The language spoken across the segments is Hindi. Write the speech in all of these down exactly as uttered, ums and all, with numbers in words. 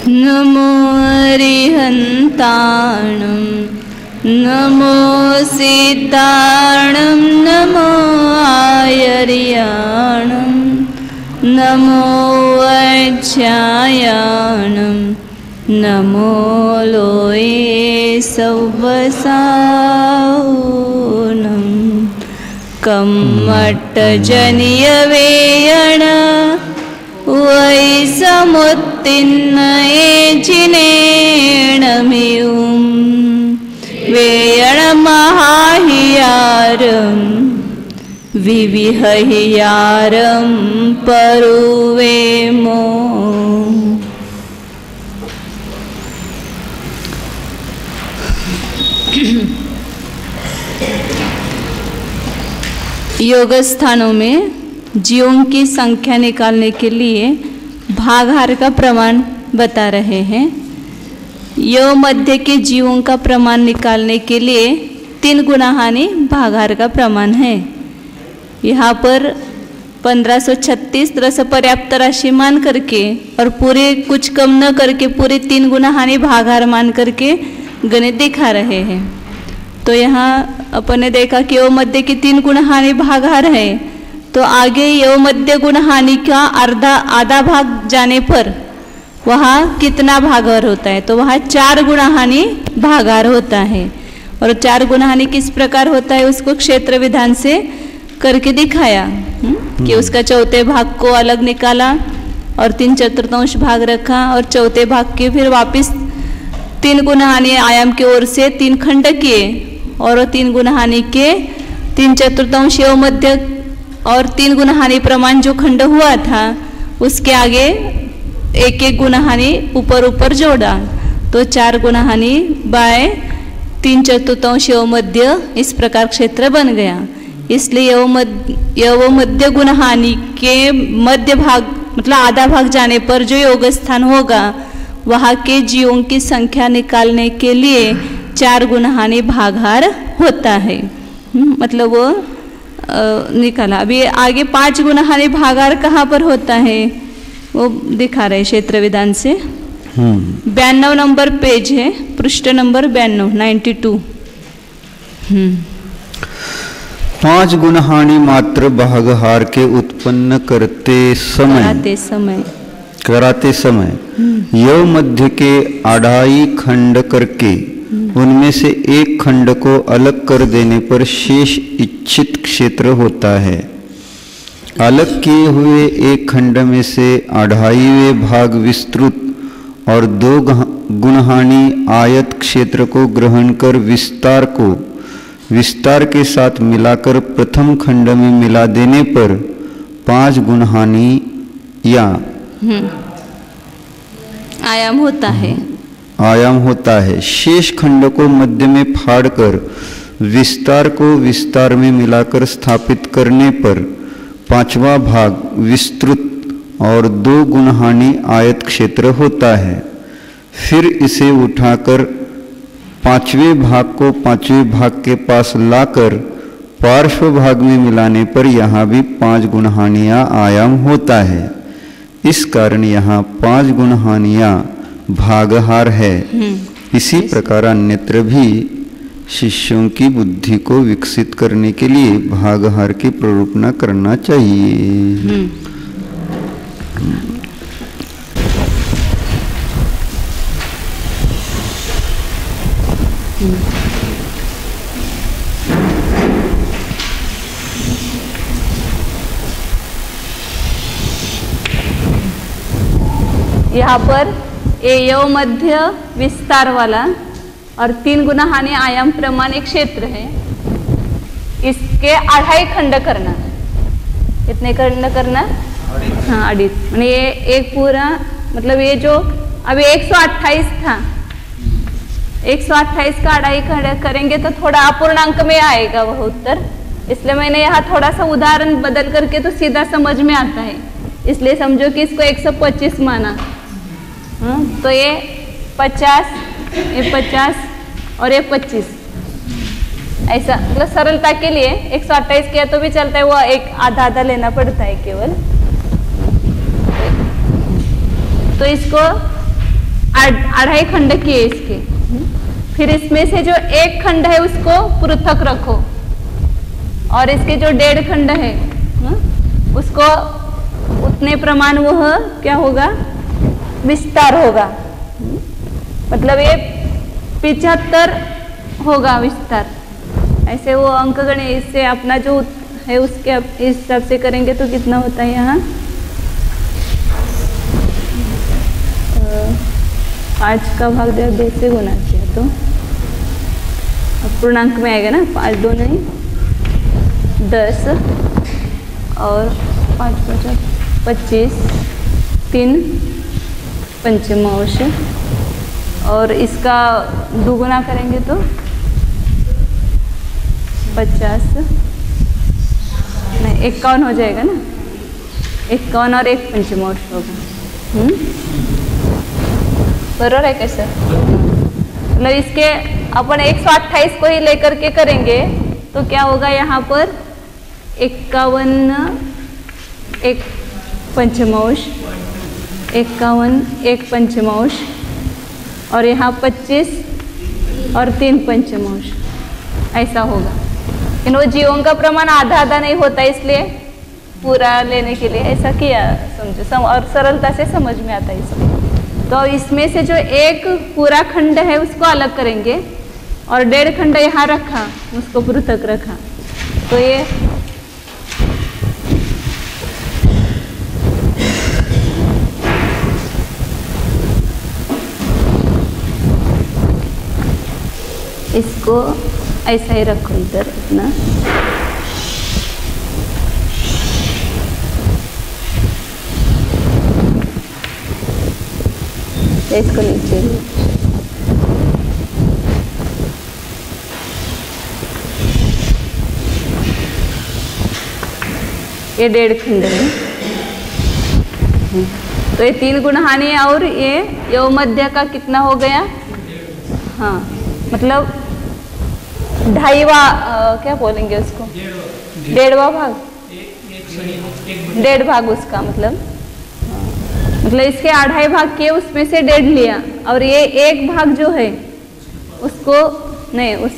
नमो अरिहन्ताणं नमो सीताणं नमो आयर्याणं नमो वैच्छायाणं नमो लोये सव्वसाऊनं कम्मट्टजनियवेयण वै समुत्तिन्नये जिनेणमियुं वेयणमहाहियारं विविहहियारं परुवेमो। योग स्थानों में जीवों की संख्या निकालने के लिए भागहार का प्रमाण बता रहे हैं। यो मध्य के जीवों का प्रमाण निकालने के लिए तीन गुना हानि भागहार का प्रमाण है। यहाँ पर पंद्रह सौ छत्तीस रस पर्याप्त राशि मान करके और पूरे कुछ कम न करके पूरे तीन गुना हानि भागहार मान करके गणित दिखा रहे हैं। तो यहाँ अपन ने देखा कि यो मध्य की तीन गुना हानि भागहार है, तो आगे यो मध्य गुण हानि का अर्धा आधा भाग जाने पर वहाँ कितना भागहार होता है, तो वहाँ चार गुणा हानि भागहार होता है। और चार गुणा हानि किस प्रकार होता है उसको क्षेत्र विधान से करके दिखाया कि उसका चौथे भाग को अलग निकाला और तीन चतुर्थांश भाग रखा और चौथे भाग के फिर वापस तीन गुणा हानि आयाम की ओर से तीन खंड किए और तीन गुणा हानि के तीन चतुर्थांश यो मध्य और तीन गुना हानि प्रमाण जो खंड हुआ था उसके आगे एक एक गुना हानि ऊपर ऊपर जोड़ा, तो चार गुना हानि बाय तीन चतुर्थांश यो मध्य इस प्रकार क्षेत्र बन गया। इसलिए यो मध्य यो मध्य गुना हानि के मध्य भाग मतलब आधा भाग जाने पर जो योग स्थान होगा वहाँ के जीवों की संख्या निकालने के लिए चार गुना हानि भागहार होता है। मतलब वो आ, निकाला। अभी आगे पाँच गुना हानि भागहार कहाँ पर होता है वो दिखा रहे क्षेत्र विधान से। बयानवे नंबर पेज है, पृष्ठ नंबर बयानवे नाइन्टी टू। पाँच गुना हानि मात्र भागहार के उत्पन्न करते समय कराते समय कराते समय यो मध्य के अढ़ाई खंड करके उनमें से एक खंड को अलग कर देने पर शेष इच्छित क्षेत्र होता है। अलग किए हुए एक खंड में से अढ़ाईवें भाग विस्तृत और दो गुणहानि आयत क्षेत्र को ग्रहण कर विस्तार को विस्तार के साथ मिलाकर प्रथम खंड में मिला देने पर पांच गुणहानि या आयाम होता है आयाम होता है। शेष खंड को मध्य में फाड़कर विस्तार को विस्तार में मिलाकर स्थापित करने पर पांचवा भाग विस्तृत और दो गुणहानि आयत क्षेत्र होता है। फिर इसे उठाकर पांचवें भाग को पांचवें भाग के पास लाकर पार्श्व भाग में मिलाने पर यहाँ भी पांच गुणहानियाँ आयाम होता है। इस कारण यहाँ पांच गुणहानियाँ भागहार है। इसी प्रकार अन्यत्र भी शिष्यों की बुद्धि को विकसित करने के लिए भागहार की प्ररूपणा करना चाहिए। यहाँ पर ये यो मध्य विस्तार वाला और तीन गुना हानि आयाम प्रमाण एक क्षेत्र है, इसके अढ़ाई खंड करना। कितने खंड करना? हाँ अढ़ी। मतलब ये एक पूरा मतलब ये जो अभी एक सौ अट्ठाईस था, एक सौ अट्ठाईस का अढ़ाई खंड करेंगे तो थोड़ा अपूर्णांक में आएगा वह उत्तर। इसलिए मैंने यहाँ थोड़ा सा उदाहरण बदल करके तो सीधा समझ में आता है। इसलिए समझो कि इसको एक सौ पच्चीस माना, तो ये पचास, ये पचास और ये पच्चीस, ऐसा मतलब सरलता के लिए एक सौ अट्ठाईस किया तो भी चलता है, वो एक आधा आधा लेना पड़ता है केवल। तो इसको अढ़ाई खंड किए इसके। फिर इसमें से जो एक खंड है उसको पृथक रखो और इसके जो डेढ़ खंड है उसको उतने प्रमाण वह क्या होगा, विस्तार होगा। मतलब ये पिछहत्तर होगा विस्तार। ऐसे वो अंकगणित इससे अपना जो है उसके इस हिसाब से करेंगे तो कितना होता है यहाँ, पाँच का भाग दे दो से गुना किया तो पूर्णांक में आएगा ना, पाँच दो नहीं दस और पाँच पचास पच्चीस, तीन पंचमांश और इसका दुगुना करेंगे तो पचास नहीं इक्यावन हो जाएगा ना, इक्यावन और एक पंचमांश होगा। हम्म बराबर है कैसे? मतलब इसके अपन एक सौ अट्ठाईस को ही लेकर के करेंगे तो क्या होगा, यहाँ पर इक्यावन एक पंचमांश, इक्यावन एक पंचमांश और यहाँ पच्चीस और तीन पंचमांश ऐसा होगा। इन वो जीवों का प्रमाण आधा आधा नहीं होता, इसलिए पूरा लेने के लिए ऐसा किया समझो सम, और सरलता से समझ में आता है इसलिए। तो इसमें से जो एक पूरा खंड है उसको अलग करेंगे और डेढ़ खंड यहाँ रखा, उसको पृथक रखा। तो ये इसको ऐसा ही रखो इधर इतना। इसको नीचे ये डेढ़ खंड है। तो ये तीन गुण हानि है और ये यो मध्य का कितना हो गया, हाँ मतलब ढाईवा क्या बोलेंगे उसको, डेढ़वा भाग, डेढ़ भाग उसका मतलब मतलब इसके अढ़ाई भाग किए उसमें से डेढ़ लिया और ये एक भाग जो है उसको नहीं उस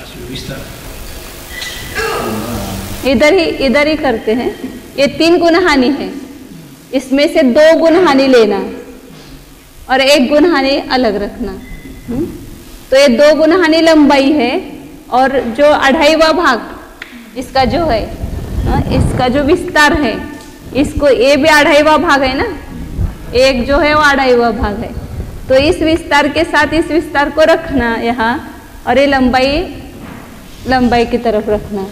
इधर ही इधर ही करते हैं। ये तीन गुण हानि है, इसमें से दो गुण हानि लेना और एक गुण हानि अलग रखना। हुँ? तो ये दो गुण हानि लंबाई है और जो अढ़ाईवा भाग इसका जो है आ, इसका जो विस्तार है, इसको ये भी अढ़ाईवा भाग है ना, एक जो है वो अढ़ाईवा भाग है। तो इस विस्तार के साथ इस विस्तार को रखना यहाँ और ये लंबाई लंबाई की तरफ रखना।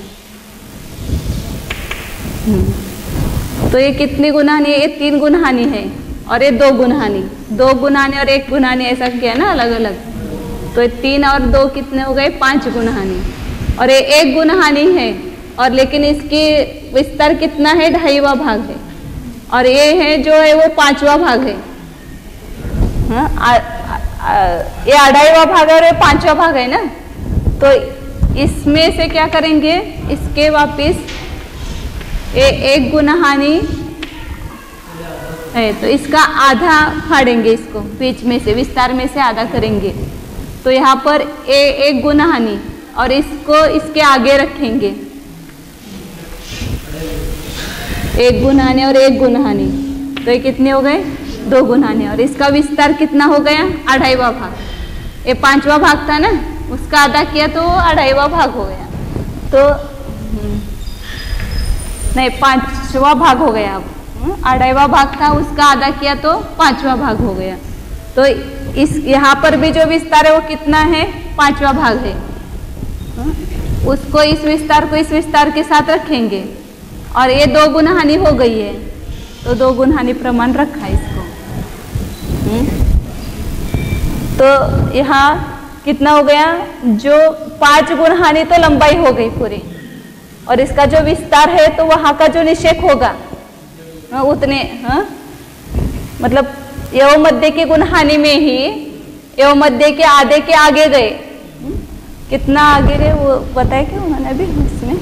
तो ये कितनी गुणहानि है, ये तीन गुणहानि है और ये दो गुणहानि, दो गुणहानि और एक गुणहानि ऐसा किया ना अलग अलग। तो ये तीन और दो कितने हो गए, पांच गुणहानि और ये एक गुणहानि है और लेकिन इसकी विस्तार कितना है, ढाईवा भाग है और ये है जो है वो पांचवा भाग है। हाँ आ, आ, आ, ये अढ़ाईवा भाग है और ये पांचवा भाग है ना। तो इसमें से क्या करेंगे, इसके वापिस ये एक गुणहानि है तो इसका आधा फाड़ेंगे, इसको बीच में से विस्तार में से आधा करेंगे। तो यहाँ पर ए एक गुणहानि और इसको इसके आगे रखेंगे, एक गुणहानि और एक गुणहानि। तो ये कितने हो गए, दो गुणहानि और इसका विस्तार कितना हो गया, अढ़ाईवा भाग। ये पांचवा भाग था ना, उसका आधा किया तो अढ़ाईवा भाग हो गया। तो नहीं पांचवा भाग हो गया, अब अढ़ाईवा भाग था उसका आधा किया तो पांचवा भाग हो गया। तो इस यहाँ पर भी जो विस्तार है वो कितना है, पांचवा भाग है। उसको इस विस्तार को इस विस्तार के साथ रखेंगे और ये दो गुणहानि हो गई है तो दो गुणहानि प्रमाण रखा है इसको। तो यहाँ कितना हो गया, जो पांच गुणहानि तो लंबाई हो गई पूरी और इसका जो विस्तार है तो वहां का जो निषेक होगा उतने, हाँ मतलब एवं मध्य के गुणहानि में ही एवं मध्य के आधे के आगे गए। कितना आगे गए वो बताया क्या उन्होंने अभी इसमें,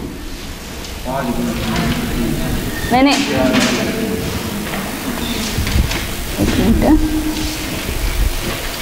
मैंने एक मिनट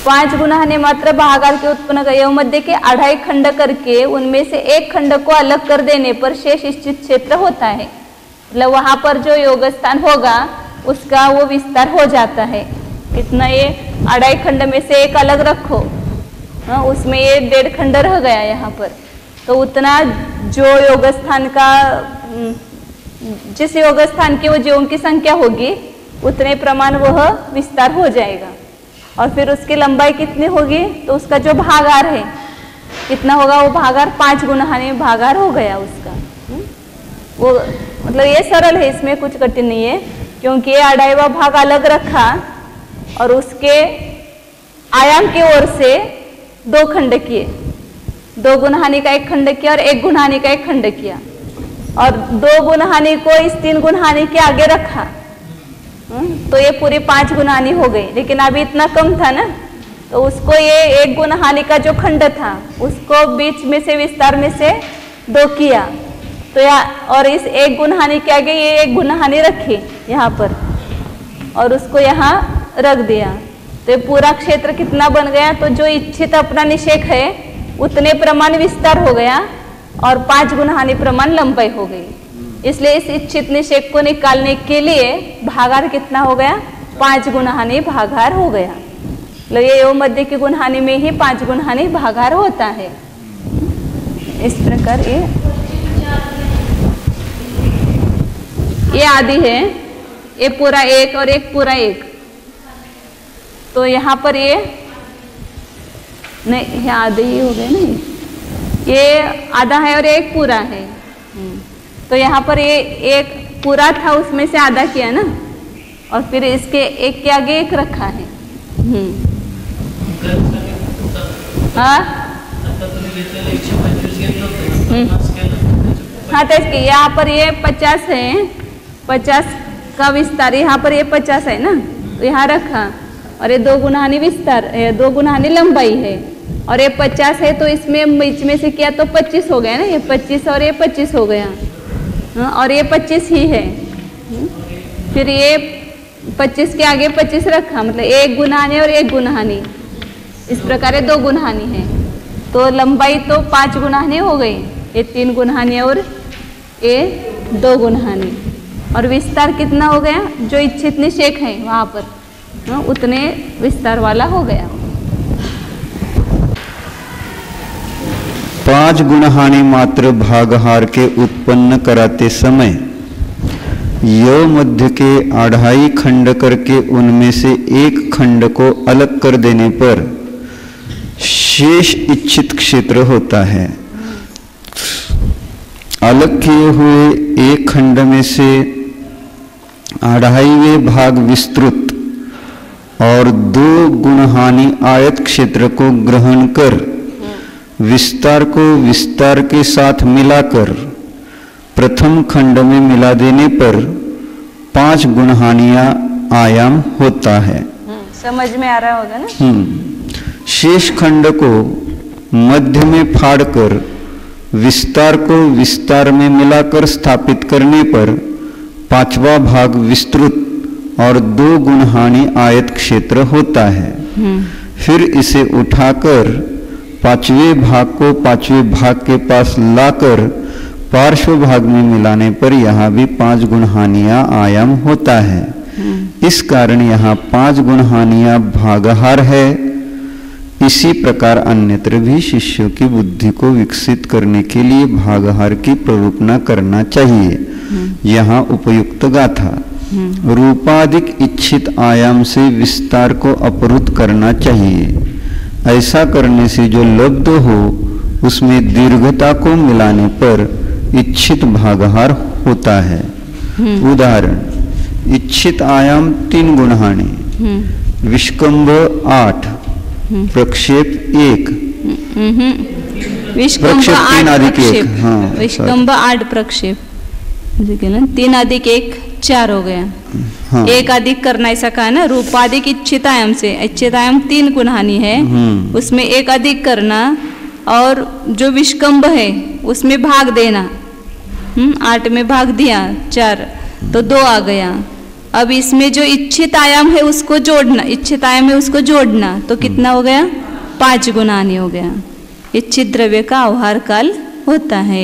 पांच गुणहानि मात्र भागाहार के उत्पन्न कर यव मध्य के अढ़ाई खंड करके उनमें से एक खंड को अलग कर देने पर शेष इच्छित क्षेत्र होता है। मतलब वहां पर जो योग स्थान होगा उसका वो विस्तार हो जाता है। कितना, ये अढ़ाई खंड में से एक अलग रखो, हाँ, उसमें ये डेढ़ खंड रह गया यहाँ पर, तो उतना जो योग स्थान का जिस योग स्थान की वो जीवों की संख्या होगी उतने प्रमाण वह विस्तार हो जाएगा। और फिर उसकी लंबाई कितनी होगी, तो उसका जो भागाहार है कितना होगा, वो भागाहार पांच गुणहानि भागाहार हो गया उसका। हुँ? वो मतलब ये सरल है, इसमें कुछ कठिन नहीं है, क्योंकि ये अढ़ाईवा भाग अलग रखा और उसके आयाम की ओर से दो खंड किए, दो गुणहानि का एक खंड किया और एक गुणहानि का एक खंड किया, और दो गुणहानि को इस तीन गुणहानि के आगे रखा, तो ये पूरी पांच गुणहानि हो गई। लेकिन अभी इतना कम था ना, तो उसको ये एक गुणहानि का जो खंड था उसको बीच में से विस्तार में से दो किया, तो या और इस एक गुणहानि के आगे ये एक गुणहानि रखी यहाँ पर और उसको यहाँ रख दिया, तो ये पूरा क्षेत्र कितना बन गया, तो जो इच्छित अपना निषेक है उतने प्रमाण विस्तार हो गया और पांच गुणहानि प्रमाण लंबाई हो गई। इसलिए इस इच्छित निषेक को निकालने के लिए भागाहार कितना हो गया, पांच गुणहानि भागाहार हो गया। मतलब ये योग मध्य की गुणहानि में ही पांच गुणहानि भागाहार होता है। इस प्रकार ये ये आदि है, ये पूरा एक और एक पूरा एक, तो यहाँ पर ये नहीं, ये आधे ही हो गए ना, ये आधा है और एक पूरा है, तो यहाँ पर ये एक पूरा था उसमें से आधा किया ना, और फिर इसके एक के आगे एक रखा है। हाँ हाँ, तो इसके यहाँ पर ये पचास है, पचास का विस्तार, यहाँ पर ये पचास है ना, तो यहाँ रखा, और ये दो गुणहानि विस्तार, दो गुणहानि लंबाई है, और ये पचास है तो इसमें बीच में से किया तो पच्चीस हो गया ना, ये पच्चीस और ये पच्चीस हो गया, और ये पच्चीस ही है। फिर ये पच्चीस के आगे पच्चीस रखा, मतलब एक गुणहानि और एक गुणहानि, इस प्रकार ये दो गुणहानि है, तो लंबाई तो पांच गुणहानि हो गई, ये तीन गुणहानि और ये दो गुणहानि, और विस्तार कितना हो गया, जो इच्छित निषेक है वहां पर हाँ, उतने विस्तार वाला हो गया। पांच गुणहानि मात्र भागहार के उत्पन्न कराते समय योग मध्य के अढ़ाई खंड करके उनमें से एक खंड को अलग कर देने पर शेष इच्छित क्षेत्र होता है। अलग किए हुए एक खंड में से अढ़ाईवें भाग विस्तृत और दो गुणहानि आयत क्षेत्र को ग्रहण कर विस्तार को विस्तार के साथ मिलाकर प्रथम खंड में मिला देने पर पांच गुणहानियां आयाम होता है। समझ में आ रहा होगा ना। हम्म शेष खंड को मध्य में फाड़कर विस्तार को विस्तार में मिलाकर स्थापित करने पर पांचवा भाग विस्तृत और दो गुणहानि आयत क्षेत्र होता है। फिर इसे उठाकर पांचवें भाग को पांचवें भाग के पास लाकर पार्श्व भाग में मिलाने पर यहाँ भी पांच गुणहानियां आयाम होता है। इस कारण यहाँ पांच गुणहानियां भागहार है। इसी प्रकार अन्यत्र भी शिष्यों की बुद्धि को विकसित करने के लिए भागहार की प्ररूपणा करना चाहिए। यहाँ उपयुक्त गाथा रूपाधिक इच्छित आयाम से विस्तार को अपरुद्ध करना चाहिए। ऐसा करने से जो लब्ध हो उसमें दीर्घता को मिलाने पर इच्छित भागहार होता है। उदाहरण, इच्छित आयाम तीन गुणहानि, विष्कंभ आठ, प्रक्षेप एक, विष्कंभ आठ प्रक्षेप, हाँ, विष्कंभ आठ प्रक्षेप, तीन अधिक एक चार हो गया। हाँ। एक अधिक करना ऐसा कहा ना, रूपाधिक इच्छित आयाम से, इच्छित आयाम तीन गुणहानि है, उसमें एक अधिक करना और जो विष्कंभ है उसमें भाग देना। हम्म आठ में भाग दिया चार तो दो आ गया, अब इसमें जो इच्छित आयाम है उसको जोड़ना, इच्छित आयाम है उसको जोड़ना, तो कितना हो गया? पांच गुना हानि हो गया। इच्छित द्रव्य का आहार काल होता है।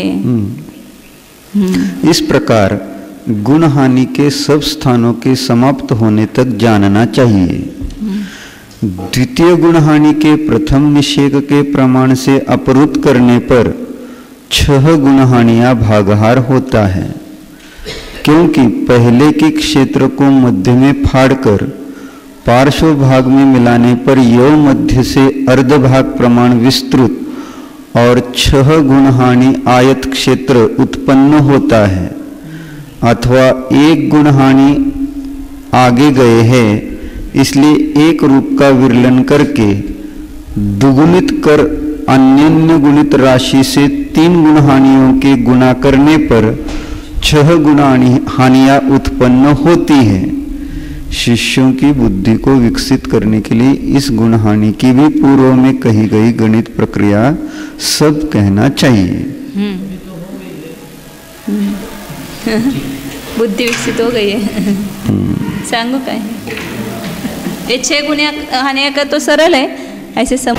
इस प्रकार गुण हानि के सब स्थानों के समाप्त होने तक जानना चाहिए। द्वितीय गुण हानि के प्रथम निषेक के प्रमाण से अपरुत करने पर छह गुण हानियां भागहार होता है, क्योंकि पहले के क्षेत्र को मध्य में फाड़कर पार्श्व भाग में मिलाने पर यह मध्य से अर्ध भाग प्रमाण विस्तृत और छह गुण हानि आयत क्षेत्र उत्पन्न होता है, अथवा एक गुण हानि आगे गए हैं, इसलिए एक रूप का विरलन करके दुगुणित कर अन्य गुणित राशि से तीन गुण हानियों के गुणा करने पर छह गुण हानियां उत्पन्न होती हैं। शिष्यों की बुद्धि को विकसित करने के लिए इस गुण हानि की भी पूर्व में कही गई गणित प्रक्रिया सब कहना चाहिए। बुद्धि विकसित हो गई है। सांगू काय ये छह गुण हानियां का तो सरल है, ऐसे सब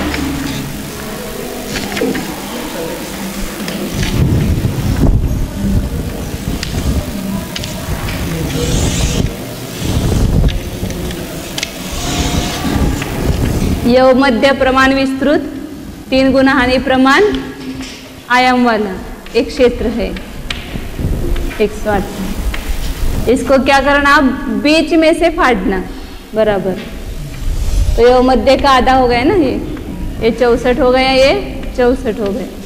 यह मध्य प्रमाण विस्तृत तीन गुना हानि प्रमाण आयाम वाला एक क्षेत्र है एक सौ आठ। इसको क्या करना? आप बीच में से फाड़ना बराबर। तो यह मध्य का आधा हो गया ना, ये ये चौसठ हो गया, ये चौसठ हो गया।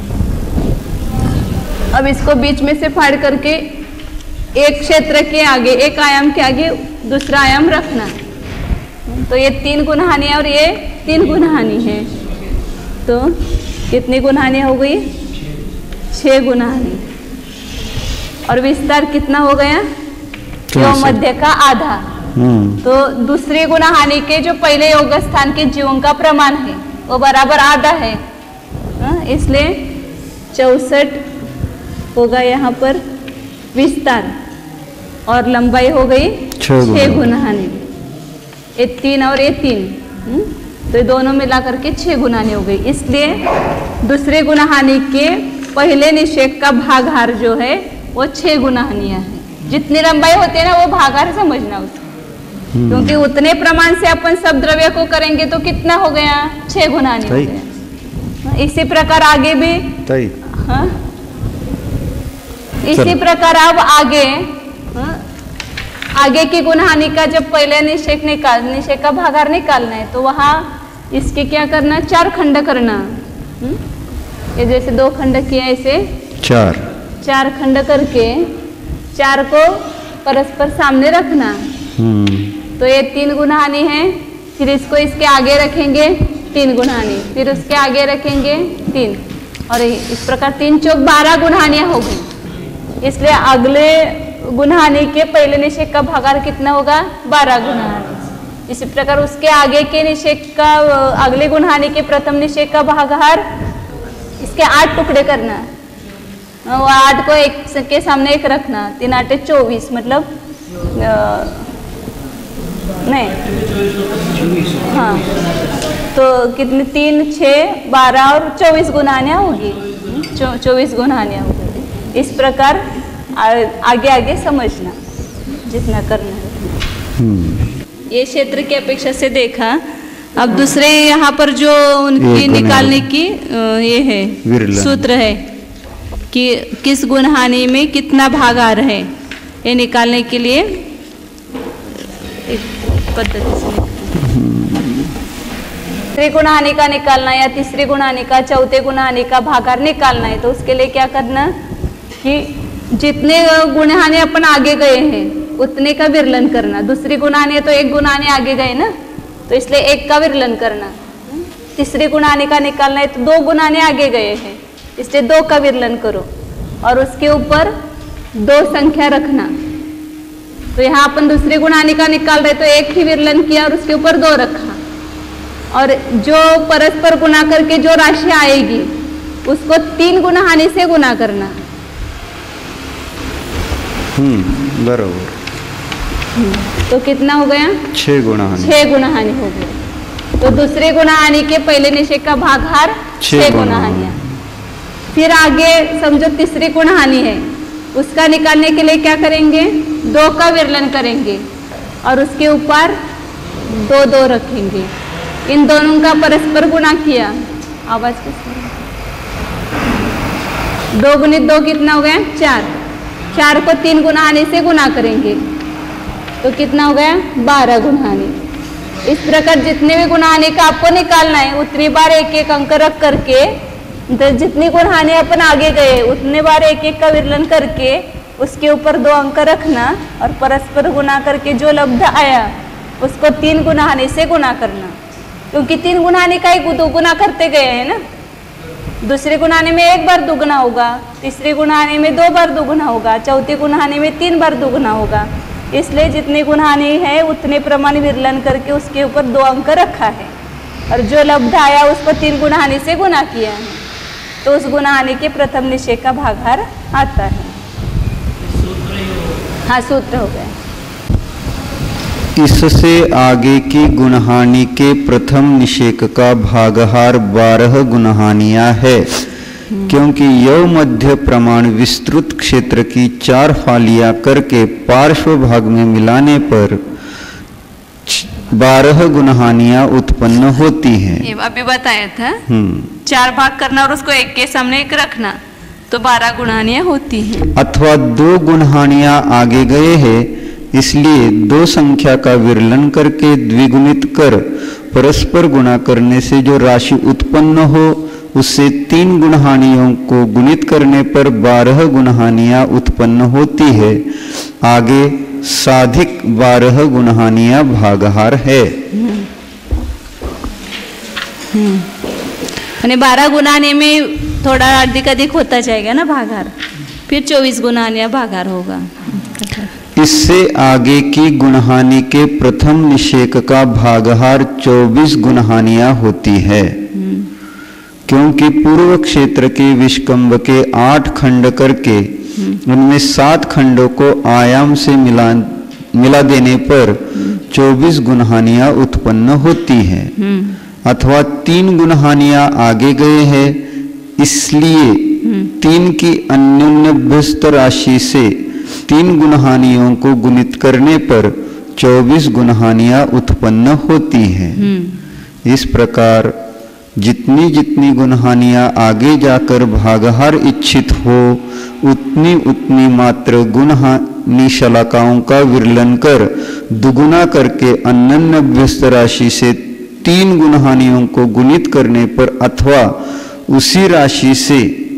अब इसको बीच में से फाड़ करके एक क्षेत्र के आगे, एक आयाम के आगे दूसरा आयाम रखना। तो ये तीन गुण हानि है और ये तीन गुण हानि है, तो कितनी गुण हानि हो गई? छह गुण हानि। और विस्तार कितना हो गया? यो मध्य का आधा। तो दूसरी गुण हानि के जो पहले योग स्थान के जीवों का प्रमाण है वो बराबर आधा है, इसलिए चौसठ होगा यहाँ पर विस्तार, और लंबाई हो गई छह गुण हानि। ये तीन और ये तीन, तो ये दोनों मिला करके छह गुना हानि हो गई। इसलिए दूसरे गुना हानि के पहले निषेक का भागहार जो है वो छह गुना हानियां है। जितनी लंबाई होती है ना वो भागहार समझना उसको, क्योंकि उतने प्रमाण से अपन सब द्रव्य को करेंगे तो कितना हो गया? छह गुना हानि हो गया। इसी प्रकार आगे भी, हाँ इसी प्रकार अब आगे, हाँ? आगे की गुण हानि का जब पहले निषेक निकाल निषेक का भागार निकालना है तो वहां इसके क्या करना? चार खंड करना। हुँ? ये जैसे दो खंड किया ऐसे चार चार खंड करके चार को परस्पर सामने रखना। तो ये तीन गुण हानि है, फिर इसको इसके आगे रखेंगे तीन गुण हानि, फिर उसके आगे रखेंगे तीन, और इस प्रकार तीन चौक बारह गुण हानियां होगी। इसलिए अगले गुण हानि के पहले निषेक का भागार कितना होगा? बारह गुण हानि। इसी प्रकार उसके आगे के निषेक का, अगले गुण हानि के प्रथम निषेक का भागार इसके आठ टुकड़े करना, वो आठ को एक के सामने एक रखना, तीन आठ चौबीस, मतलब आ, नहीं हाँ, तो कितने? तीन छः बारह और चौबीस गुण हानियाँ होगी, चौ, चौबीस गुण हानियाँ होगी। इस प्रकार आगे आगे समझना जितना करना है। ये क्षेत्र की अपेक्षा से देखा। अब दूसरे यहाँ पर जो उनकी निकालने की ये है सूत्र है कि किस गुण हानि में कितना भाग आ रहा है, ये निकालने के लिए एक पद्धति से तीसरी गुण हानि का निकालना या तीसरी गुण हानि का, चौथे गुण हानि का भागार निकालना है। तो उसके लिए क्या करना कि जितने गुण हानि अपन आगे गए हैं उतने का विरलन करना। दूसरी गुण हानि है तो एक गुण हानि आगे गए ना, तो इसलिए एक का विरलन करना। तीसरी गुण हानि का निकालना है तो दो गुण हानि आगे गए हैं, इसलिए दो का विरलन करो और उसके ऊपर दो संख्या रखना। तो यहाँ अपन दूसरी गुण हानि का निकाल रहे तो एक ही विरलन किया और उसके ऊपर दो रखा, और जो परस्पर गुणा करके जो राशि आएगी उसको तीन गुण हानि से गुणा करना। हम्म बराबर। तो कितना हो गया? छह गुणा हानि। छह गुना हानि हो गई। तो दूसरे गुना हानि के पहले निषेक का भागहार छह गुना हानि। फिर आगे समझो तीसरी गुना हानि है, उसका निकालने के लिए क्या करेंगे? दो का विरलन करेंगे और उसके ऊपर दो दो रखेंगे। इन दोनों का परस्पर गुणा किया, आवाज किसकी? दो गुणित दो कितना हो गया? चार। चार को तीन गुना हानि से गुना करेंगे तो कितना हो गया? बारह गुना हानि। इस प्रकार जितने भी गुना हानि का आपको निकालना है उतनी बार एक एक अंक रख करके, तो जितनी गुण हानि अपन आगे गए उतने बार एक एक का विरलन करके उसके ऊपर दो अंक रखना और परस्पर गुना करके जो लब्ध आया उसको तीन गुना हानि से गुना करना, क्योंकि तीन गुना हानि का एक दो गुना करते गए हैं ना। दूसरे गुना हानि में एक बार दुगुना होगा, तीसरे गुना हानि में दो बार दुगुना होगा, चौथी गुना हानि में तीन बार दुगुना होगा। इसलिए जितनी गुना हानि है उतने प्रमाण विरलन करके उसके ऊपर दो अंक रखा है और जो लब्ध आया उसको तीन गुना हानि से गुना किया है, तो उस गुना हानि के प्रथम निषेक का भागहार आता है। हाँ, सूत्र हो गया। इससे आगे की गुणहानि के प्रथम निषेक का भागहार बारह गुणहानियां है, क्योंकि यव मध्य प्रमाण विस्तृत क्षेत्र की चार फालियां करके पार्श्व भाग में मिलाने पर बारह गुणहानियां उत्पन्न होती हैं। ये अभी बताया था, चार भाग करना और उसको एक के सामने एक रखना, तो बारह गुणहानियां होती हैं। अथवा दो गुणहानियां आगे गए हैं, इसलिए दो संख्या का विरलन करके द्विगुणित कर परस्पर गुणा करने से जो राशि उत्पन्न हो उससे तीन गुणहानियों को गुणित करने पर बारह गुणहानियां उत्पन्न होती है। आगे साधिक बारह गुणहानियां भागहार है। यानी बारह गुणहानि में थोड़ा अधिक अधिक होता जाएगा ना भागहार, फिर चौबीस गुणहानियां भागहार होगा। इससे आगे की गुणहानि के प्रथम निषेक का भागहार चौबीस गुणहानियां होती है, क्योंकि पूर्व क्षेत्र के विष्कंभ के आठ खंड करके उनमें सात खंडों को आयाम से मिला मिला देने पर चौबीस गुणहानियां उत्पन्न होती हैं। अथवा तीन गुणहानियां आगे गए हैं, इसलिए तीन की अन्योन्यभ्यस्त राशि से तीन गुणहानियों को गुणित करने पर चौबीस गुणहानियां उत्पन्न होती हैं। इस प्रकार जितनी जितनी गुणहानियां आगे जाकर भागहार इच्छित हो उतनी उतनी मात्र गुणहानि शलाकाओं का विरलन कर दुगुना करके अन्योन्यभ्यस्त राशि से तीन गुणहानियों को गुणित करने पर अथवा उसी राशि से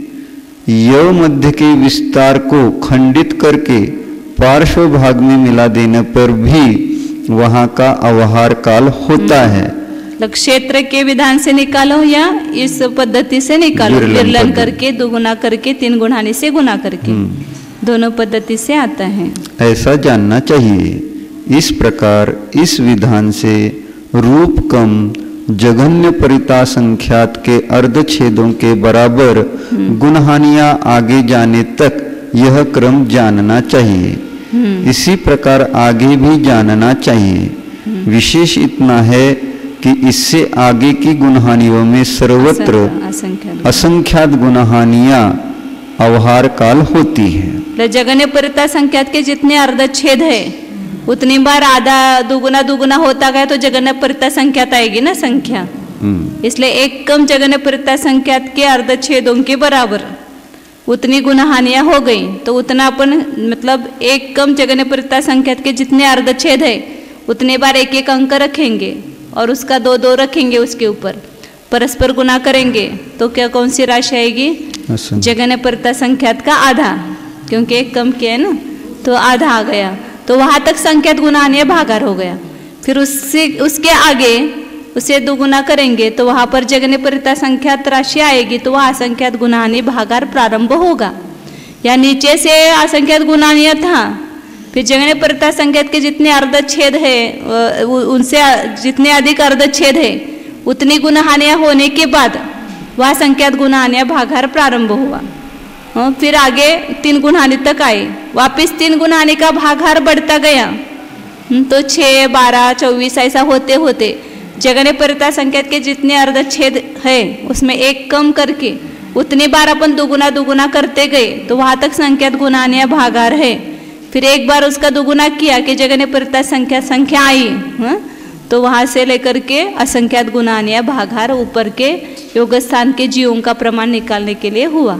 यव मध्य के विस्तार को खंडित करके पार्श्व भाग में मिला देने पर भी वहां का अवहार काल होता है। क्षेत्र के विधान से निकालो या इस पद्धति से निकालो, विरलन करके दुगुना करके तीन गुणहानि से गुना करके, दोनों पद्धति से आता है। ऐसा जानना चाहिए। इस प्रकार इस विधान से रूप कम जघन्य परिता संख्यात के अर्धछेदों के बराबर गुणहानियां आगे जाने तक यह क्रम जानना चाहिए। इसी प्रकार आगे भी जानना चाहिए। विशेष इतना है कि इससे आगे की गुणहानियों में सर्वत्र असंख्यात गुणहानियां अवहार काल होती है। जघन्य परिता संख्यात के जितने अर्धछेद है उतनी बार आधा दुगुना दुगुना होता गया तो जघन्य परिता संख्यात आएगी ना संख्या। इसलिए एक कम जघन्य परिता संख्यात के अर्धछेदों के बराबर उतनी गुणहानियां हो गई, तो उतना अपन मतलब एक कम जघन्य परिता संख्यात के जितने अर्धछेद है उतने बार एक एक अंक रखेंगे और उसका दो दो रखेंगे, उसके ऊपर परस्पर गुना करेंगे तो क्या कौन सी राशि आएगी? जघन्य परिता संख्यात का आधा, क्योंकि एक कम किया है ना तो आधा आ गया, तो वहां तक संख्यात गुणहानियां भागाहार हो गया। फिर उससे उसके आगे उसे दुगुना करेंगे तो वहां पर जघन्य परिता संख्यात राशि आएगी, तो वह असंख्यात गुणहानि भागाहार प्रारंभ होगा। या नीचे से असंख्यात गुणहानियां था, फिर जघन्य परिता संख्यात के जितने अर्धछेद है उनसे जितने अधिक अर्धछेद है उतनी गुणहानियां होने के बाद वह संख्यात गुणहानियां भागाहार प्रारंभ हुआ। फिर आगे तीन गुणहानि तक आए, वापिस तीन गुणहानि का भागहार बढ़ता गया तो छः बारह चौबीस ऐसा होते होते जगने परिता संख्यात के जितने अर्ध छेद है उसमें एक कम करके उतनी बार अपन दुगुना दुगुना करते गए तो वहाँ तक संख्यात गुणान या भागार है। फिर एक बार उसका दुगुना किया कि जगने परिता संख्या संख्या आई, हाँ? तो वहाँ से लेकर के असंख्यात गुणान या भागार ऊपर के योग स्थान के जीवों का प्रमाण निकालने के लिए हुआ।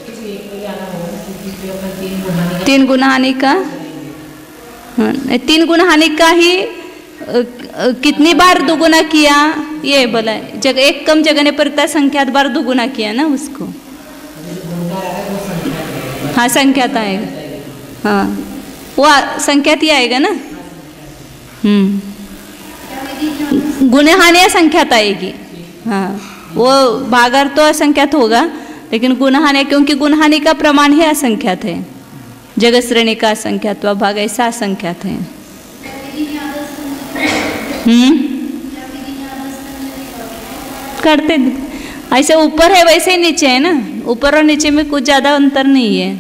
तीन गुना हानि का, हाँ, तीन गुना हानि का ही अ, अ, कितनी बार दुगुना किया ये बोला, जग एक कम जगने पर संख्यात बार दुगुना किया ना उसको, हाँ संख्यात आएगा, हाँ वो संख्यात ही आएगा ना। हम्म गुणे हानि असंख्यात आएगी, हाँ वो भागार तो असंख्यात होगा लेकिन गुणहानि क्योंकि गुणहानि का प्रमाण ही असंख्यात है, जगत श्रेणी का असंख्यात व भाग ऐसा असंख्यात है। हम्म करते ऐसे ऊपर है वैसे ही नीचे है ना, ऊपर और नीचे में कुछ ज्यादा अंतर नहीं है।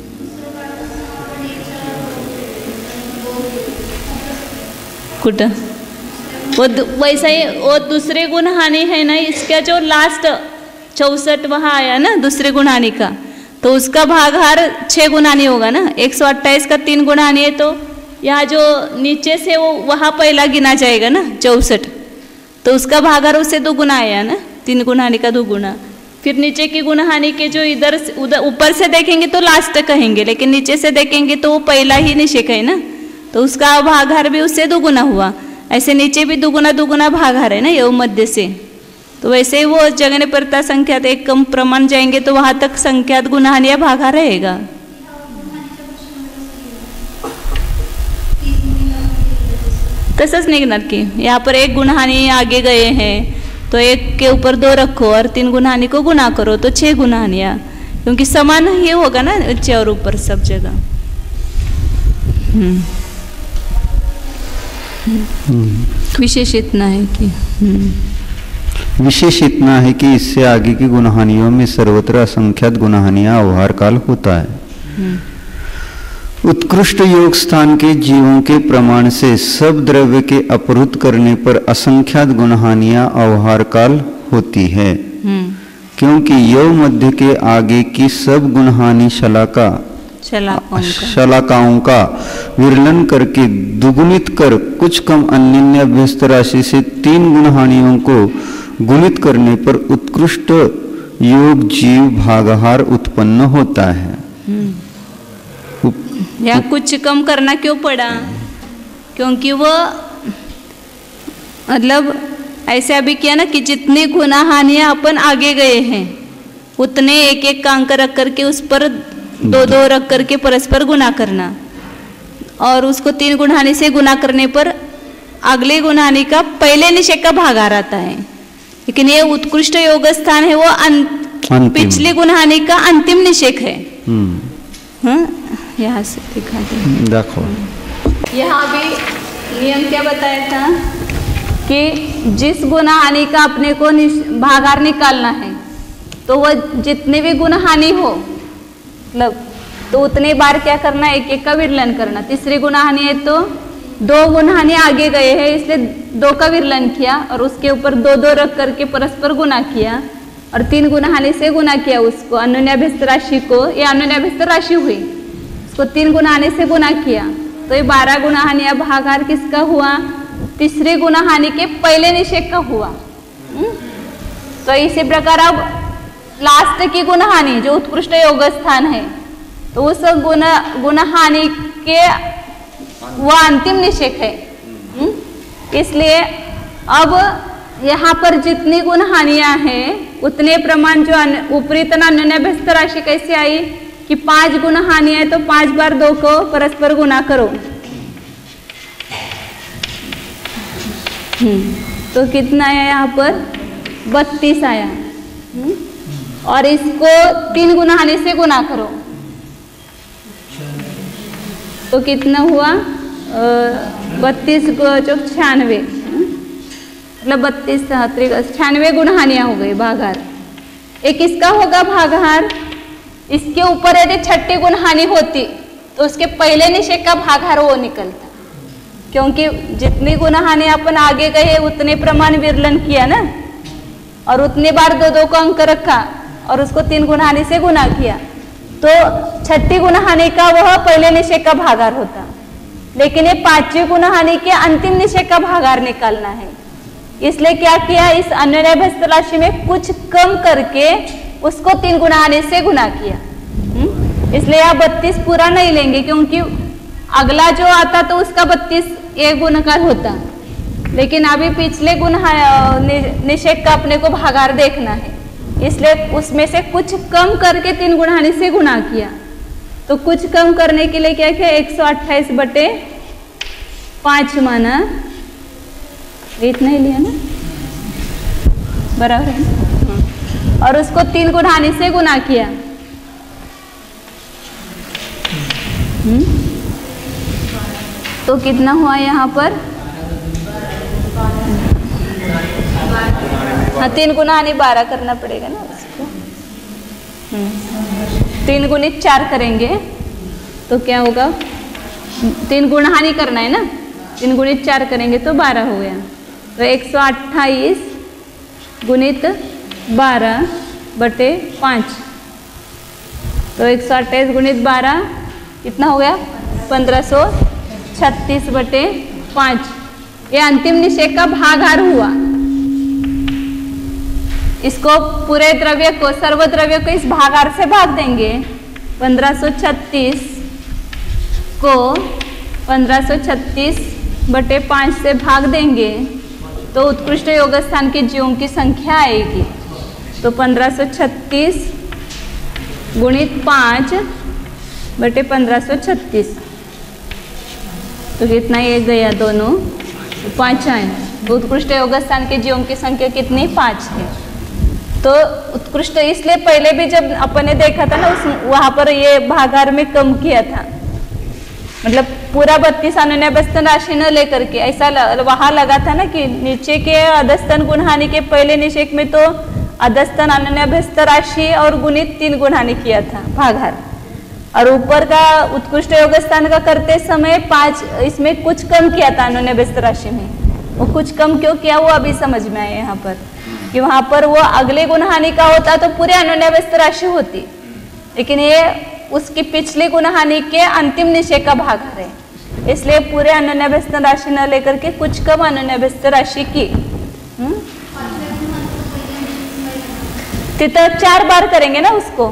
कुछ वो वैसा ही वो दूसरे गुण हानि है ना, इसका जो लास्ट चौसठ वहाँ आया ना दूसरे गुणानी का, तो उसका भागार छः गुणानी होगा ना, एक सौ अट्ठाईस का तीन गुणानी है तो यहाँ जो नीचे से वो वहाँ पहला गिना जाएगा ना चौसठ, तो उसका भागार उससे दो गुना आया ना, तीन गुणानी का दो गुना। फिर नीचे की गुणहानि के जो इधर उधर ऊपर से देखेंगे तो लास्ट कहेंगे, लेकिन नीचे से देखेंगे तो वो पहला ही निषेक है ना, तो उसका भागार भी उससे दो गुना हुआ। ऐसे नीचे भी दुगुना दुगुना भागार है ना योग मध्य से, तो वैसे ही वो जगने परता संख्यात एक कम प्रमाण जाएंगे तो वहां तक संख्यात गुणहानि या भागा रहेगा। तसंच निघणार की यहाँ पर एक गुणहानि आगे गए हैं तो एक के ऊपर दो रखो और तीन गुणहानि को गुना करो तो छह गुणहानियाँ, क्योंकि समान ही होगा ना नीचे और ऊपर सब जगह। हम्म विशेष इतना है कि विशेष इतना है कि इससे आगे की गुणहानियों में सर्वत्र असंख्यात गुणहानियां अवहार काल होता है। उत्कृष्ट योग स्थान के जीवों के प्रमाण से सब द्रव्य के अपहृत करने पर असंख्यात गुणहानियां अवहार काल होती है, क्योंकि योग मध्य के आगे की सब गुणहानि शलाका शलाकाओं का विरलन करके दुगुनित कर कुछ कम अन्य अभ्यस्त राशि से तीन गुणहानियों को गुणित करने पर उत्कृष्ट योग जीव भागहार उत्पन्न होता है। या कुछ कम करना क्यों पड़ा, क्योंकि वो मतलब ऐसे अभी किया ना कि जितनी गुणहानियां अपन आगे गए हैं उतने एक एक का अंक रख करके उस पर दो दो रख करके परस्पर गुना करना, और उसको तीन गुणहानि से गुना करने पर अगले गुणहानि का पहले निषेक का भागार आता है। लेकिन ये उत्कृष्ट योग स्थान है वो पिछले गुणहानि का अंतिम निषेक है। हाँ यहाँ से दिखाते हैं, देखो यहाँ भी नियम क्या बताया था कि जिस गुणहानि का अपने को भागार निकालना है तो वह जितने भी गुणहानि हो मतलब तो उतने बार क्या करना, एक एक का विरलन करना। तीसरी गुणहानि है तो दो गुणहानि आगे गए हैं इसलिए दो का विरलन किया और उसके ऊपर दो दो रख करके परस्पर गुना किया, और तीन गुणहानि से गुना किया उसको अन्योन्याभ्यस्त राशि को, ये अन्योन्याभ्यस्त राशि हुई, उसको तीन गुणहानि से गुना किया तो ये बारह गुणहानि या भागार किसका हुआ, तीसरी गुणहानि के पहले निषेक का हुआ। तो इसी प्रकार अब लास्ट की गुणहानि जो उत्कृष्ट योग स्थान है तो उस गुण गुणहानि के वह अंतिम निषेक है। इसलिए अब यहाँ पर जितनी गुणहानियां हैं उतने प्रमाण जो ऊपरी तना अन्योन्याभ्यस्त राशि कैसे आई कि पांच गुणहानियां है तो पांच बार दो को परस्पर गुना करो, तो कितना आया यहाँ पर बत्तीस आया, और इसको तीन गुणहानि से गुना करो तो कितना हुआ बत्तीस जो छियानवे, मतलब बत्तीस छियानवे गुणहानियां हो गई भागार। एक इसका होगा भागहार, इसके ऊपर यदि छठी गुणहानि होती तो उसके पहले निषेक का भागहार वो निकलता, क्योंकि जितनी गुना हानि अपन आगे गए उतने प्रमाण विरलन किया ना, और उतने बार दो दो को अंक रखा और उसको तीन गुना हानि से गुना किया, तो छठी गुना हानि का वह पहले निषेक का भागार होता। लेकिन ये पांचवी गुना हानि के अंतिम निषेक का भागार निकालना है, इसलिए क्या किया, इस अन्योन्याभ्यस्त राशि में कुछ कम करके उसको तीन गुना हानि से गुना किया। हुँ? इसलिए आप बत्तीस पूरा नहीं लेंगे, क्योंकि अगला जो आता तो उसका बत्तीस एक गुणकार होता, लेकिन अभी पिछले गुण निषेक का अपने को भागार देखना है, इसलिए उसमें से कुछ कम करके तीन गुना हानि से गुना किया। तो कुछ कम करने के लिए क्या किया, एक सौ अट्ठाईस बटे पांच माना, इतना ही लिया ना, बराबर है ना, और उसको तीन गुना हानि से गुना किया। हुँ? तो कितना हुआ यहाँ पर, हाँ तीन गुना हानि बारह करना पड़ेगा ना उसको। तीन गुणित चार करेंगे तो क्या होगा, तीन गुना हानि करना है ना, तीन गुणित चार करेंगे तो बारह हो गया। तो एक सौ अट्ठाईस गुणित बारह बटे पाँच, तो एक सौ अट्ठाईस गुणित बारह कितना हो गया, पंद्रह सौ छत्तीस बटे पाँच। ये अंतिम निषेक का भागार हुआ। इसको पूरे द्रव्य को, सर्व द्रव्य को इस भागार से भाग देंगे। पंद्रह सौ छत्तीस को पंद्रह सौ छत्तीस बटे पाँच से भाग देंगे तो उत्कृष्ट योग स्थान के जीवों की संख्या आएगी। तो पंद्रह सौ छत्तीस गुणित पाँच बटे पंद्रह सौ छत्तीस, तो कितना एक गया, दोनों तो पाँच आए। तो उत्कृष्ट योग स्थान के जीवों की संख्या कितनी, पाँच है। तो उत्कृष्ट इसलिए पहले भी जब अपन ने देखा था ना, उस वहाँ पर ये भागार में कम किया था, मतलब पूरा बत्तीस अन्योन्याभ्यस्त राशि न लेकर के, ऐसा ल, वहाँ लगा था ना कि नीचे के अधस्तन गुण हानि के पहले निषेक में तो अधस्तन अन्योन्याभ्यस्त राशि और गुणित तीन गुण हानि किया था भागार, और ऊपर का उत्कृष्ट योग स्थान का करते समय पाँच इसमें कुछ कम किया था अन्योन्याभ्यस्त राशि में। वो कुछ कम क्यों किया वो अभी समझ में आया यहाँ पर, कि वहाँ पर वो अगले गुण हानि का होता तो पूरे अन्योन्याभ्यस्त राशि होती, लेकिन ये उसकी पिछली गुण हानि के अंतिम निषेक का भागार है, इसलिए पूरे अन्योन्याभ्यस्त राशि न लेकर के कुछ कम अन्योन्याभ्यस्त राशि की। तितर चार बार करेंगे ना उसको,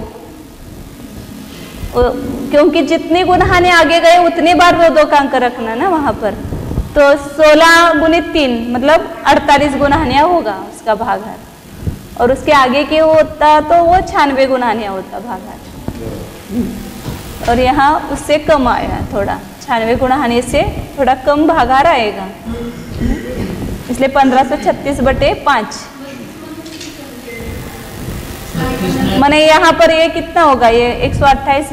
क्योंकि जितनी गुण हानि आगे गए उतनी बार वो दो का अंक रखना ना वहां पर। तो सोलह गुणित तीन मतलब अड़तालीस गुण हानिया होगा उसका भागार, और उसके आगे की होता तो वो छियानवे गुण हानिया होता भागार, और यहाँ उससे कम आया थोड़ा, छियानवे गुण हानि से थोड़ा कम भागार आएगा, इसलिए पंद्रह सौ छत्तीस बटे पाँच। माने यहाँ पर ये कितना होगा, ये एक सौ अट्ठाईस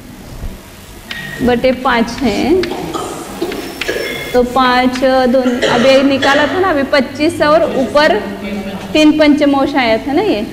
बटे पाँच है, तो पाँच दो अभी निकाला था ना, अभी पच्चीस और ऊपर तीन पंचमोश आया था ना, ये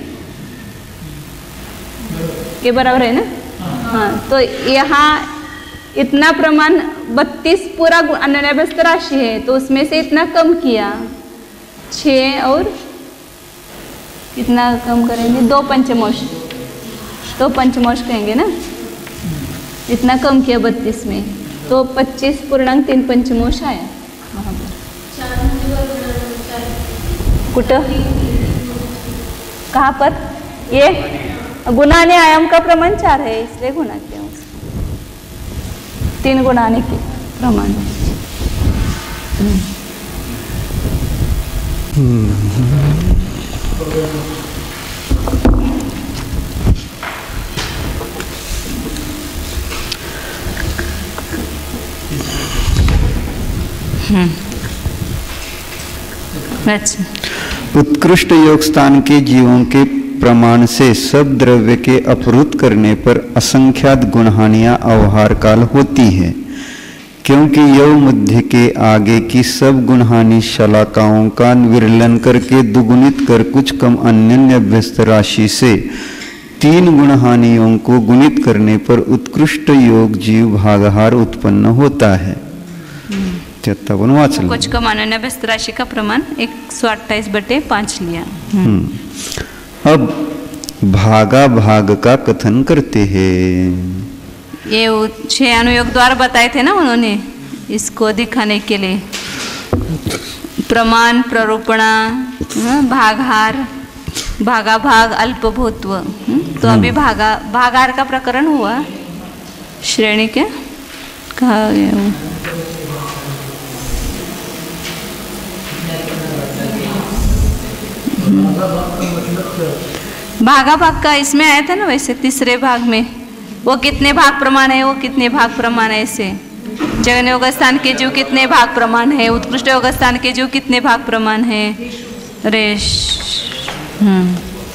के बराबर है ना। हाँ, तो यहाँ इतना प्रमाण बत्तीस पूरा अन्योन्याभ्यस्त राशि है, तो उसमें से इतना कम किया, छः और कितना कम करेंगे, दो पंचमोश, दो पंचमोश कहेंगे ना, इतना कम किया बत्तीस में, तो पच्चीस पूर्णांक तीन पंचमोश आया वहाँ पर। कुठं, कहाँ पर, ये गुणाने आयाम का प्रमाण चार है, इसलिए गुणा किया उसको, तीन गुणाने के प्रमाण। अच्छा, उत्कृष्ट योग स्थान के जीवों के प्रमाण से सब द्रव्य के अपहृत करने पर असंख्यात गुणहानियां अवहार काल होती है, क्योंकि योग मध्य के आगे की सब गुणहानि शलाकाओं का विरलन करके दुगुणित कर कुछ कम अन्योन्याभ्यस्त राशि से तीन गुणहानियों को गुणित करने पर उत्कृष्ट योग जीव भागहार उत्पन्न होता है। सत्तावन वाचलं. कुछ कम अन्य व्यस्त राशि का प्रमाण एक सौ अट्ठाईस बटे पाँच लिया. हम्म. अब भागा भाग का कथन करते हैं. ये छह अनुयोग द्वारा बताए थे ना उन्होंने, इसको दिखाने के लिए प्रमाण, प्ररूपणा, भागहार, भागा भाग, अल्पभूत्व. तो अभी भागा भागहार का प्रकरण हुआ. श्रेणी के कहा गया वो भागा भाग का इसमें आया था ना. वैसे तीसरे भाग में वो कितने भाग प्रमाण है, वो कितने भाग प्रमाण है. ऐसे जगन योग स्थान के जीव कितने भाग प्रमाण है, उत्कृष्ट योग स्थान के जीव कितने भाग प्रमाण है. रेश हम्म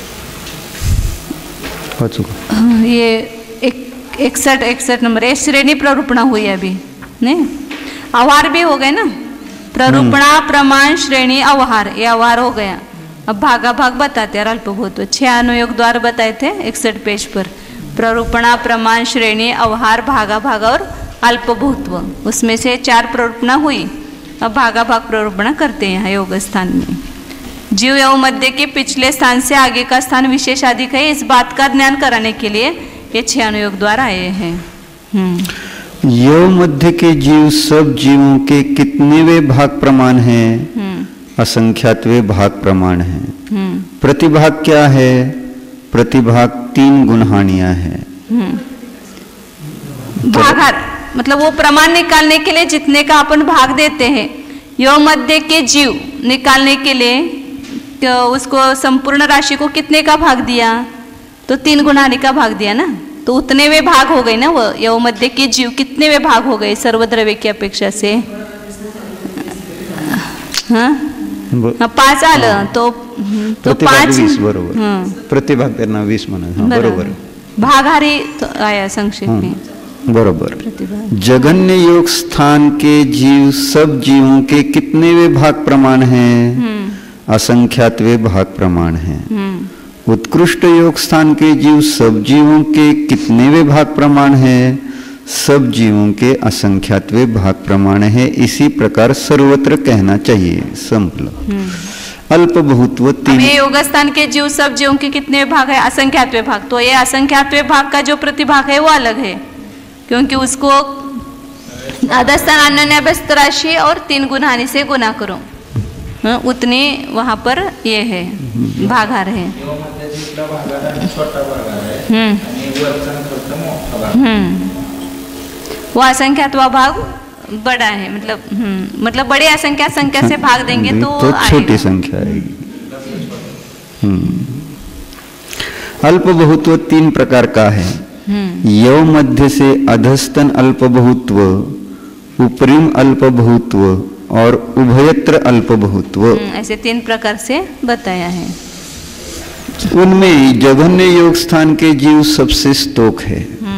ये एक इकसठ इकसठ नंबर ये श्रेणी प्ररूपणा हुई अभी नहीं. आवार भी हो गए ना. प्ररूपणा, प्रमाण, श्रेणी, अवहार, ये अवहार हो गया. अब भागा भाग बताते हैं अल्पभूत्व. छह अनुयोग द्वार बताए थे इकसठ पेज पर. प्ररूपणा, प्रमाण, श्रेणी, अवहार, भागा भाग और अल्पभूत्व. उसमें से चार प्ररूपणा हुई. अब भागा भाग प्ररूपणा करते हैं यहाँ योग स्थान में. जीव एवं मध्य के पिछले स्थान से आगे का स्थान विशेष अधिक है, इस बात का ज्ञान कराने के लिए ये छह अनुयोग द्वारा आए हैं. हम्म योग मध्य के जीव सब जीवों के कितनेवे भाग प्रमाण हैं. असंख्यातवे भाग प्रमाण है. प्रतिभाग क्या है. प्रतिभाग तीन गुणहानियां है. भागहार मतलब वो प्रमाण निकालने के लिए जितने का अपन भाग देते हैं. योग मध्य के जीव निकालने के लिए तो उसको संपूर्ण राशि को कितने का भाग दिया, तो तीन गुणहानि का भाग दिया ना. तो उतने वे भाग हो गए ना. वो योग मध्य के जीव कितने वे भाग हो गए सर्वद्रव्य की अपेक्षा से. हाँ हाँ पाच आलं तो तो पाच बरोबर. प्रतिभाग त्यांना वीस म्हणा. बरोबर. भागहारी तो आया संक्षेप में. बरोबर. जगन्य योग स्थान के जीव सब जीवों के कितने वे भाग प्रमाण हैं. असंख्यातवे भाग प्रमाण हैं. उत्कृष्ट योग स्थान के जीव सब जीवों के कितने वे भाग प्रमाण हैं. सब जीवों के असंख्यातवे भाग प्रमाण है. इसी प्रकार सर्वत्र कहना चाहिए. संपल. अल्पभूत्व तीन. योग स्थान के जीव सब जीवों के कितने भाग है. असंख्यातवे भाग. तो ये असंख्यातवे भाग का जो प्रतिभाग है वो अलग है, क्योंकि उसको अधस्थान अन्य व्यस्त राशि और तीन गुणहानि से गुना करो. हाँ, उतने वहाँ पर ये है भागहार है. हम्म हम्म वो असंख्यातवा भाग बड़ा है. मतलब हम्म मतलब बड़ी असंख्या संख्या से भाग देंगे तो, तो छोटी संख्या आएगी. अल्पभूत्व तीन प्रकार का है. यव मध्य से अधस्तन अल्पभूत्व, उपरिम अल्पभूत्व और उभयत्र अल्पभूत्व. ऐसे तीन प्रकार से बताया है. उनमें जघन्य योग स्थान के जीव सबसे स्तोक है.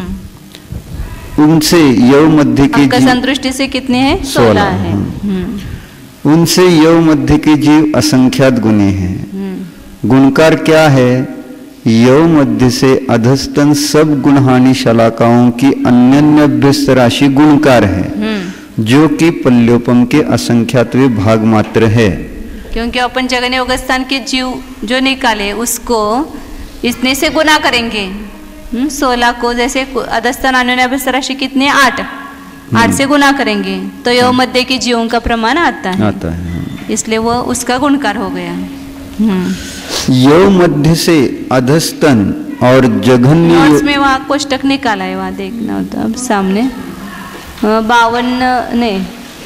उनसे यव मध्य के जीव संदृष्टि से कितने हैं. सोलह है. उनसे यव मध्य के जीव असंख्यात गुणी हैं. गुणकार क्या है. यव मध्य से अधस्तन सब गुणहानि शलाकाओं की अन्य अभ्यस्त राशि गुणकार है, जो कि पल्योपम के असंख्यातवे भाग मात्र है. क्योंकि अपन जगन्य योग स्थान के जीव जो निकाले उसको इतने से गुना करेंगे. सोलह को जैसे अधस्थान अन्य अभ्यस्त राशि कितने आठ आठ से गुना करेंगे तो योग मध्य के जीवों का प्रमाण आता है. आता है. इसलिए वो उसका गुणकार हो गया. योग मध्य से अधस्तन और जघन्य उसमें वहाँ कोष्टक निकाला है, वहाँ देखना होता. अब सामने बावन नहीं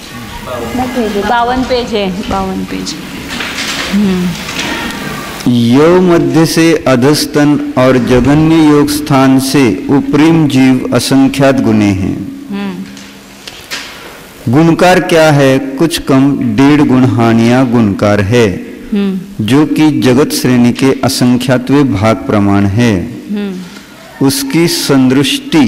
बावन पेज है. बावन पेज. योग मध्य से अधस्तन और जघन्य योग स्थान से उपरिम जीव असंख्यात गुणे हैं. गुणकार क्या है. कुछ कम डेढ़ गुणहानियां गुणकार है, जो कि जगत श्रेणी के असंख्यातवे भाग प्रमाण है. उसकी संदृष्टि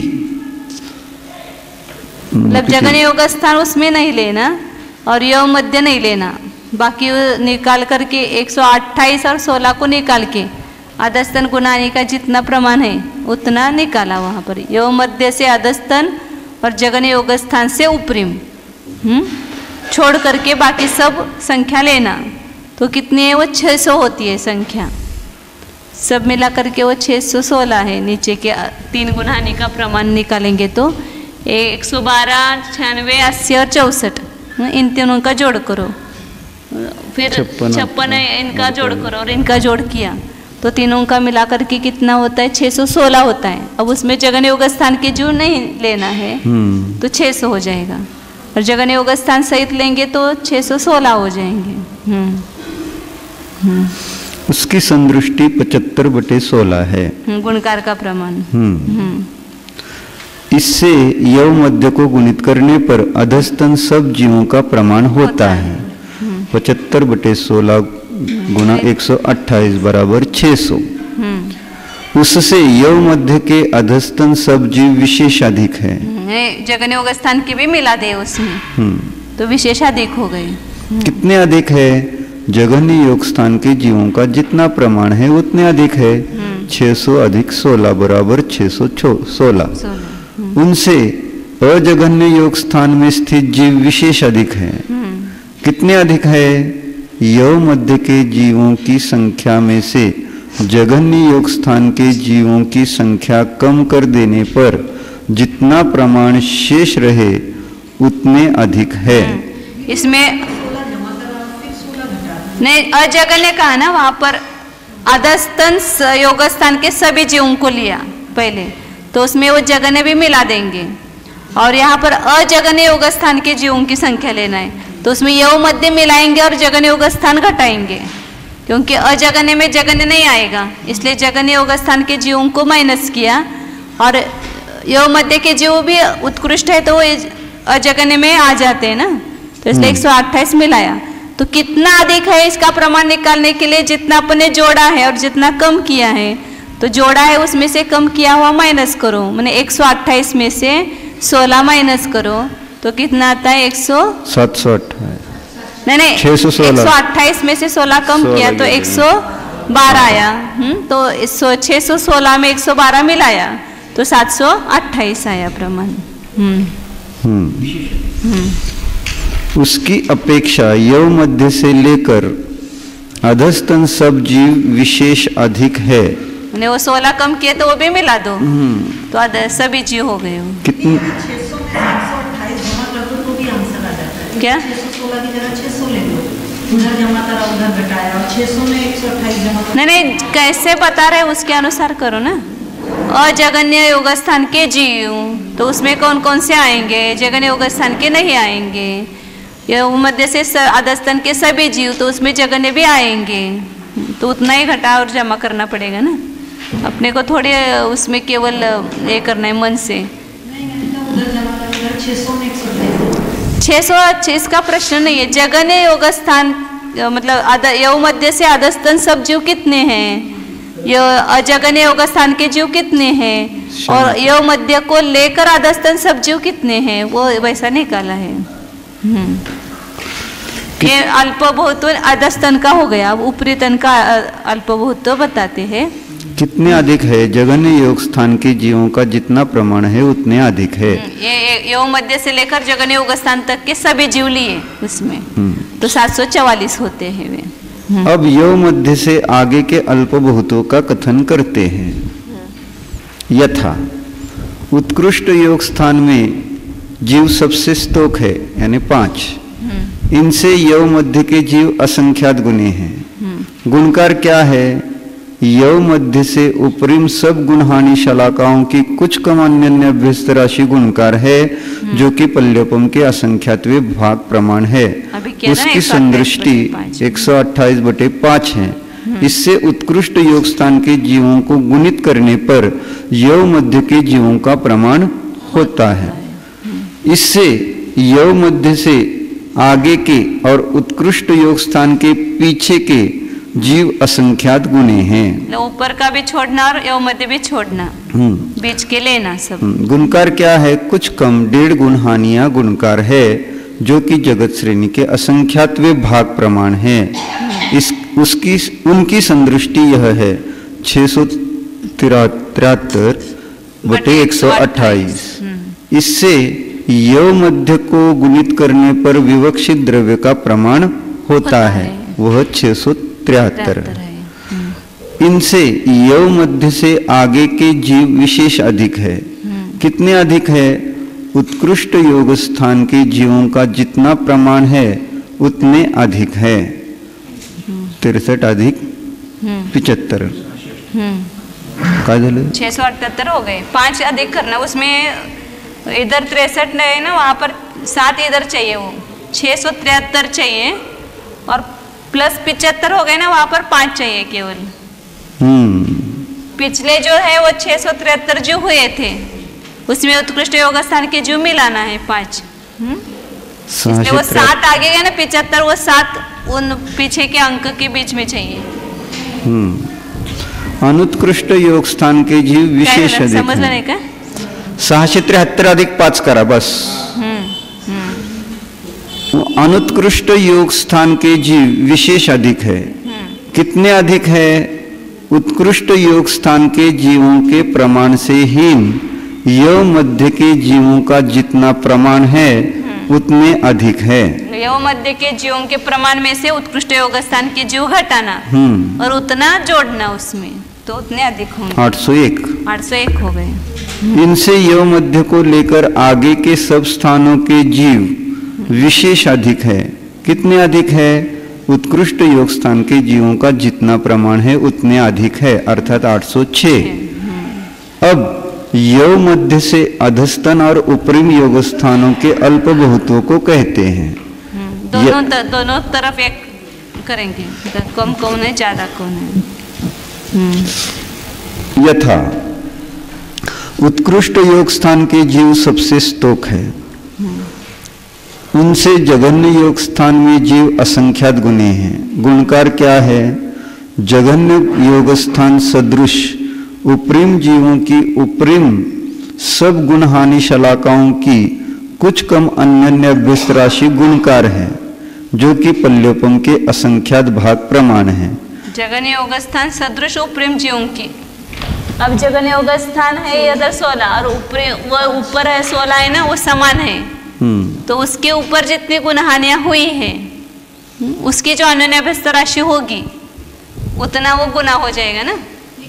मतलब जगन्य योग स्थान उसमें नहीं लेना और योग मध्य नहीं लेना. बाकी निकाल करके एक सौ अट्ठाईस और सोलह को निकाल के अधस्तन गुणहानि का जितना प्रमाण है उतना निकाला वहाँ पर. योग मध्य से अधस्तन और जगन्य योग स्थान से उपरिम. हम्म छोड़ करके बाकी सब संख्या लेना। तो कितनी है वो छः सौ होती है संख्या, सब मिला करके वो छः सौ सोलह है। नीचे के तीन गुणहानि का प्रमाण निकालेंगे तो एक सौ बारह, छियानवे, अस्सी और चौसठ, इन तीनों का जोड़ करो, फिर छप्पन इनका जोड़ करो और इनका जोड़ किया तो तीनों का मिला करके कितना होता है, छः सौ सोलह होता है। अब उसमें जगन योग स्थान के जीव नहीं लेना है तो छः सौ हो जाएगा, और जगन योग स्थान सहित लेंगे तो छः सौ सोलह हो जाएंगे। हम्म हम्म उसकी संदृष्टि पचहत्तर बटे सोलह है, गुणकार का प्रमाण। हम्म इससे यव मध्य को गुणित करने पर अधस्तन सब जीवों का प्रमाण होता, होता है। पचहत्तर बटे सोलह गुना एक सौ अट्ठाईस बराबर छः सौ। उससे यव मध्य के अधस्तन सब जीव विशेषाधिक है। जगन योग स्थान की भी मिला दे उसमें तो विशेषाधिक हो गए। कितने अधिक है? जगन्य योग स्थान के जीवों का जितना प्रमाण है उतने अधिक है। छः सौ अधिक सोलह बराबर छः सौ सोलह। उनसे अजगन्य योग स्थान में स्थित जीव विशेष अधिक है। कितने अधिक है? यव मध्य के जीवों की संख्या में से जगन्य योग स्थान के जीवों की संख्या कम कर देने पर जितना प्रमाण शेष रहे उतने अधिक है। इसमें नहीं, अजगन्य कहा ना, वहां पर अधस्तन योग स्थान के सभी जीवों को लिया पहले, तो उसमें वो जगन्य भी मिला देंगे। और यहाँ पर अजगन्य योग स्थान के जीवों की संख्या लेना है तो उसमें यव मध्य मिलाएंगे और जगन्य योग स्थान घटाएंगे, क्योंकि अजगन्य में जगन्य नहीं आएगा, इसलिए जगन्य योग स्थान के जीवों को माइनस किया। और यव मध्य के जीव भी उत्कृष्ट है तो वो अजगन्य में आ जाते हैं ना, तो इसलिए एक सौ अट्ठाईस मिलाया। तो कितना अधिक है इसका प्रमाण निकालने के लिए जितना अपने जोड़ा है और जितना कम किया है, तो जोड़ा है उसमें से कम किया हुआ माइनस करो, मैंने एक सौ अट्ठाईस में से सोलह माइनस करो तो कितना आता है, एक सौ सात सौ अट्ठाईस नहीं नहीं छः सौ सोलह, एक सौ अट्ठाईस में से सोलह कम किया तो एक सौ बारह आया। हम्म तो छः सौ सोलह में एक सौ बारह मिलाया तो सात सौ अट्ठाईस आया प्रमाण। हम्म हम्म उसकी अपेक्षा यव मध्य से लेकर अधस्तन सब जीव विशेष अधिक है। ने वो सोलह कम किए तो वो भी मिला दो तो अध सभी जीव हो गए। कितनी क्या नहीं नहीं कैसे बता रहे उसके अनुसार करो ना। अजगन्य योग स्थान के जीव तो उसमें कौन कौन से आएंगे, जगन्य योग स्थान के नहीं आएंगे। योग मध्य से अधस्तन के सभी जीव तो उसमें जगन्य भी आएंगे, तो उतना ही घटा और जमा करना पड़ेगा ना, अपने को थोड़े उसमें केवल ये करना है मन से। छः सौ छः का प्रश्न नहीं है। जगन्य योग स्थान मतलब यव मध्य से अधस्तन सब जीव कितने हैं, अजगन्य योग स्थान के जीव कितने हैं, और यव मध्य को लेकर अधस्तन सब जीव कितने हैं, वो वैसा निकाला है। हम्म ये अल्प बहुत अधस्तन का हो गया, अब ऊपरी तन का अल्प बहुत तो बताते हैं। कितने अधिक है? जगन्य योग स्थान के जीवों का जितना प्रमाण है उतने अधिक है। ये योग मध्य से लेकर जगन्य योग स्थान तक के सभी जीव लिए उसमें तो सात सौ चवालीस होते हैं वे। अब योग मध्य से आगे के अल्प बहुतों का कथन करते हैं। यथा उत्कृष्ट योग स्थान में जीव सबसे स्तोक है यानी पांच, इनसे यव मध्य के जीव असंख्यात गुणे हैं। गुणकार क्या है? यव मध्य से उपरिम सब गुणहानि शलाकाओं की कुछ कम अन्य अभ्यस्त राशि गुणकार है जो कि पल्योपम के असंख्यातवे भाग प्रमाण है। उसकी संदृष्टि एक सौ अट्ठाईस बटे पाँच है। इससे उत्कृष्ट योग स्थान के जीवों को गुणित करने पर यव मध्य के जीवों का प्रमाण होता है। इससे यव मध्य से आगे के और उत्कृष्ट योग स्थान के पीछे के जीव असंख्यात गुणे हैं। ऊपर का भी छोड़ना और यव मध्य भी छोड़ना, बीच के लेना सब। गुणकार क्या है? कुछ कम डेढ़ गुण हानिया गुणकार है जो कि जगत श्रेणी के असंख्यातवे भाग प्रमाण है। इस उसकी उनकी संदृष्टि यह है छः सौ तिहत्तर बटे एक सौ अट्ठाईस। इससे यव मध्य को गुणित करने पर विवक्षित द्रव्य का प्रमाण होता, होता है, है। वह छह सौ तिहत्तर। इनसे यव मध्य से आगे के जीव विशेष अधिक है। कितने अधिक है? उत्कृष्ट योग स्थान के जीवों का जितना प्रमाण है उतने अधिक है। तिरसठ अधिक पिचहत्तर का छह सौ अठहत्तर हो गए। पांच अधिक करना, उसमें इधर तिरसठ है ना, वहां पर सात इधर चाहिए, वो छह सौ तिहत्तर चाहिए, और प्लस पिचहत्तर हो गए ना, वहां पर पांच चाहिए केवल। हम्म पिछले जो है वो छह सौ तिहत्तर जो हुए थे उसमें उत्कृष्ट योग स्थान के जीव मिलाना है पांच। इसलिए वो सात आगे गए ना, पिचहत्तर, वो सात उन पीछे के अंक के बीच में चाहिए। हम्म अनुत्कृष्ट योग स्थान के जीव विशेष अधिक समझ लेने का। सहाशे त्र्याहत्तर अधिक पाच करा बस। अनुत्कृष्ट योग स्थान के जीव विशेष अधिक है। कितने अधिक है? उत्कृष्ट योग स्थान के जीवों के प्रमाण से हीन यव मध्य के जीवों का जितना प्रमाण है उतने अधिक है। यव मध्य के जीवों के प्रमाण में से उत्कृष्ट योग स्थान के जीव घटाना और उतना जोड़ना, उसमें तो उतने अधिक होंगे। आठ सौ एक आठ सौ एक हो गए। इनसे यव मध्य को लेकर आगे के सब स्थानों के जीव विशेष अधिक है। कितने अधिक है? उत्कृष्ट योग स्थान के जीवों का जितना प्रमाण है उतने अधिक है, अर्थात आठ सौ छह। अब यव मध्य से अधस्तन और उपरिम योग स्थानों के अल्प बहुतों को कहते हैं। दोनों त, दोनों तरफ एक करेंगे, कम कौन है ज्यादा कौन है। यथा उत्कृष्ट योग स्थान के जीव सबसे स्तोक है, उनसे जघन्य योग स्थान में जीव असंख्यात गुणे हैं। गुणकार क्या है? जघन्य योग स्थान सदृश उपरिम जीवों की उपरिम सब गुण हानि शलाकाओं की कुछ कम अन्य अभ्यस्त राशि गुणकार है, जो कि पल्योपम के असंख्यात भाग प्रमाण है। जघन्य योग स्थान सदृश उपरिम जीवों की, अब जघन्य योग स्थान है इधर सोलह और ऊपर वो ऊपर है सोलह है ना, वो समान है। तो उसके ऊपर जितनी गुणहानियां हुई है उसकी जो अन्य अभ्यस्त राशि होगी उतना वो गुना हो जाएगा ना।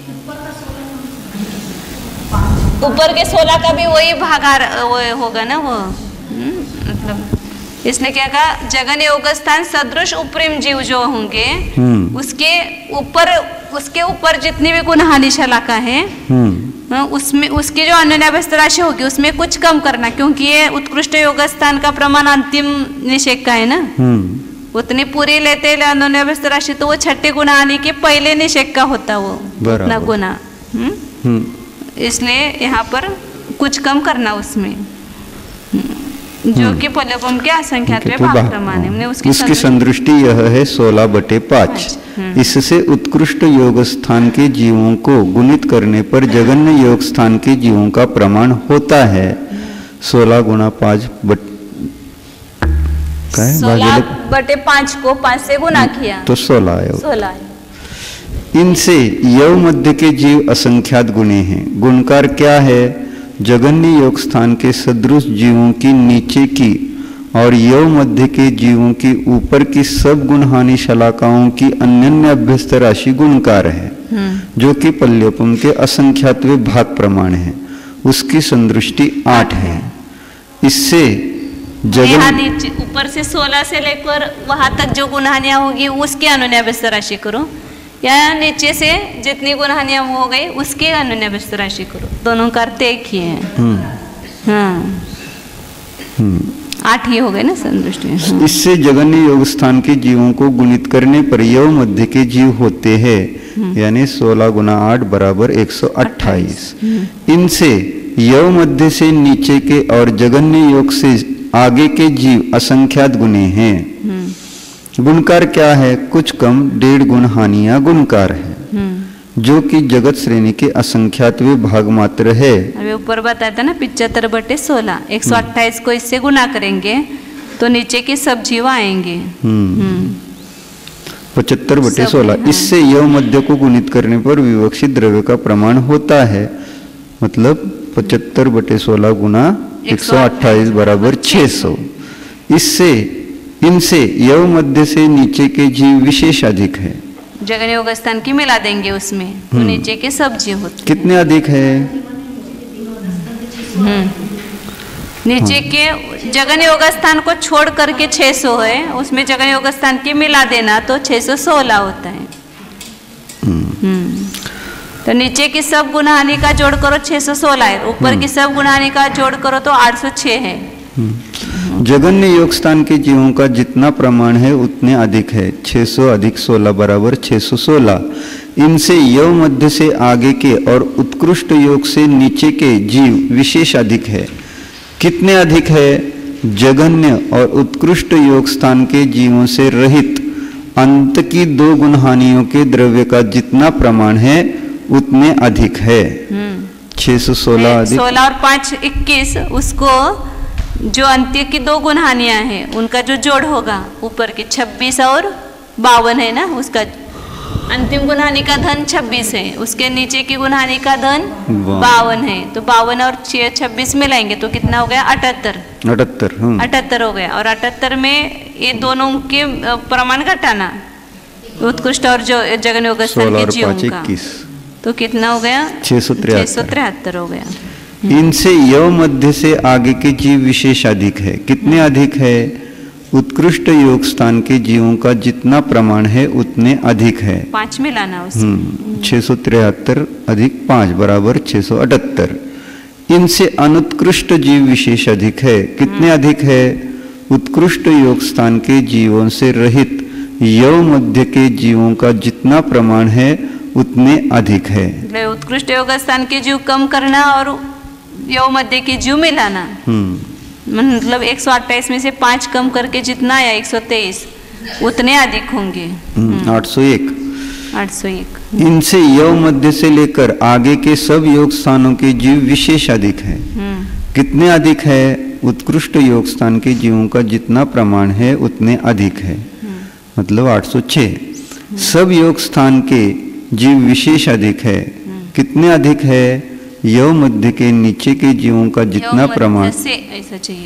ऊपर के सोलह का भी वही भागार वो होगा ना वो, मतलब इसने क्या कहा? जघन्य योग स्थान सदृश उपरिम जीव जो होंगे उसके ऊपर उसके ऊपर जितनी भी गुणहानि शलाका है उसमें उसकी जो अन्य अभ्यस्त राशि होगी उसमें कुछ कम करना, क्योंकि ये उत्कृष्ट योग स्थान का प्रमाण अंतिम निषेक का है ना। उतनी पूरी लेते अन्य अभ्यस्त राशि तो वो छठे गुणहानि के पहले निषेक का होता वो उतना गुना। इसलिए यहाँ पर कुछ कम करना उसमें, जो कि पल्योपम के असंख्यात भाग प्रमाण है। उसकी, उसकी संदृष्टि यह है सोलह बटे पाँच। इससे उत्कृष्ट योग स्थान के जीवों को गुणित करने पर जघन्य योग स्थान के जीवों का प्रमाण होता है। सोलह गुणा पाँच बट का है? सोलह बटे पाँच को पाँच से गुना किया तो सोलह है। सोलह। इनसे यव मध्य के जीव असंख्यात गुणे हैं। गुणकार क्या है? जघन्य योग स्थान के सदृश जीवों की नीचे की और यव मध्य के जीवों की ऊपर की सब गुण हानि शलाकाओं की अन्य अभ्यस्त राशि गुणकार है, जो कि पल्योपम के असंख्यात भाग प्रमाण है। उसकी संदृष्टि आठ है। इससे जघन्य ऊपर से सोलह से लेकर वहां तक जो गुणहानियां होगी उसकी अन्य अभ्यस्त राशि करो, या नीचे से जितनी गुणहानियां हो गई उसके अन्य अभ्यस्त राशि करो, दोनों करते एक ही है। हाँ आठ ही हो गए ना संदृष्टि। हाँ। इससे जघन्य योग स्थान के जीवों को गुणित करने पर यव मध्य के जीव होते हैं, यानी सोलह गुना आठ बराबर एक सौ अट्ठाईस। इनसे यव मध्य से नीचे के और जघन्य योग से आगे के जीव असंख्यात गुणे हैं। गुणकार क्या है? कुछ कम डेढ़ गुण हानियां गुणकार है, जो कि जगत श्रेणी के असंख्यात भाग मात्र है। अभी ऊपर बताया था ना पिचहत्तर बटे सोलह, एक सौ अट्ठाईस को इससे गुना करेंगे तो नीचे के सब जीव आएंगे। पचहत्तर बटे सोलह। इससे यव मध्य को गुणित करने पर विवक्षित द्रव्य का प्रमाण होता है, मतलब पचहत्तर बटे सोलह गुना एक सौ अट्ठाईस बराबर छः सौ। इससे इनसे यव मध्य से नीचे के जीव विशेष अधिक है। जगन योग स्थान की मिला देंगे उसमें तो नीचे के सब जीव होते। कितने अधिक है? हम्म नीचे के जगन योग स्थान को छोड़ करके छः सौ है, उसमें जगन योग स्थान की मिला देना तो छः सौ सोलह होता है। हम्म तो नीचे की सब गुणहानि का जोड़ करो छः सौ सोलह है, ऊपर की सब गुणहानि का जोड़ करो तो आठ सौ छः है। जगन्य योग स्थान के जीवों का जितना प्रमाण है उतने अधिक है। छः सौ अधिक सोलह बराबर छः सौ सोलह। इनसे यव मध्य से आगे के और उत्कृष्ट योग से नीचे के जीव विशेष अधिक है। कितने अधिक है? जगन्य और उत्कृष्ट योग स्थान के जीवों से रहित अंत की दो गुणहानियों के द्रव्य का जितना प्रमाण है उतने अधिक है। छः सौ सोलह अधिक सोलह और पाँच इक्कीस, उसको जो अंत्य की दो गुणहानियां हैं उनका जो जोड़ होगा ऊपर के छब्बीस और बावन है ना, उसका अंतिम गुणहानि का धन छब्बीस है, उसके नीचे की गुणहानि का धन बावन है, तो बावन और छब्बीस मिलाएंगे तो कितना हो गया? अठहत्तर। अठहत्तर अठहत्तर हो गया। और अठहत्तर में ये दोनों के प्रमाण घटाना, उत्कृष्ट और जो जगन योग स्थान के जीवों का, तो कितना हो गया? छः सौ तिहत्तर हो गया। इनसे यव मध्य से आगे के जीव विशेष अधिक है। कितने अधिक है? उत्कृष्ट योग स्थान के जीवों का जितना प्रमाण है उतने अधिक है। पांच मिलाना उसमें। छः सौ तिहत्तर अधिक पाँच बराबर छः सौ अठहत्तर। इनसे अनुत्कृष्ट जीव विशेष अधिक है। कितने अधिक है? उत्कृष्ट योग स्थान के जीवों से रहित यव मध्य के जीवों का जितना प्रमाण है उतने अधिक है। उत्कृष्ट योग स्थान के जीव कम करना और यव मध्य के जीव मिलाना, मतलब एक सौ अट्ठाईस में से पांच कम करके जितना आया एक सौ तेईस उतने अधिक होंगे। आठ सौ एक। आठ सौ एक। इनसे यव मध्य से लेकर आगे के सब योग स्थानों के जीव विशेष अधिक है। कितने अधिक है? उत्कृष्ट योग स्थान के जीवों का जितना प्रमाण है उतने अधिक है, मतलब आठ सौ छः। सब योग स्थान के जीव विशेष अधिक है। कितने अधिक है? यव मध्य के नीचे के जीवों का जितना प्रमाण से ऐसा चाहिए,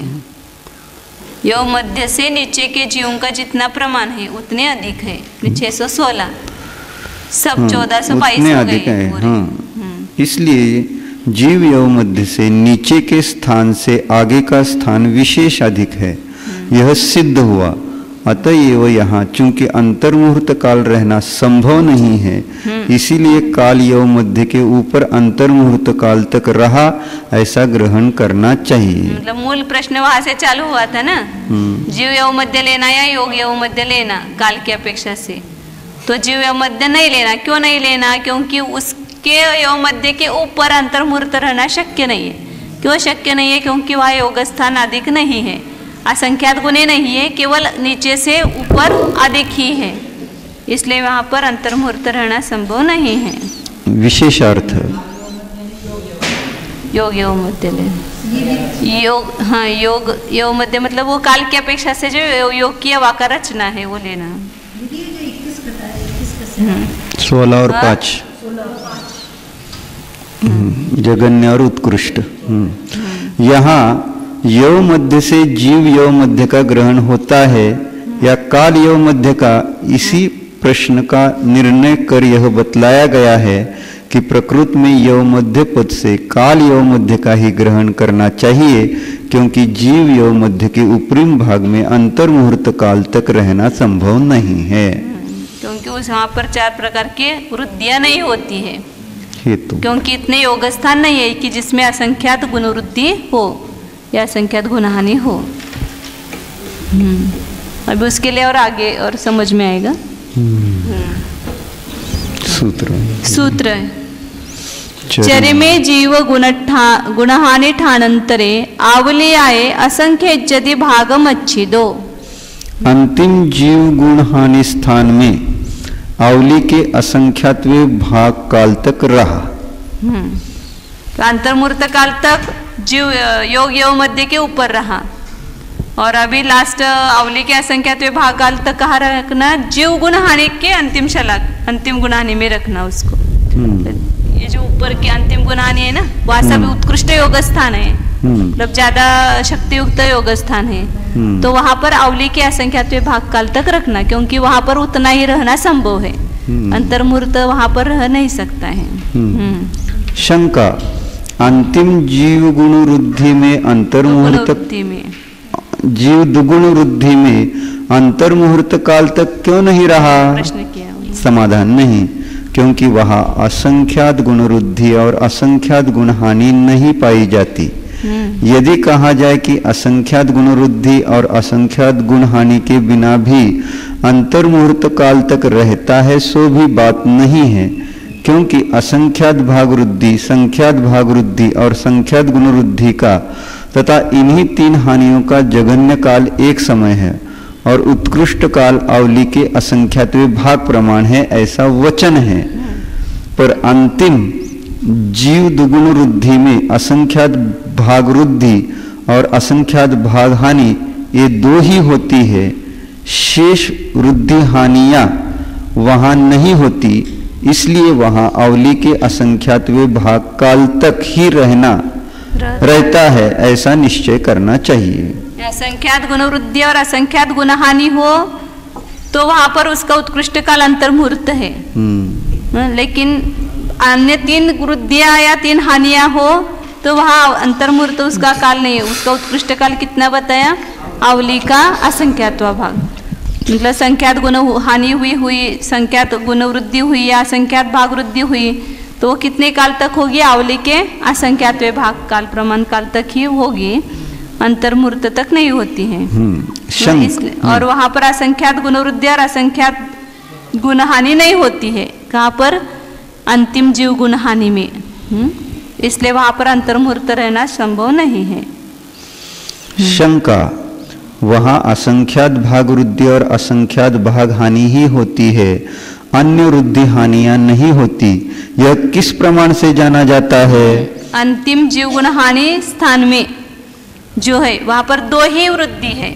यव मध्य से नीचे के जीवों का जितना प्रमाण है उतने अधिक है। छः सौ सोलह सब चौदह सौ बाईस उतने अधिक है। हाँ, इसलिए जीव यव मध्य से नीचे के स्थान से आगे का स्थान विशेष अधिक है, यह सिद्ध हुआ। अतएव यहाँ चूंकि अंतर्मुहूर्त काल रहना संभव नहीं है, इसीलिए काल यव मध्य के ऊपर अंतर्मुहूर्त काल तक रहा ऐसा ग्रहण करना चाहिए। मतलब मूल प्रश्न वहां से चालू हुआ था ना, जीव यव मध्य लेना या योग यव मध्य लेना काल की अपेक्षा से। तो जीव यव मध्य नहीं लेना। क्यों नहीं लेना? क्योंकि उसके यव मध्य के ऊपर अंतर्मुहूर्त रहना शक्य नहीं है। क्यों शक्य नहीं है? क्योंकि वह योग स्थान अधिक नहीं है, असंख्यात गुणे नहीं है, केवल नीचे से ऊपर अधिक ही है, इसलिए वहां पर अंतर्मुहूर्त रहना संभव नहीं है। विशेषार्थ योग योग मध्य ले योग, हाँ योग योग मध्य मतलब वो काल की अपेक्षा से जो योग की वाका रचना है वो लेना। सोलह और पाँच जगन्य और उत्कृष्ट। यहाँ यव मध्य से जीव यव मध्य का ग्रहण होता है या काल यव मध्य का, इसी प्रश्न का निर्णय कर यह बतलाया गया है कि प्रकृत में यव मध्य पद से काल यव मध्य का ही ग्रहण करना चाहिए, क्योंकि जीव यव मध्य के ऊपरी भाग में अंतर्मुहूर्त काल तक रहना संभव नहीं है, क्योंकि उस वहाँ पर चार प्रकार की वृद्धियां नहीं होती है हेतु, क्योंकि इतने योग स्थान नहीं है कि जिसमें असंख्यात गुणवृद्धि हो या असंख्यात गुणहानि हो। अभी उसके लिए और आगे और समझ में आएगा। सूत्र सूत्र चरिमे जीव गुणठा गुणहानि ठाणंतरे आवली आये असंख्य यदि भागम अच्छिदो। अंतिम जीव गुणहानि स्थान में आवली के असंख्यातवे भाग काल तक रहा। तो अंतर्मुहूर्त काल तक जीव योग यव मध्य के ऊपर रहा, और अभी लास्ट अवली के असंख्यातवे भाग काल तक कहाँ रखना? जीव गुणहानि के अंतिम शलाक, अंतिम गुणहानि में रखना उसको। ये जो ऊपर के अंतिम गुणहानि है ना, वह सब उत्कृष्ट योग स्थान है, मतलब ज्यादा शक्तियुक्त योग स्थान है, तो वहां पर अवली के असंख्यात भाग काल तक रखना, क्योंकि वहां पर उतना ही रहना संभव है, अंतर्मुहूर्त वहां पर रह नहीं सकता है। शंका, अंतिम जीव गुण वृद्धि में अंतर्मुहूर्त में जीव दुगुण वृद्धि में अंतर्मुहूर्त काल तक क्यों नहीं रहा? प्रश्न किया। समाधान नहीं, क्योंकि वहां असंख्यात गुण वृद्धि और असंख्यात गुण हानि नहीं पाई जाती। यदि कहा जाए कि असंख्यात गुण वृद्धि और असंख्यात गुण हानि के बिना भी अंतर्मुहूर्त काल तक रहता है, सो भी बात नहीं है, क्योंकि असंख्यात भाग वृद्धि, संख्यात भाग वृद्धि और संख्यात गुण वृद्धि का तथा इन्हीं तीन हानियों का जघन्य काल एक समय है और उत्कृष्ट काल अवली के असंख्यातवें भाग प्रमाण है, ऐसा वचन है। पर अंतिम जीव दुगुण वृद्धि में असंख्यात भाग वृद्धि और असंख्यात भाग हानि ये दो ही होती है, शेष वृद्धि हानियां वहां नहीं होती, इसलिए वहां अवली के असंख्यातवें भाग काल तक ही रहना रहता है, ऐसा निश्चय करना चाहिए। असंख्यात गुण वृद्धि और असंख्यात गुण हानि हो तो वहां पर उसका उत्कृष्ट काल अंतर्मुहूर्त है, लेकिन अन्य तीन वृद्धियां या तीन हानियां हो तो वहां अंतर्मुहूर्त उसका काल नहीं है। उसका उत्कृष्ट काल कितना बताया? अवली का असंख्यातवा भाग, मतलब संख्यात गुण हानि हुई हुई संख्यात गुण वृद्धि हुई या संख्यात भाग वृद्धि हुई तो वो कितने काल तक होगी? अवली के असंख्यातवें भाग काल प्रमाण काल तक ही होगी, अंतर्मुहूर्त तक नहीं होती है। इसलिए और वहां पर असंख्यात गुण वृद्धि और असंख्यात गुण हानि नहीं होती है। कहाँ पर? अंतिम जीव गुण हानि में, इसलिए वहां पर अंतर्मुहूर्त रहना संभव नहीं है। शंका, वहां असंख्यात भाग वृद्धि और असंख्यात भाग हानि ही होती है, अन्य वृद्धि हानियां नहीं होती, यह किस प्रमाण से जाना जाता है? अंतिम जीव गुण हानि स्थान में जो है वहां पर दो ही वृद्धि है,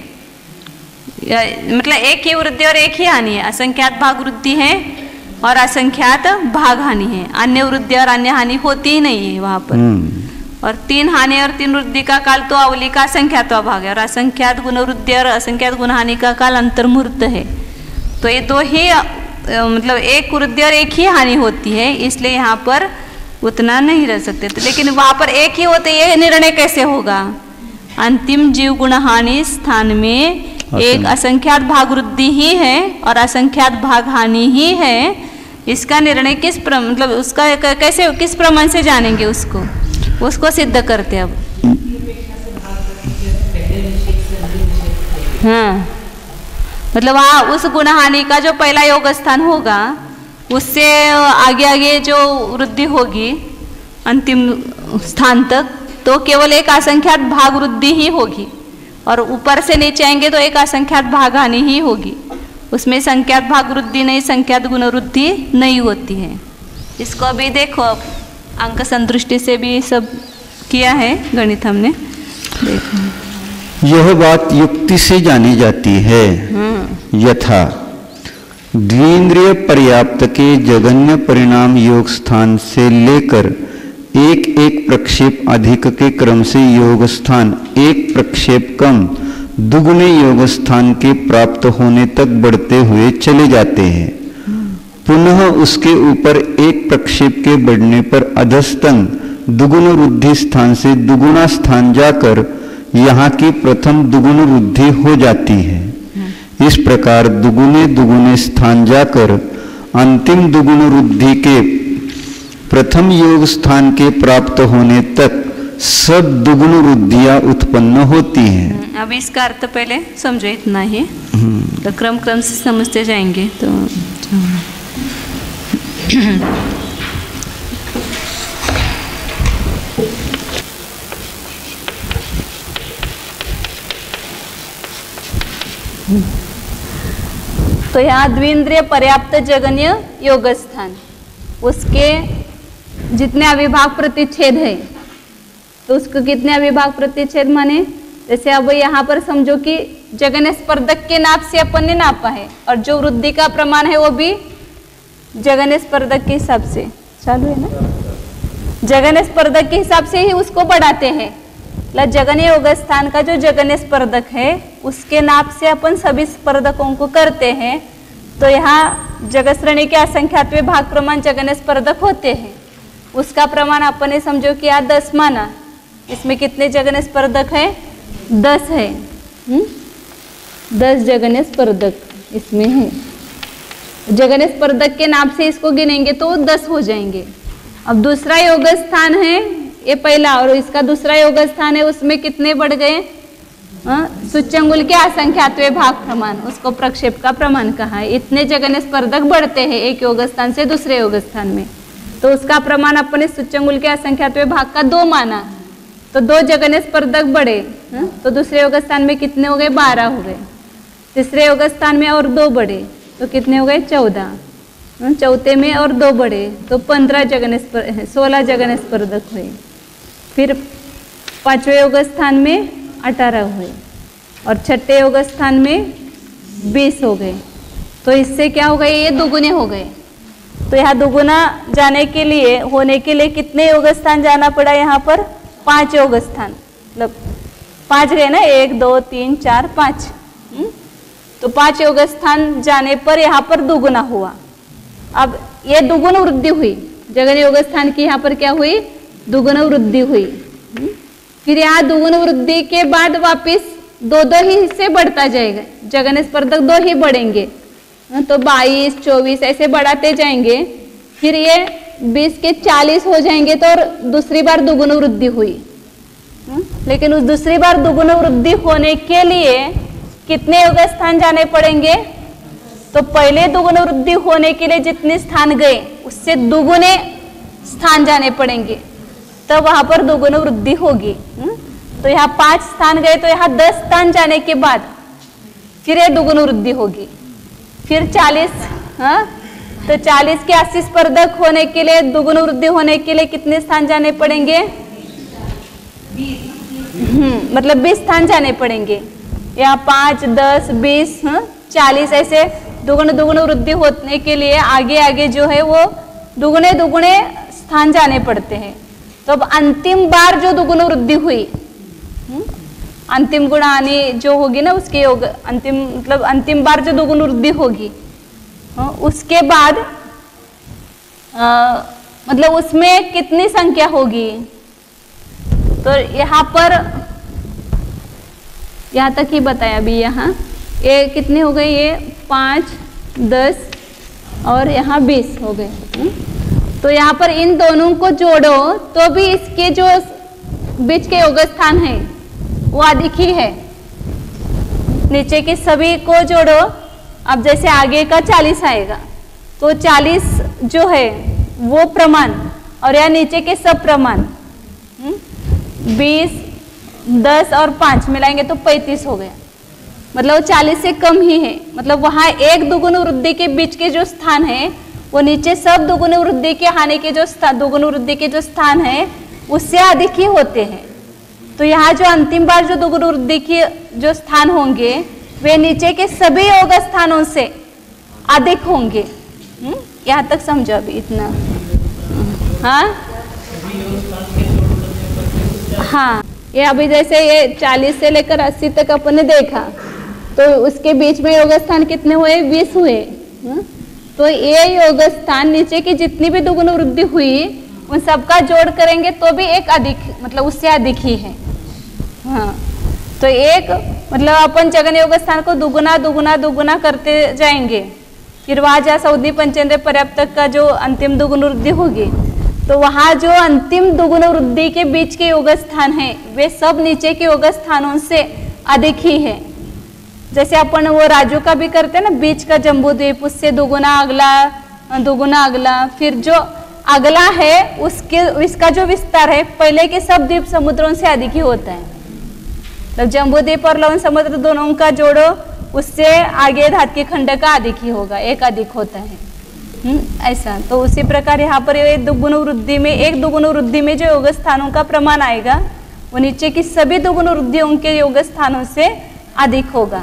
मतलब एक ही वृद्धि और एक ही हानि है। असंख्यात भाग वृद्धि है और असंख्यात भाग हानि है, अन्य वृद्धि और अन्य हानि होती ही नहीं है वहां पर। और तीन हानि और तीन वृद्धि का काल तो अवली का असंख्यातवा भाग है और असंख्यात गुण वृद्धि और असंख्यात गुण हानि का काल अंतर्मुहूर्त है। तो ये दो ही मतलब एक वृद्धि और एक ही हानि होती है, इसलिए यहाँ पर उतना नहीं रह सकते थे। लेकिन वहां पर एक ही होते, ये निर्णय कैसे होगा? अंतिम जीव गुण हानि स्थान में एक असंख्यात भाग वृद्धि ही है और असंख्यात भाग हानि ही है, इसका निर्णय किस प्र, मतलब उसका कैसे किस प्रमाण से जानेंगे? उसको उसको सिद्ध करते अब। हाँ, मतलब वहाँ उस गुण हानि का जो पहला योग स्थान होगा उससे आगे आगे जो वृद्धि होगी अंतिम स्थान तक, तो केवल एक असंख्यात भाग वृद्धि ही होगी और ऊपर से नीचे आएंगे तो एक असंख्यात भाग हानि ही होगी। उसमें संख्यात भाग वृद्धि नहीं, संख्यात गुण वृद्धि नहीं होती है। इसको अभी देखो, अब अंक संदृष्टि से भी सब किया है गणित हमने, देखो। यह बात युक्ति से जानी जाती है। यथा द्विन्द्रिय पर्याप्त के जगन्य परिणाम योग स्थान से लेकर एक एक प्रक्षेप अधिक के क्रम से योग स्थान एक प्रक्षेप कम दुगुने योग स्थान के प्राप्त होने तक बढ़ते हुए चले जाते हैं। पुनः उसके ऊपर एक प्रक्षेप के बढ़ने पर अधस्तन दुगुण वृद्धि स्थान से दुगुना स्थान जाकर यहाँ की प्रथम दुगुण वृद्धि हो जाती है। इस प्रकार दुगुने दुगुने स्थान जाकर अंतिम दुगुण वृद्धि के प्रथम योग स्थान के प्राप्त होने तक सब दुगुण वृद्धियां उत्पन्न होती हैं। अब इसका अर्थ पहले समझो, इतना ही तो क्रम क्रम से समझते जाएंगे। तो तो यहाँ द्विन्द्रिय पर्याप्त जगन्य योग स्थान, उसके जितने अविभाग प्रतिच्छेद है तो उसको कितने अविभाग प्रतिच्छेद माने? जैसे अब यहाँ पर समझो कि जगन्य स्पर्धक के नाप से अपन ने नापा है और जो वृद्धि का प्रमाण है वो भी जगन्य स्पर्धक के हिसाब से चालू है ना, जगन्य स्पर्धक के हिसाब से ही उसको बढ़ाते हैं। मतलब जगन्य योग स्थान का जो जगन्य स्पर्धक है उसके नाप से अपन सभी स्पर्धकों को करते हैं। तो यहाँ जगत श्रेणी के असंख्यातवें भाग प्रमाण जगन्य स्पर्धक होते हैं, उसका प्रमाण अपन ने समझो कि यहाँ दस माना। इसमें कितने जगन्य स्पर्धक है? दस है। हुँ? दस जगन्य स्पर्धक इसमें है। जगन्य स्पर्धक के नाम से इसको गिनेंगे तो दस हो जाएंगे। अब दूसरा योग स्थान है, ये पहला और इसका दूसरा योग स्थान है, उसमें कितने बढ़ गए? सूच्यंगुल के असंख्यातवें भाग प्रमाण, उसको प्रक्षेप का प्रमाण कहा है। इतने जगन्य स्पर्धक बढ़ते हैं एक योग स्थान से दूसरे योग स्थान में, तो उसका प्रमाण अपने सूच्यंगुल के असंख्यातवें भाग का दो माना, तो दो जगन्य स्पर्धक बढ़े। हा? तो दूसरे योग स्थान में कितने हो गए? बारह हो गए। तीसरे योग स्थान में और दो बढ़े तो कितने हो गए? चौदह। चौथे में और दो बढ़े तो पंद्रह जगन्य स्पर्धक, सोलह जगन्य स्पर्धक हुए। फिर पांचवें योग स्थान में अठारह हुए और छठे योग स्थान में बीस हो गए। तो इससे क्या हो गए? ये दुगुने हो गए। तो यहाँ दुगुना जाने के लिए होने के लिए कितने योग स्थान जाना पड़ा? यहाँ पर पांच योग स्थान, मतलब पांच गए ना, एक दो तीन चार पांच। तो पांच योग स्थान जाने पर यहाँ पर दुगुना हुआ। अब ये दुगुन वृद्धि हुई, जगन्य योग स्थान की यहाँ पर क्या हुई? दुगुन वृद्धि हुई। फिर यहाँ दुगुन वृद्धि के बाद वापिस दो दो ही हिस्से बढ़ता जाएगा, जगन्य स्पर्धक दो ही बढ़ेंगे, तो बाईस चौबीस ऐसे बढ़ाते जाएंगे। फिर ये बीस के चालीस हो जाएंगे तो और दूसरी बार दुगुन वृद्धि हुई। लेकिन उस दूसरी बार दुगुन वृद्धि होने के लिए कितने योग स्थान जाने पड़ेंगे? तो पहले दुगुन वृद्धि होने के लिए जितने स्थान गए उससे दुगुने स्थान जाने पड़ेंगे, तब वहां पर दुगुन वृद्धि होगी। तो यहाँ पांच स्थान गए तो यहाँ दस स्थान जाने के बाद फिर ये दुगुन वृद्धि होगी। फिर चालीस, हाँ, तो चालीस के अस्सी स्पर्धक होने के लिए दुगुन वृद्धि होने के लिए कितने स्थान जाने पड़ेंगे? हम्म मतलब बीस स्थान जाने पड़ेंगे। यहाँ पाँच दस बीस चालीस ऐसे दुगुने दुगुने वृद्धि होने के लिए आगे आगे जो है वो दुगुने दुगुने स्थान जाने पड़ते हैं। तो अब अंतिम बार जो दुगुन वृद्धि हुई, अंतिम गुणानी जो होगी ना उसके योग, अंतिम मतलब अंतिम बार जो दुगुन वृद्धि होगी उसके बाद आ, मतलब उसमें कितनी संख्या होगी? तो यहाँ पर यहाँ तक ही बताया अभी। यहाँ ये कितने हो गए? ये पाँच दस और यहाँ बीस हो गए। तो यहाँ पर इन दोनों को जोड़ो तो भी इसके जो बीच के योग स्थान है वो अधिक ही है। नीचे के सभी को जोड़ो, अब जैसे आगे का चालीस आएगा तो चालीस जो है वो प्रमाण और यहाँ नीचे के सब प्रमाण बीस दस और पाँच मिलाएंगे तो पैंतीस हो गया। मतलब चालीस से कम ही है। मतलब वहाँ एक दुगुन वृद्धि के बीच के जो स्थान है वो नीचे सब दुगुन वृद्धि के हानि के जो दुगुन वृद्धि के जो स्थान है उससे अधिक ही होते हैं। तो यहाँ जो अंतिम बार जो दुगुन वृद्धि के जो स्थान होंगे वे नीचे के सभी योग स्थानों से अधिक होंगे। यहाँ तक समझो अभी इतना। हाँ हाँ, ये अभी जैसे ये चालीस से लेकर अस्सी तक अपन ने देखा तो उसके बीच में योग स्थान कितने हुए? बीस हुए। हा? तो ये योग स्थान नीचे की जितनी भी दुगुन वृद्धि हुई उन सबका जोड़ करेंगे तो भी एक अधिक मतलब उससे अधिक ही है। हाँ, तो एक मतलब अपन जगन्य योग स्थान को दुगुना दुगुना दुगुना करते जाएंगे। फिर वहाँ जहाँ सऊदी पंचेंद्र पर्याप्त तक का जो अंतिम दुगुन वृद्धि होगी तो वहाँ जो अंतिम दुगुन वृद्धि के बीच के योग स्थान है वे सब नीचे के योग स्थानों से अधिक ही है। जैसे अपन वो राजू का भी करते हैं ना, बीच का जम्बू द्वीप उससे दुगुना अगला दुगुना अगला, फिर जो अगला है उसके इसका जो विस्तार है पहले के सब द्वीप समुद्रों से अधिक ही होता है। तो जम्बू द्वीप और लवण समुद्र दोनों का जोड़ो उससे आगे धातु खंड का अधिक ही होगा, एक अधिक होता है। हम्म ऐसा। तो उसी प्रकार यहाँ पर ये दुगुन वृद्धि में एक दुगुन वृद्धि में जो योग स्थानों का प्रमाण आएगा वो नीचे की सभी दुगुन वृद्धियों के योग स्थानों से अधिक होगा।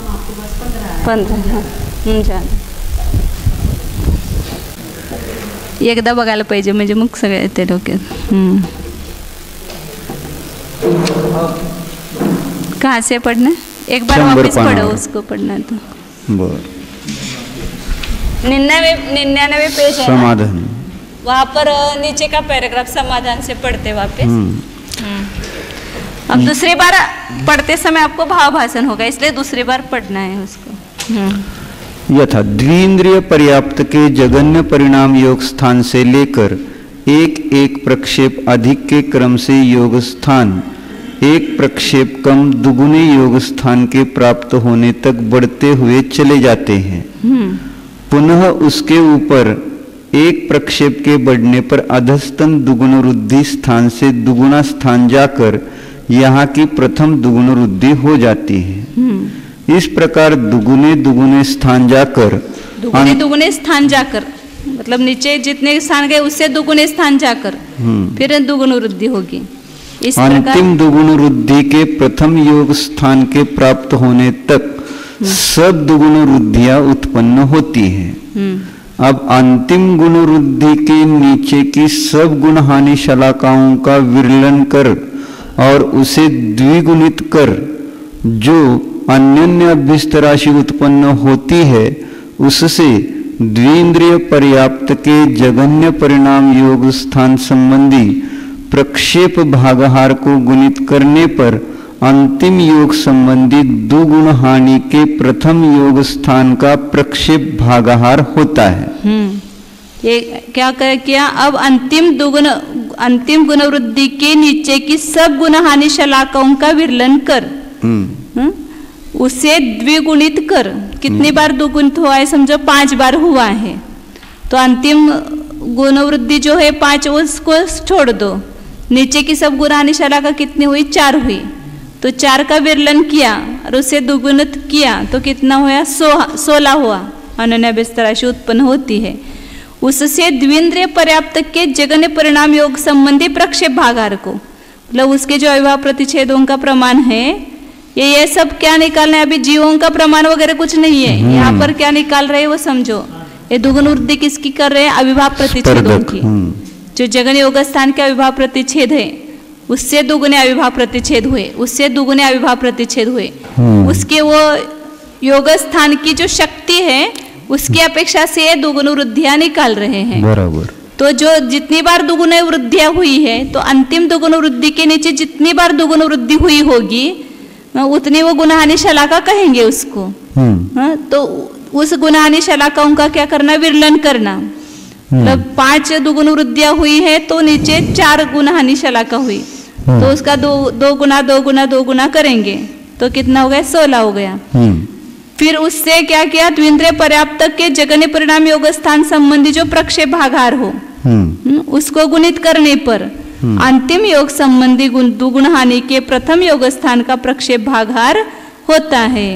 पंद्रह। एकदा बघायला पाहिजे म्हणजे मग सगळे ते डोक्यात. हम्म. कहाँ से पढ़ना? एक बार वापस पढ़ो उसको पढ़ना तो. बर. निन्यानवे निन्यानवे पेज है समाधान. वहाँ पर नीचे का पैराग्राफ समाधान से पढ़ते वापस. हम्म. अब दूसरी बार पढ़ते समय आपको भाव भाषण होगा, इसलिए दूसरी बार पढ़ना है उसको. हम्म. यथा द्विंद्रिय पर्याप्त के जगन्य परिणाम योग स्थान से लेकर एक एक प्रक्षेप अधिक के क्रम से योग स्थान, एक प्रक्षेप कम दुगुने योग स्थान के प्राप्त होने तक बढ़ते हुए चले जाते हैं. पुनः उसके ऊपर एक प्रक्षेप के बढ़ने पर अधस्तन दुगुण वृद्धि स्थान से दुगुना स्थान जाकर यहाँ की प्रथम दुगुण वृद्धि हो जाती है. इस प्रकार दुगुने दुगुने स्थान जाकर दुगुने दुगुने स्थान जाकर मतलब नीचे जितने स्थान गए उससे दुगुने स्थान जाकर फिर दुगुण वृद्धि होगी. इस अंतिम दुगुण वृद्धि के प्रथम योग स्थान के प्राप्त होने तक सब दुगुण वृद्धियां उत्पन्न होती हैं. अब अंतिम गुण वृद्धि के नीचे की सब गुण हानि शलाकाओं का विरलन कर और उसे द्विगुणित कर जो अन्योन्य अभ्यस्त राशि उत्पन्न होती है उससे द्विंद्रिय पर्याप्त के जगन्य परिणाम योग स्थान संबंधी प्रक्षेप भागहार को गुणित करने पर अंतिम योग संबंधी दुगुण हानि के प्रथम योग स्थान का प्रक्षेप भागहार होता है. हम्म. ये क्या कर किया? अब अंतिम दुगुण अंतिम गुण वृद्धि के नीचे की सब गुण हानि शलाकाओं का विरलन कर. हम्म. उसे द्विगुणित कर. कितनी बार दुगुणित हुआ है? समझो पांच बार हुआ है तो अंतिम गुण वृद्धि जो है पांच, उसको छोड़ दो. नीचे की सब गुण हानि शलाका कितनी हुई? चार हुई. तो चार का विरलन किया और उसे दुगुणित किया तो कितना हुआ? सो सोलह हुआ. अनन्य अभ्यस्त राशि उत्पन्न होती है. उससे द्विंद्रिय पर्याप्त के जगन्य परिणाम योग संबंधी प्रक्षेप भागार को मतलब उसके जो अविभाव प्रतिच्छेदों का प्रमाण है ये ये सब क्या निकालना है? अभी जीवों का प्रमाण वगैरह कुछ नहीं है. यहाँ पर क्या निकाल रहे हैं वो समझो. ये दुगुण वृद्धि किसकी कर रहे हैं? अविभाव प्रतिच्छेदों की. जो जगन्य योग स्थान के अविभाव प्रतिच्छेद है उससे दुगुने अविभाव प्रतिच्छेद हुए, उससे दुगुने अविभाव प्रतिच्छेद हुए. उसके वो योग स्थान की जो शक्ति है उसकी अपेक्षा से दुगुण वृद्धियां निकाल रहे हैं. बराबर. तो जो जितनी बार दुगुण वृद्धियां हुई है तो अंतिम दुगुण वृद्धि के नीचे जितनी बार दुगुण वृद्धि हुई होगी उतनी वो गुणहानि शलाका कहेंगे उसको. हाँ, तो उस गुणहानि शलाकाओं का क्या करना? विरलन करना. मतलब पांच दुगुण वृद्धियां हुई है तो नीचे चार गुणहानि शलाका हुई तो उसका दो दो गुना दो गुना दो गुना करेंगे तो कितना हो गया? सोलह हो गया. फिर उससे क्या किया? द्विंद्रिय पर्याप्त के जगन्य परिणाम योग स्थान संबंधी जो प्रक्षेप भागार हो उसको गुणित करने पर अंतिम योग संबंधी गुण दुगुण हानि के प्रथम योग स्थान का प्रक्षेप भागार होता है.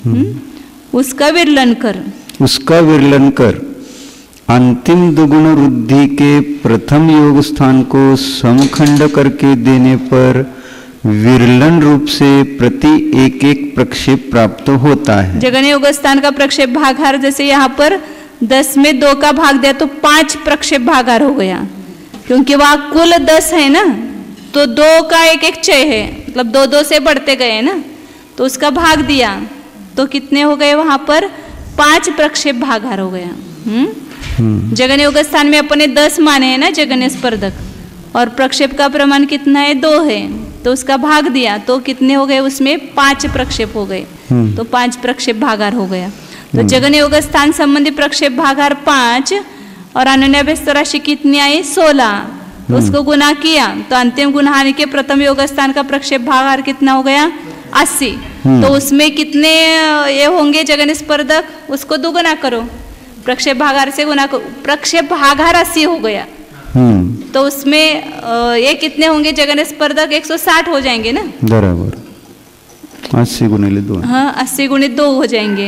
उसका विरलन कर उसका विरलन कर अंतिम दुगुण वृद्धि के प्रथम योग स्थान को समखंड करके देने पर विरलन रूप से प्रति एक एक प्रक्षेप प्राप्त होता है. जगन्य योग स्थान का प्रक्षेप भागार जैसे यहाँ पर दस में दो का भाग दिया तो पांच प्रक्षेप भागार हो गया क्योंकि वहाँ कुल दस है ना तो दो का एक एक छह है मतलब दो दो से बढ़ते गए ना तो उसका भाग दिया तो कितने हो गए? वहां पर पांच प्रक्षेप भागार हो गया. हम्म. जगन्य योग स्थान में अपने दस माने हैं ना जगन्य स्पर्धक और प्रक्षेप का प्रमाण कितना है? दो है तो उसका भाग दिया तो कितने हो गए? उसमें पांच प्रक्षेप हो गए तो पांच प्रक्षेप भागार हो गया. तो जगन्य योग स्थान संबंधी प्रक्षेप भागार पांच और अनन्य अभ्यस्त राशि कितनी आई? सोलह. तो उसको गुना किया तो अंतिम गुण हानि के प्रथम योग स्थान का प्रक्षेप भागार कितना हो गया? अस्सी. तो उसमें कितने ये होंगे जगन्य स्पर्धक? उसको दुगुना करो. प्रक्षेप भागार से गुना करो. प्रक्षेप भागार अस्सी हो गया तो उसमें ये कितने होंगे जगन्य स्पर्धक? एक सौ साठ हो जाएंगे ना. बराबर. अस्सी गुणिले दो. हाँ, अस्सी गुणित दो हो जाएंगे.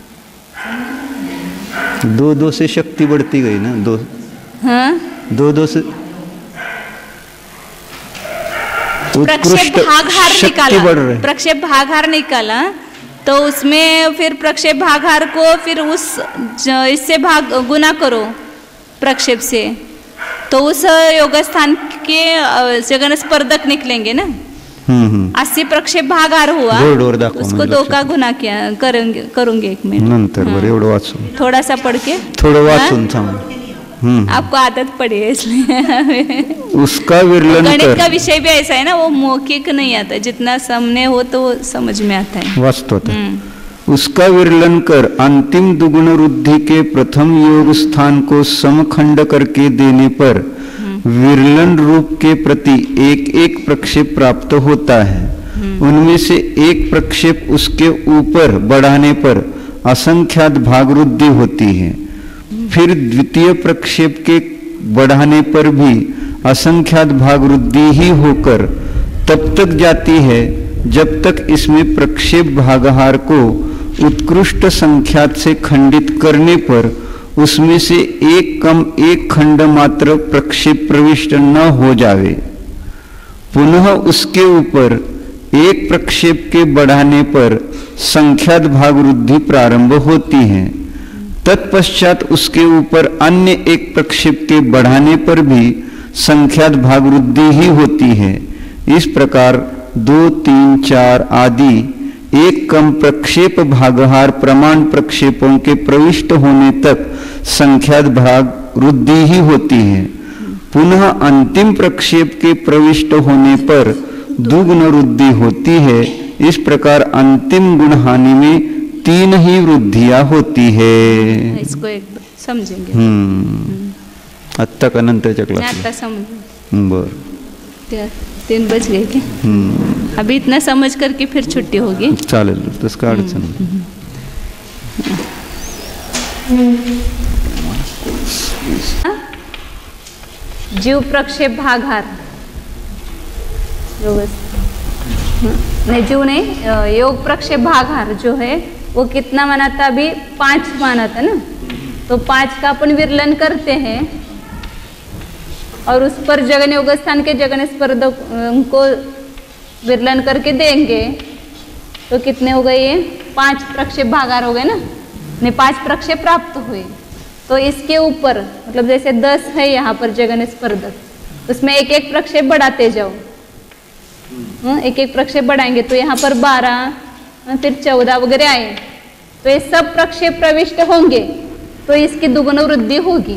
दो दो से शक्ति बढ़ती गई ना. दो हाँ दो दो से प्रक्षेप भागहार निकाला. प्रक्षेप भागहार निकाला तो उसमें फिर प्रक्षेप भागहार को फिर उस इससे भाग गुना करो प्रक्षेप से, तो उस योग स्थान के जगन स्पर्धक निकलेंगे ना। हम्म हम्म अस्सी प्रक्षेप भागार हुआ, बोर्डवर दाखवा उसको म्हणजे दो लक्षात का गुना किया करूंगे करूंगे एक मिनट नंतर बरं एवढं वाचून थोड़ा सा पढ़ के थोडं वाचून सांग। हम्म आपको आदत पड़ी है इसलिए उसका विरलन गणित कर का विषय भी ऐसा है ना, वो मौखिक नहीं आता, जितना सामने हो तो वो समझ में आता है। वाचतो आता। हम्म। उसका विरलन कर अंतिम दुगुण वृद्धि के प्रथम योग स्थान को समखंड करके देने पर विरलन रूप के प्रति एक एक प्रक्षेप प्राप्त होता है। उनमें से एक प्रक्षेप उसके ऊपर बढ़ाने पर असंख्यात भाग वृद्धि होती है। फिर द्वितीय प्रक्षेप के बढ़ाने पर भी असंख्यात भाग वृद्धि ही होकर तब तक जाती है जब तक इसमें प्रक्षेप भागहार को उत्कृष्ट संख्यात से खंडित करने पर उसमें से एक कम एक खंड मात्र प्रक्षेप प्रविष्ट न हो जावे। पुनः उसके ऊपर एक प्रक्षेप के बढ़ाने पर संख्यात भाग वृद्धि प्रारंभ होती है। तत्पश्चात उसके ऊपर अन्य एक प्रक्षेप के बढ़ाने पर भी संख्यात भाग वृद्धि ही होती है। इस प्रकार दो तीन चार आदि एक कम प्रक्षेप भागहार प्रमाण प्रक्षेपों के प्रविष्ट होने तक संख्यात भाग वृद्धि ही होती है। पुनः अंतिम प्रक्षेप के प्रविष्ट होने पर दुगुण वृद्धि होती है। इस प्रकार अंतिम गुण हानि में तीन ही वृद्धियां होती है। इसको एक समझेंगे। हम्म आता का नंतरच्या मैं क्लास आता समझ बर क्या तीन बज गए क्या? हम्म अभी इतना समझ करके फिर छुट्टी होगी। चालेल तसं काय अडचण नाही। जीव प्रक्षेप भागहार नहीं जीव नहीं योग प्रक्षेप भागहार जो है वो कितना माना था? अभी पांच माना था ना, तो पांच का अपन विरलन करते हैं और उस पर जगन योग स्थान के जगन स्पर्धक को विरलन करके देंगे तो कितने हो गए? ये पांच प्रक्षेप भागार हो गए ना, ने पांच प्रक्षेप प्राप्त हुए। तो इसके ऊपर मतलब जैसे दस है यहाँ पर जगन स्पर्धक, उसमें एक एक प्रक्षेप बढ़ाते जाओ। एक एक प्रक्षेप बढ़ाएंगे तो यहाँ पर बारह फिर चौदह वगैरह आए, तो ये सब प्रक्षेप प्रविष्ट होंगे तो इसकी दुगुण वृद्धि होगी।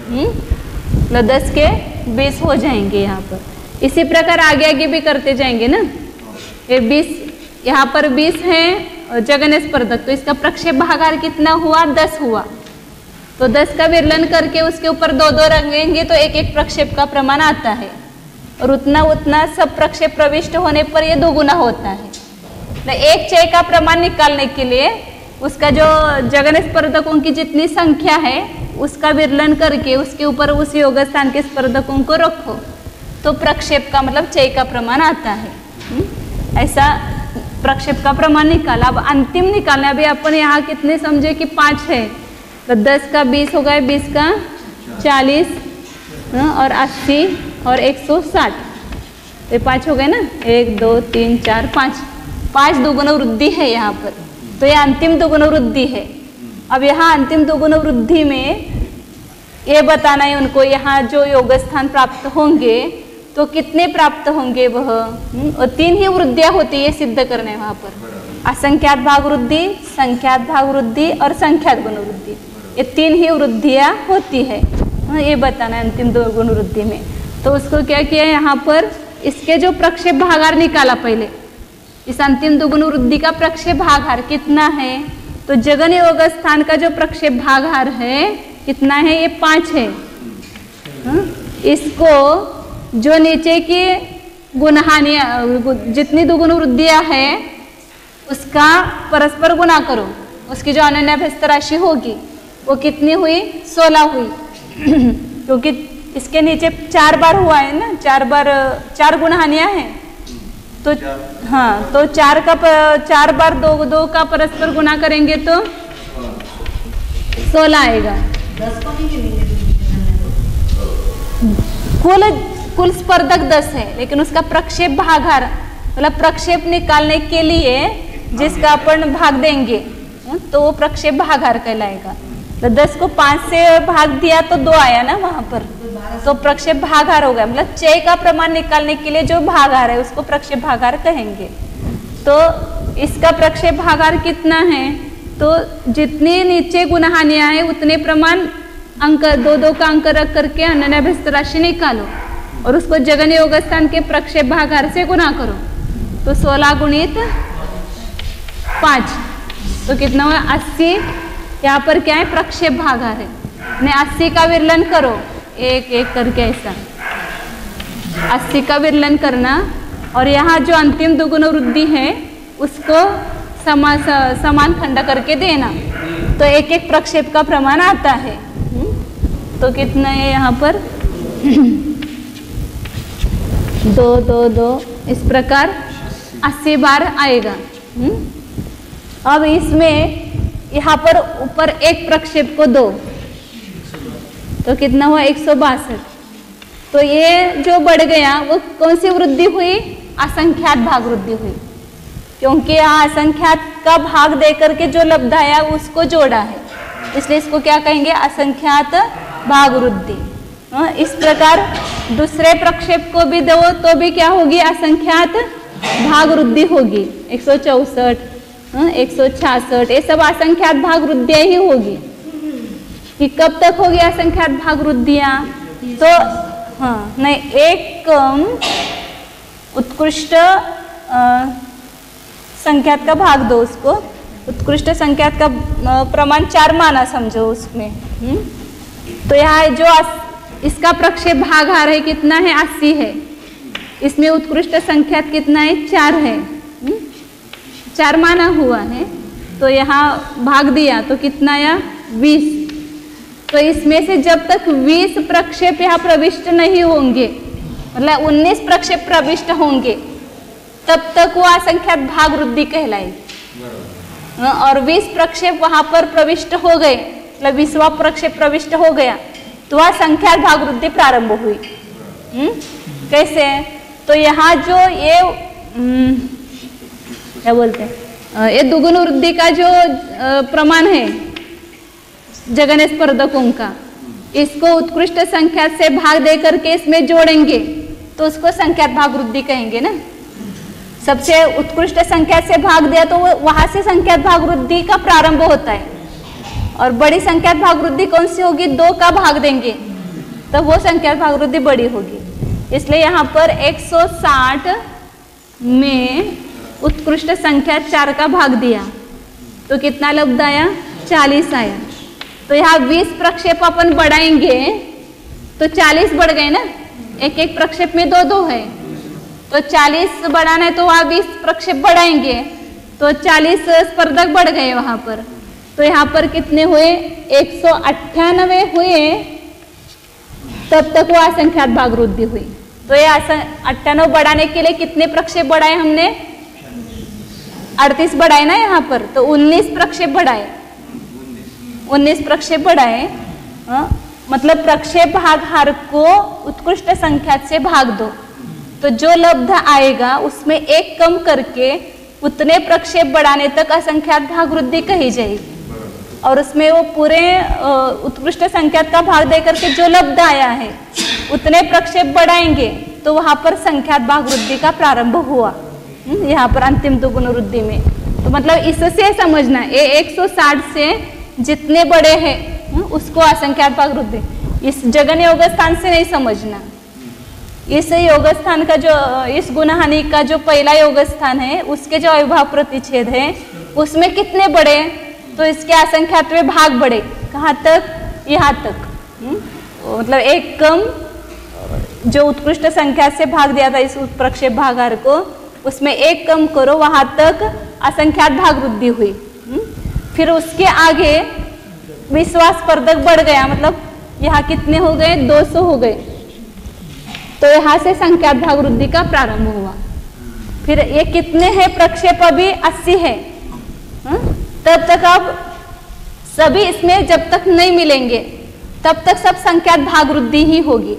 मतलब दस के बीस हो जाएंगे यहाँ पर। इसी प्रकार आगे आगे भी करते जाएंगे ना। ये बीस यहाँ पर बीस है जगन स्पर्धक, तो इसका प्रक्षेप भागार कितना हुआ? दस हुआ। तो दस का विरलन करके उसके ऊपर दो दो रंगेंगे तो एक एक प्रक्षेप का प्रमाण आता है, और उतना उतना सब प्रक्षेप प्रविष्ट होने पर ये दोगुना होता है। तो एक चय का प्रमाण निकालने के लिए उसका जो जगन स्पर्धकों की जितनी संख्या है उसका विरलन करके उसके ऊपर उस योग स्थान के स्पर्धकों को रखो तो प्रक्षेप का मतलब चय का प्रमाण आता है। ऐसा प्रक्षेप का प्रमाण निकाला। अब अंतिम निकालना, अभी अपन यहाँ कितने समझे कि पाँच है, तो दस का बीस हो गए, बीस का चालीस और अस्सी और एक सौ साठ, ये पाँच हो गए ना। एक दो तीन चार पाँच, पाँच दोगुना वृद्धि है यहाँ पर, तो ये अंतिम दोगुना वृद्धि है। अब यहाँ अंतिम दोगुना वृद्धि में ये बताना है उनको, यहाँ जो योग स्थान प्राप्त होंगे तो कितने प्राप्त होंगे वह, और तीन ही वृद्धियाँ होती है सिद्ध करने वहाँ पर। असंख्यात भाग वृद्धि, संख्यात भाग वृद्धि और संख्यात गुण वृद्धि, ये तीन ही वृद्धियाँ होती है, ये बताना है अंतिम दो गुण वृद्धि में। तो उसको क्या किया यहाँ पर, इसके जो प्रक्षेप भागार निकाला पहले, इस अंतिम दुगुण वृद्धि का प्रक्षेप भागार कितना है, तो जगन योग स्थान का जो प्रक्षेप भागार है कितना है? ये पाँच है। हा? इसको जो नीचे की गुणहानियाँ जितनी दुगुण वृद्धियाँ है उसका परस्पर गुणा करो, उसकी जो अनन्याभ्यस्त राशि होगी वो कितनी हुई? सोलह हुई। क्योंकि इसके नीचे चार बार हुआ है ना, चार बार चार गुणहानियाँ हैं, तो हाँ तो चार का चार बार दो दो का परस्पर गुणा करेंगे तो सोलह आएगा। कुल कुल स्पर्धक दस है, लेकिन उसका प्रक्षेप भागार मतलब प्रक्षेप निकालने के लिए जिसका अपन भाग देंगे तो वो प्रक्षेप भागार कहलाएगा। तो दस को पाँच से भाग दिया तो दो आया ना वहां पर, तो प्रक्षेप भागार हो गया। मतलब चय का प्रमाण निकालने के लिए जो भागार है उसको प्रक्षेप भागार कहेंगे। तो इसका प्रक्षेप भागार कितना है, तो जितनी नीचे गुणहानियां है उतने प्रमाण अंक दो दो का अंक रख करके अनन्याभ्यस्त राशि निकालो और उसको जगन योग स्थान के प्रक्षेप भागार से गुणा करो। तो सोलह गुणित पाँच तो कितना हुआ अस्सी। यहाँ पर क्या है, प्रक्षेप भागार है, ने अस्सी का विरलन करो एक एक करके ऐसा अस्सी का विरलन करना और यहाँ जो अंतिम दुगुण वृद्धि है उसको समा समान खंड करके देना, तो एक एक प्रक्षेप का प्रमाण आता है। तो कितना है यहाँ पर दो दो दो, इस प्रकार अस्सी बार आएगा। अब इसमें यहाँ पर ऊपर एक प्रक्षेप को दो तो कितना हुआ एक सौ बासठ। तो ये जो बढ़ गया वो कौन सी वृद्धि हुई, असंख्यात भाग वृद्धि हुई, क्योंकि यहाँ असंख्यात का भाग दे करके जो लब्ध आया उसको जोड़ा है, इसलिए इसको क्या कहेंगे, असंख्यात भाग वृद्धि। इस प्रकार दूसरे प्रक्षेप को भी दो तो भी क्या होगी, असंख्यात भाग वृद्धि होगी। एक सौ चौसठ एक सौ छियासठ ये सब असंख्यात भाग वृद्धियां ही होगी। कि कब तक होगी असंख्यात भाग वृद्धियां, तो हाँ नहीं, एक उत्कृष्ट संख्यात का भाग दो उसको, उत्कृष्ट संख्यात का प्रमाण चार माना समझो उसमें। हुँ? तो यहाँ जो इसका प्रक्षेप भागार है कितना है, अस्सी है, इसमें उत्कृष्ट संख्यात कितना है, चार है। हुँ? चार माना हुआ है, तो यहाँ भाग दिया तो कितना आया, बीस। तो इसमें से जब तक बीस प्रक्षेप यहाँ प्रविष्ट नहीं होंगे, मतलब उन्नीस प्रक्षेप प्रविष्ट होंगे, तब तक वो असंख्यात भाग वृद्धि कहलाएगी। और बीस प्रक्षेप वहां पर प्रविष्ट हो गए, मतलब बीसवां प्रक्षेप प्रविष्ट हो गया तो वह संख्यात भाग वृद्धि प्रारंभ हुई। हुँ? कैसे, तो यहाँ जो ये क्या बोलते हैं, ये दुगुण वृद्धि का जो प्रमाण है जगन स्पर्धकों का, इसको उत्कृष्ट संख्या से भाग दे करके इसमें जोड़ेंगे तो उसको संख्यात भाग वृद्धि कहेंगे ना। सबसे उत्कृष्ट संख्या से भाग दिया तो वहां से संख्यात भाग वृद्धि का प्रारंभ होता है, और बड़ी संख्यात भाग वृद्धि कौन सी होगी, दो का भाग देंगे तो वो संख्यात भाग वृद्धि बड़ी होगी। इसलिए यहाँ पर एक सौ साठ में उत्कृष्ट संख्या चार का भाग दिया तो कितना लब्ध आया, चालीस आया। तो यहाँ बीस प्रक्षेप अपन बढ़ाएंगे तो चालीस बढ़ गए ना, एक एक प्रक्षेप में दो दो है, तो चालीस बढ़ाना है तो वहाँ बीस प्रक्षेप बढ़ाएंगे तो चालीस स्पर्धक बढ़ गए वहां पर। तो यहाँ पर कितने हुए, एक सौ अट्ठानवे हुए, तब तक वो असंख्यात भाग वृद्धि हुई। तो ये अट्ठानवे बढ़ाने के लिए कितने प्रक्षेप बढ़ाए हमने, अड़तीस बढ़ाए ना यहाँ पर, तो उन्नीस प्रक्षेप बढ़ाए, उन्नीस प्रक्षेप बढ़ाए। मतलब प्रक्षेप भागार को उत्कृष्ट संख्या से भाग दो तो जो लब्ध आएगा उसमें एक कम करके उतने प्रक्षेप बढ़ाने तक असंख्यात भाग वृद्धि कही जाएगी, और उसमें वो पूरे उत्कृष्ट संख्यात का भाग दे करके जो लब्ध आया है उतने प्रक्षेप बढ़ाएंगे तो वहां पर संख्यात भाग वृद्धि का प्रारंभ हुआ। यहाँ पर अंतिम दुगुण वृद्धि में, तो मतलब इससे समझना, ये एक सौ साठ से जितने बड़े हैं उसको असंख्यात भाग वृद्धि, इस जगन योग स्थान से नहीं समझना। इस योग स्थान का जो, इस गुणहानि का जो पहला योग स्थान है उसके जो अविभाव प्रतिच्छेद है उसमें कितने बड़े, तो इसके असंख्यात में भाग बढ़े, कहाँ तक, यहाँ तक। मतलब एक कम जो उत्कृष्ट संख्या से भाग दिया था इस प्रक्षेप भागार को, उसमें एक कम करो, वहां तक असंख्यात भाग वृद्धि हुई। फिर उसके आगे विश्वास स्पर्धक बढ़ गया, मतलब यहाँ कितने हो गए, दो सौ हो गए, तो यहाँ से संख्यात भाग वृद्धि का प्रारंभ हुआ। फिर ये कितने हैं प्रक्षेप, अभी अस्सी है, तब तक अब सभी इसमें जब तक नहीं मिलेंगे तब तक सब संख्यात भाग वृद्धि ही होगी।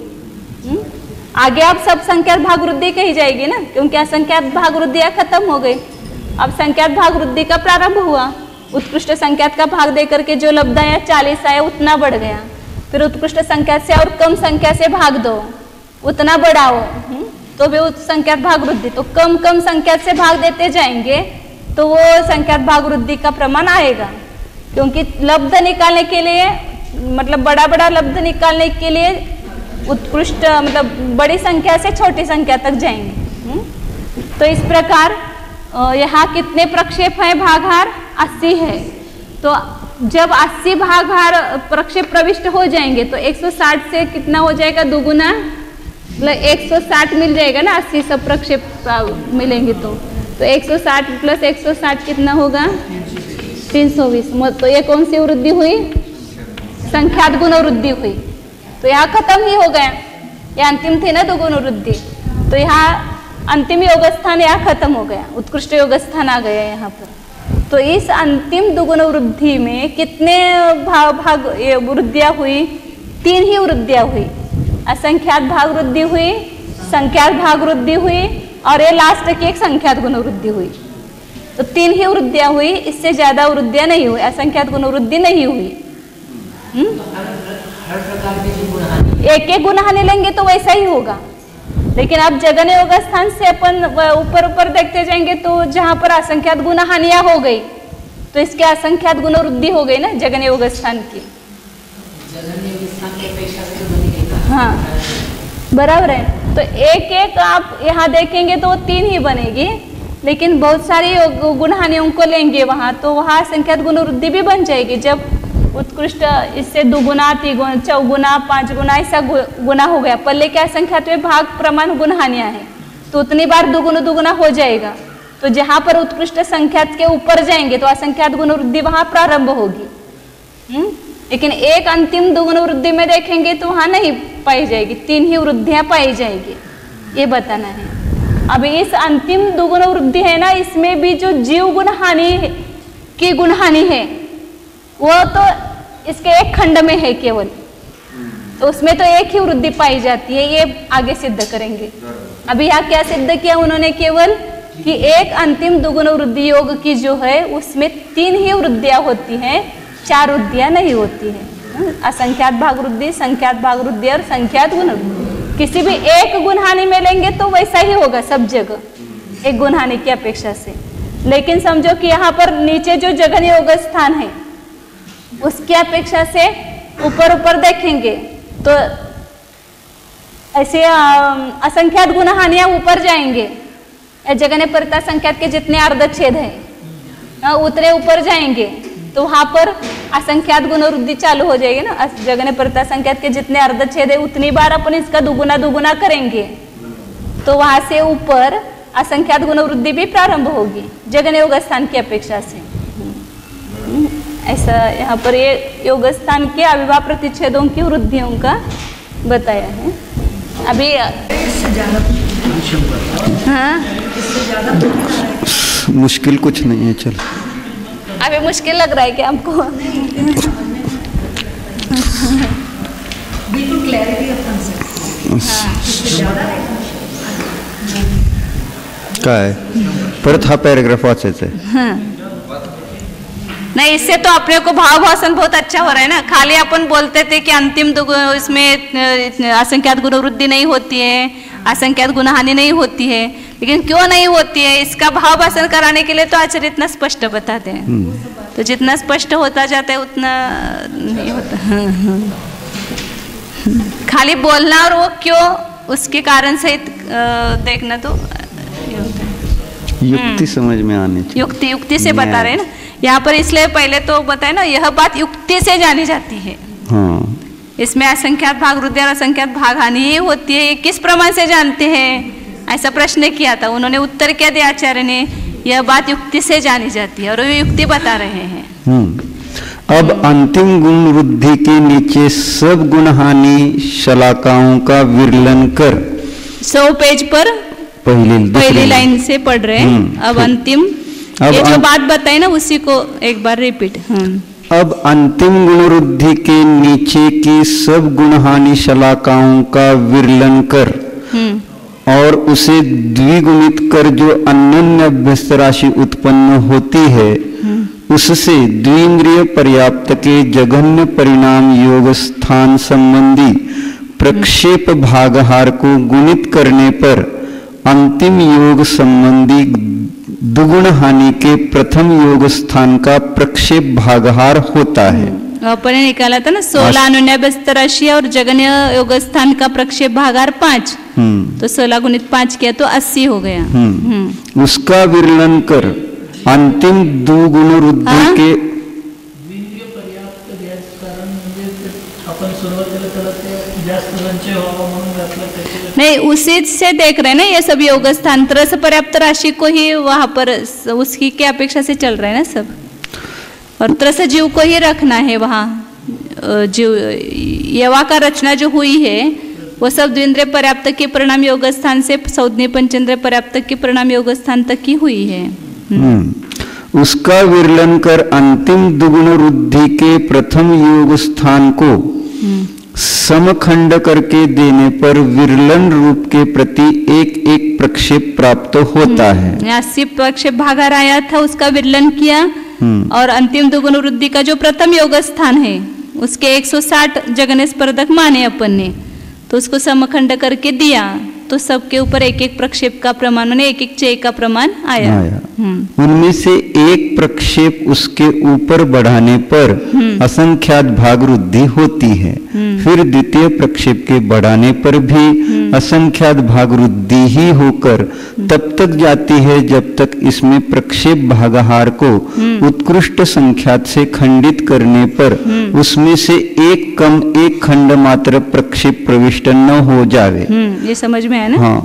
आगे अब सब संख्यात भाग वृद्धि कही जाएगी ना, क्योंकि असंख्यात भाग वृद्धियां खत्म हो गई, अब संख्यात भाग वृद्धि का प्रारंभ हुआ। उत्कृष्ट संख्यात का भाग देकर के जो लब्ध आया चालीस आया उतना बढ़ गया, फिर उत्कृष्ट संख्यात से और कम संख्या से भाग दो उतना बढ़ाओ, तो भी उस संख्यात भाग वृद्धि, तो कम कम संख्यात से भाग देते जाएंगे तो वो संख्यात भाग वृद्धि का प्रमाण आएगा। क्योंकि लब्ध निकालने के लिए मतलब बड़ा बड़ा लब्ध निकालने के लिए उत्कृष्ट मतलब बड़ी संख्या से छोटी संख्या तक जाएंगे। तो इस प्रकार यहाँ कितने प्रक्षेप है भागाहार अस्सी है, तो जब अस्सी भागाहार प्रक्षेप प्रविष्ट हो जाएंगे तो एक सौ साठ से कितना हो जाएगा दुगुना, मतलब एक सौ साठ मिल जाएगा ना, अस्सी सब प्रक्षेप मिलेंगे तो तो एक सौ साठ प्लस एक सौ साठ कितना होगा तीन सौ बीस। तो ये कौन सी वृद्धि हुई, संख्यात गुण वृद्धि हुई। तो यहाँ खत्म ही हो गया, ये अंतिम थी ना दुगुण वृद्धि, तो यहाँ अंतिम योग स्थान यहाँ खत्म हो गया, उत्कृष्ट योग स्थान आ गया यहाँ पर। तो इस अंतिम दुगुण वृद्धि में कितने भाग भाग वृद्धियाँ हुई, तीन ही वृद्धियाँ हुई, असंख्यात भाग वृद्धि हुई, संख्यात भाग वृद्धि हुई और ये लास्ट की एक संख्यात गुण वृद्धि हुई। तो तीन ही वृद्धियाँ हुई, इससे ज्यादा वृद्धियाँ नहीं हुई, असंख्यात गुण वृद्धि नहीं हुई। एक एक गुणहानि लेंगे तो वैसा ही होगा, लेकिन अब जगन योग स्थान से अपन ऊपर ऊपर देखते जाएंगे तो जहां पर असंख्यात गुणहानियां हो गई तो इसके असंख्यात गुण वृद्धि हो गई ना जगन योग स्थान की। हाँ बराबर है। तो एक एक आप यहाँ देखेंगे तो वो तीन ही बनेगी, लेकिन बहुत सारी गुणहानियों को लेंगे वहाँ तो वहाँ संख्यात गुण वृद्धि भी बन जाएगी। जब उत्कृष्ट इससे दुगुना तिगुना चौगुना पांच गुना ऐसा गुना हो गया, पल्ले के असंख्यात में भाग प्रमाण गुणहानियां है तो उतनी बार दुगुना दुगुना हो जाएगा। तो जहां पर उत्कृष्ट संख्यात के ऊपर जाएंगे तो असंख्यात गुण वृद्धि वहां प्रारंभ होगी। हम्म लेकिन एक अंतिम दुगुण वृद्धि में देखेंगे तो वहां नहीं पाई जाएगी, तीन ही वृद्धियां पाई जाएगी, ये बताना है। अब इस अंतिम दुगुण वृद्धि है ना, इसमें भी जो जीव गुणहानि की गुणहानि है वो तो इसके एक खंड में है केवल, तो उसमें तो एक ही वृद्धि पाई जाती है, ये आगे सिद्ध करेंगे। अभी यहाँ क्या सिद्ध किया उन्होंने, केवल कि एक अंतिम दुगुण वृद्धि योग की जो है उसमें तीन ही वृद्धियां होती हैं, चार वृद्धियां नहीं होती है। असंख्यात भाग वृद्धि, संख्यात भाग वृद्धि और संख्यात गुण वृद्धि। किसी भी एक गुणहानि में लेंगे तो वैसा ही होगा सब जगह एक गुणहानि की अपेक्षा से, लेकिन समझो कि यहाँ पर नीचे जो जगन योग स्थान है उसकी अपेक्षा से ऊपर ऊपर देखेंगे तो ऐसे असंख्यात गुणहानियां ऊपर जाएंगे, जगन परिता संख्यात के जितने अर्धच्छेद है उतने ऊपर जाएंगे तो वहां पर असंख्यात गुण वृद्धि चालू हो जाएगी ना। जगन परिता संख्यात के जितने अर्धच्छेद है उतनी बार अपन इसका दुगुना दुगुना करेंगे तो वहां से ऊपर असंख्यात गुण वृद्धि भी प्रारंभ होगी जगन योग स्थान की अपेक्षा से। ऐसा यहाँ पर ये योग स्थान के अविवाह प्रतिच्छेदों की वृद्धियों का बताया है। अभी हाँ मुश्किल कुछ नहीं है, चल अभी मुश्किल लग रहा है कि हमको बिल्कुल क्लैरिटी ऑफ काय परत हा पॅराग्राफ वाचायचा आहे। हाँ नहीं, इससे तो अपने को भाव भाषण बहुत अच्छा हो रहा है ना। खाली अपन बोलते थे कि अंतिम तो इसमें असंख्यात गुण वृद्धि नहीं होती है, असंख्यात गुणहानि नहीं होती है, लेकिन क्यों नहीं होती है इसका भाव भाषण कराने के लिए तो आचार्य इतना स्पष्ट बताते हैं। तो जितना स्पष्ट होता जाता है उतना नहीं होता। हाँ, हाँ। खाली बोलना और वो क्यों उसके कारण सहित देखना तो ये होता है। युक्ति समझ में आनी चाहिए। युक्ति युक्ति से बता रहे हैं ना यहाँ पर, इसलिए पहले तो बताए ना यह बात युक्ति से जानी जाती है। हाँ। इसमें असंख्यात भाग वृद्धि और असंख्यात भाग हानि ही होती है, ये किस प्रमाण से जानते हैं ऐसा प्रश्न किया था। उन्होंने उत्तर क्या दिया आचार्य ने, यह बात युक्ति से जानी जाती है और वे युक्ति बता रहे हैं। अब अंतिम गुण वृद्धि के नीचे सब गुण हानि शलाकाओं का विरलन कर सौ पेज पर पहली पहली लाइन से पढ़ रहे हैं। अब अंतिम अब ये जो अं... बात बताई ना उसी को एक बार रिपीट। अब अंतिम गुण वृद्धि के नीचे की सब गुण हानि शलाकाओं का विरलन कर और उसे द्विगुणित कर जो अनन्य अभ्यस्त राशि उत्पन्न होती है उससे द्विंद्रिय पर्याप्त के जघन्य परिणाम योग स्थान संबंधी प्रक्षेप भागहार को गुणित करने पर अंतिम योग संबंधी दुगुण हानि के प्रथम योग स्थान का प्रक्षेप भागहार होता है। अपन ने निकाला था ना सोलह अनुन्या बस्तराशी और जगन्य योग स्थान का प्रक्षेप भागहार पांच, तो सोलह गुणित पांच किया तो अस्सी हो गया। हम्म उसका विरलन कर अंतिम दुगुण रुद्धि हाँ? के नहीं उसी से देख रहे हैं ना ये सब योग स्थान त्रस पर्याप्त राशि को ही वहां पर उसकी के अपेक्षा से चल रहे हैं ना सब, और त्रस जीव को ही रखना है वहाँ। जीव यवा का रचना जो हुई है वो सब द्विंद्रिय पर्याप्त के परिणाम योग स्थान से सौदनी पंचेंद्रिय पर्याप्त के परिणाम योग स्थान तक की हुई है। उसका विरलन कर अंतिम दुगुण रुद्धि के प्रथम योग स्थान को समखंड करके देने पर विरलन रूप के प्रति एक एक प्रक्षेप प्राप्त होता है। अस्सी प्रक्षेप भागार आया था उसका विरलन किया, और अंतिम दुगुण वृद्धि का जो प्रथम योग स्थान है उसके एक सौ साठ जगने स्पर्धक माने अपन ने, तो उसको समखंड करके दिया तो सबके ऊपर एक एक प्रक्षेप का प्रमाण माने एक एक चय का प्रमाण आया, आया। उनमें से एक प्रक्षेप उसके ऊपर बढ़ाने पर असंख्यात भाग वृद्धि होती है, फिर द्वितीय प्रक्षेप के बढ़ाने पर भी असंख्यात भाग वृद्धि ही होकर तब तक जाती है जब तक इसमें प्रक्षेप भागहार को उत्कृष्ट संख्यात से खंडित करने पर उसमें से एक कम एक खंड मात्र प्रक्षेप प्रविष्ट न हो जावे। ये समझ में है ना? हाँ,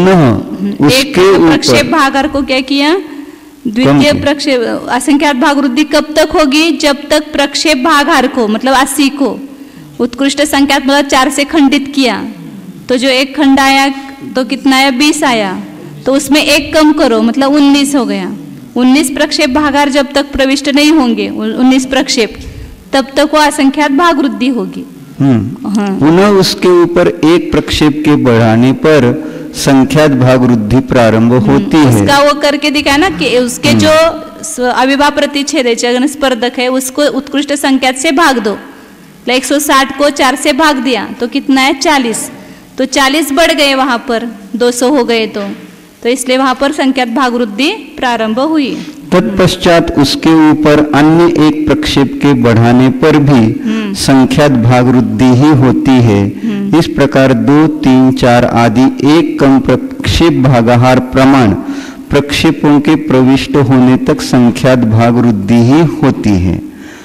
पुनः उसके ऊपर प्रक्षेप भागहार को क्या किया, द्वितीय प्रक्षेप असंख्यात भाग वृद्धि कब तक होगी, जब तक प्रक्षेप भागहार को मतलब अस्सी को उत्कृष्ट संख्यात मतलब चार से खंडित किया, तो जो एक खंड आया तो कितना आया, बीस आया, तो उसमें एक कम करो मतलब उन्नीस हो गया। उन्नीस प्रक्षेप भागहार जब तक प्रविष्ट नहीं होंगे उन्नीस प्रक्षेप, तब तक वो असंख्यात भाग वृद्धि होगी। हाँ। पुनः उसके ऊपर एक प्रक्षेप के बढ़ाने पर संख्यात भाग वृद्धि प्रारंभ होती है। उसका वो करके दिखाया ना कि उसके जो अविभा प्रतिच्छेद स्पर्धक है उसको उत्कृष्ट संख्यात से भाग दो, एक सौ साठ को चार से भाग दिया तो कितना है, चालीस, तो चालीस बढ़ गए वहां पर, दो सौ हो गए, तो तो इसलिए वहां पर संख्यात भाग वृद्धि प्रारंभ हुई। तत्पश्चात उसके ऊपर अन्य एक प्रक्षेप के बढ़ाने पर भी संख्यात भाग वृद्धि ही होती है। इस प्रकार दो तीन चार आदि एक कम प्रक्षेप भागहार प्रमाण प्रक्षेपों के प्रविष्ट होने तक संख्यात भाग वृद्धि ही होती है।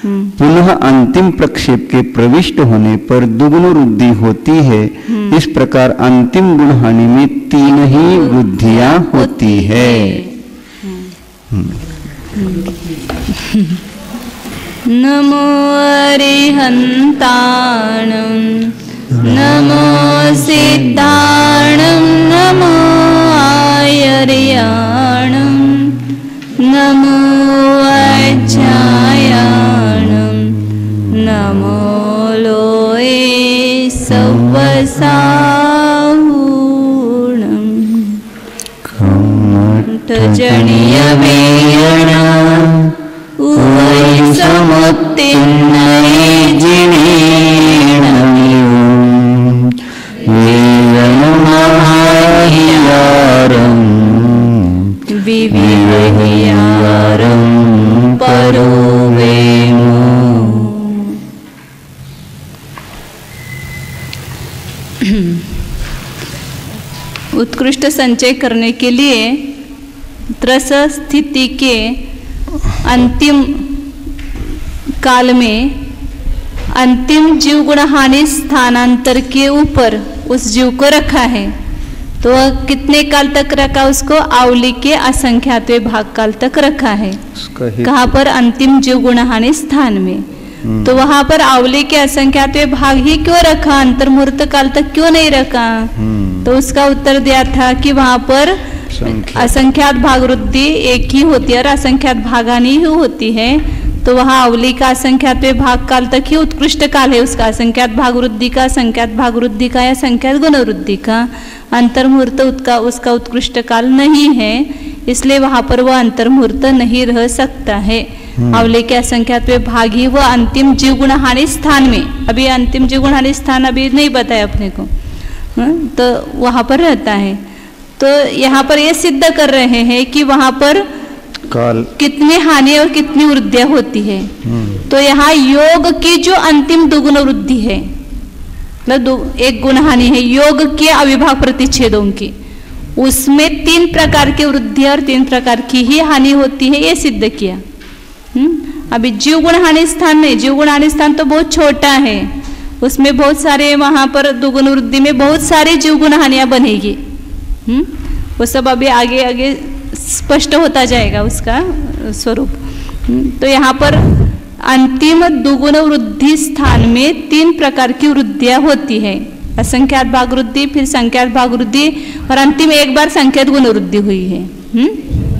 पुनः अंतिम प्रक्षेप के प्रविष्ट होने पर दुगुण वृद्धि होती है। इस प्रकार अंतिम गुण हानि में तीन ही वृद्धियां होती है। नमो अरिहंताणं नमो सिद्धाणं नमो आयर्याणं नमो अज्ञायाणं नमो लोये सवसाहूणं कंठजनियमेयणा उभय समुत्तीर्णये जिनेणमिवं वेदनमहाह्यारं विविधह्यारं परो वेमो। उत्कृष्ट संचय करने के लिए त्रस स्थिति के अंतिम काल में अंतिम जीव गुण हानि स्थानांतर के ऊपर उस जीव को रखा है, तो कितने काल तक रखा, उसको आवली के असंख्यातवें भाग काल तक रखा है। कहाँ पर, अंतिम जीव गुण हानि स्थान में। तो वहां पर आवली के असंख्यातवें भाग ही क्यों रखा, अंतर्मुहूर्त काल तक क्यों नहीं रखा? तो उसका उत्तर दिया था कि वहां पर असंख्यात भाग वृद्धि एक ही होती है और असंख्यात भागानी ही होती है, तो वहाँ अवली का असंख्यात भाग काल तक ही उत्कृष्ट काल है उसका, असंख्यात भाग वृद्धि का, संख्यात भाग वृद्धि का या संख्यात गुण वृद्धि का। अंतर्मुहूर्त उसका उसका उत्कृष्ट काल नहीं है, इसलिए वहाँ पर वह अंतर्मुहूर्त नहीं रह सकता है। अवले के असंख्यात में भागी व अंतिम जीव गुण हानि स्थान में, अभी अंतिम जीव गुण हानि स्थान अभी नहीं बताया अपने को, तो वहाँ पर रहता है। तो यहाँ पर ये सिद्ध कर रहे हैं कि वहाँ पर काल कितनी हानि और कितनी वृद्धि होती है। तो यहाँ योग की जो अंतिम दुगुण वृद्धि है, मतलब एक गुण हानि है योग के अविभाग प्रतिच्छेदों की, उसमें तीन प्रकार की वृद्धि और तीन प्रकार की ही हानि होती है, ये सिद्ध किया। हम्म अभी जीव गुण हानि स्थान नहीं, जीव गुण हानि स्थान तो बहुत छोटा है, उसमें बहुत सारे वहाँ पर दुगुण वृद्धि में बहुत सारी जीव गुण हानियाँ बनेगी। हम्म वो सब अभी आगे आगे स्पष्ट होता जाएगा उसका स्वरूप। तो यहाँ पर अंतिम दुगुण वृद्धि स्थान में तीन प्रकार की वृद्धियाँ होती है, असंख्यात भाग वृद्धि, फिर संख्यात भाग वृद्धि और अंतिम एक बार संख्यात गुण वृद्धि हुई है। हम्म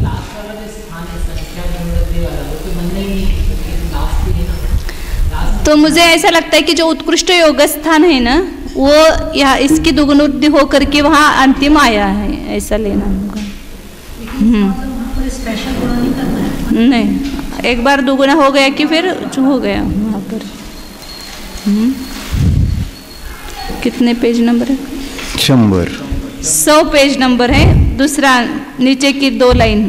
तो मुझे ऐसा लगता है कि जो उत्कृष्ट योग स्थान है ना, वो यहाँ इसकी दुगुण वृद्धि होकर के वहाँ अंतिम आया है, ऐसा लेना होगा। नहीं, एक बार दुगुना हो गया कि फिर हो गया वहाँ पर। कितने पेज नंबर है? शंबर सौ पेज नंबर है, दूसरा नीचे की दो लाइन।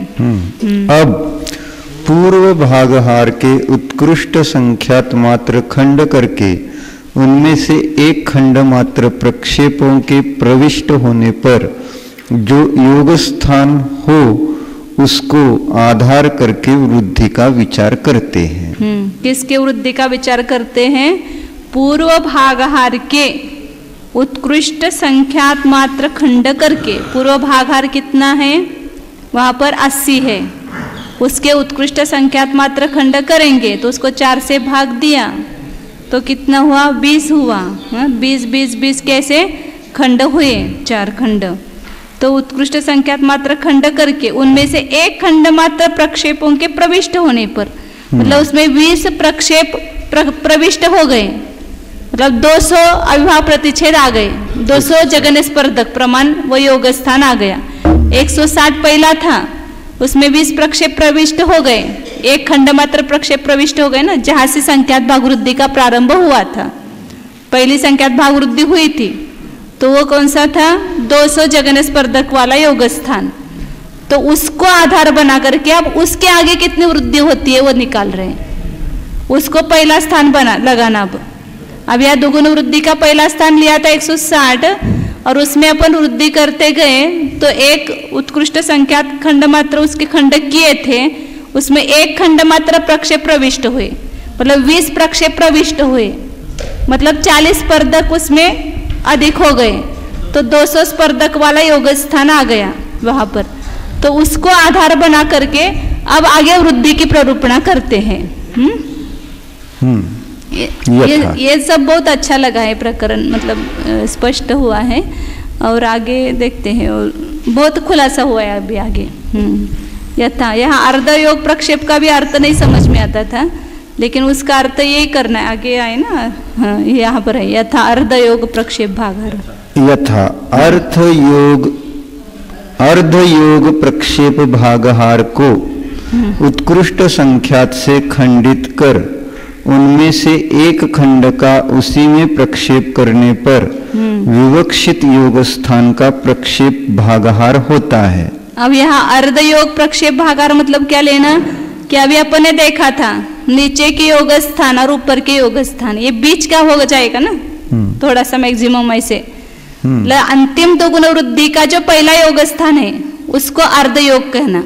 अब पूर्व भागहार के उत्कृष्ट संख्यात मात्र खंड करके उनमें से एक खंड मात्र प्रक्षेपों के प्रविष्ट होने पर जो योग स्थान हो उसको आधार करके वृद्धि का विचार करते हैं। हम्म किसके वृद्धि का विचार करते हैं? पूर्व भागहार के उत्कृष्ट संख्यात मात्र खंड करके, पूर्व भागहार कितना है वहाँ पर अस्सी है, उसके उत्कृष्ट संख्यात मात्र खंड करेंगे तो उसको चार से भाग दिया तो कितना हुआ? बीस हुआ। बीस बीस बीस कैसे खंड हुए? चार खंड। तो उत्कृष्ट संख्यात मात्र खंड करके उनमें से एक खंड मात्र प्रक्षेपों के प्रविष्ट होने पर, मतलब उसमें बीस प्रक्षेप प्र, प्रविष्ट हो गए, मतलब दो सौ अविभाव प्रतिच्छेद आ गए, दो सौ जगन स्पर्धक प्रमाण व योग स्थान आ गया। एक सौ साठ पहला था, उसमें बीस प्रक्षेप प्रविष्ट हो गए, एक खंड मात्र प्रक्षेप प्रविष्ट हो गए ना, जहां से संख्यात भाग वृद्धि का प्रारंभ हुआ था। पहली संख्यात भाग वृद्धि हुई थी तो वो कौन सा था? दो सौ जगन स्पर्धक वाला योग स्थान। तो उसको आधार बना करके अब उसके आगे कितनी वृद्धि होती है वो निकाल रहे हैं, उसको पहला स्थान बना लगाना। अब अब यह दुगुण वृद्धि का पहला स्थान लिया था एक सौ साठ और उसमें अपन वृद्धि करते गए तो एक उत्कृष्ट संख्यात खंड मात्र उसके खंड किए थे, उसमें एक खंड मात्र प्रक्षेप प्रविष्ट हुए, मतलब बीस प्रक्षेप प्रविष्ट हुए, मतलब चालीस स्पर्धक उसमें अधिक हो गए, तो दो सौ स्पर्धक वाला योग स्थान आ गया वहां पर। तो उसको आधार बना करके अब आगे वृद्धि की प्ररूपणा करते हैं। हम्म हम्म ये, ये ये सब बहुत अच्छा लगा है प्रकरण, मतलब स्पष्ट हुआ है और आगे देखते हैं, और बहुत खुलासा हुआ है अभी आगे। हम्म यथा यहाँ अर्ध योग प्रक्षेप का भी अर्थ नहीं समझ में आता था, लेकिन उसका अर्थ यही करना है, आगे आए ना। हाँ यहाँ पर है यथा अर्ध योग प्रक्षेप भागहार। यथा अर्थ योग अर्ध योग प्रक्षेप भागहार को उत्कृष्ट संख्यात से खंडित कर उनमें से एक खंड का उसी में प्रक्षेप करने पर विवक्षित योग स्थान का प्रक्षेप भागहार होता है। अब यहाँ अर्ध योग प्रक्षेप भागहार मतलब क्या लेना? कि अभी अपन ने देखा था नीचे के योग स्थान और ऊपर के योग स्थान, ये बीच का हो जाएगा ना थोड़ा सा मैक्सिमम ऐसे। अंतिम दो गुण वृद्धि का जो पहला योग स्थान है उसको अर्ध योग कहना,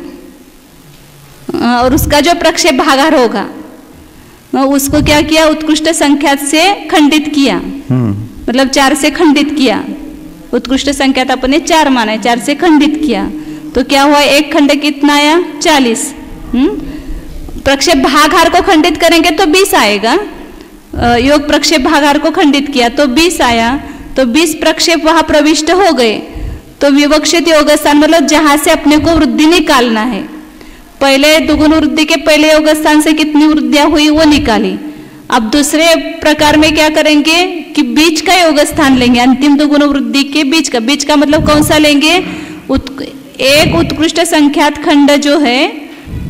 और उसका जो प्रक्षेप भागहार होगा उसको क्या किया? उत्कृष्ट संख्यात से खंडित किया, मतलब चार से खंडित किया। उत्कृष्ट संख्यात अपने चार माना, चार से खंडित किया तो क्या हुआ? एक खंड कितना आया? चालीस। हम्म प्रक्षेप भागहार को खंडित करेंगे तो बीस आएगा, योग प्रक्षेप भागहार को खंडित किया तो बीस आया, तो बीस प्रक्षेप वहां प्रविष्ट हो गए। तो विवक्षित योग स्थान मतलब जहां से अपने को वृद्धि निकालना है, पहले दुगुण वृद्धि के पहले योग स्थान से कितनी वृद्धियां हुई वो निकाली। अब दूसरे प्रकार में क्या करेंगे कि बीच का योग स्थान लेंगे, अंतिम दुगुण वृद्धि के बीच का। बीच का मतलब कौन सा लेंगे? उत, एक उत्कृष्ट संख्यात खंड जो है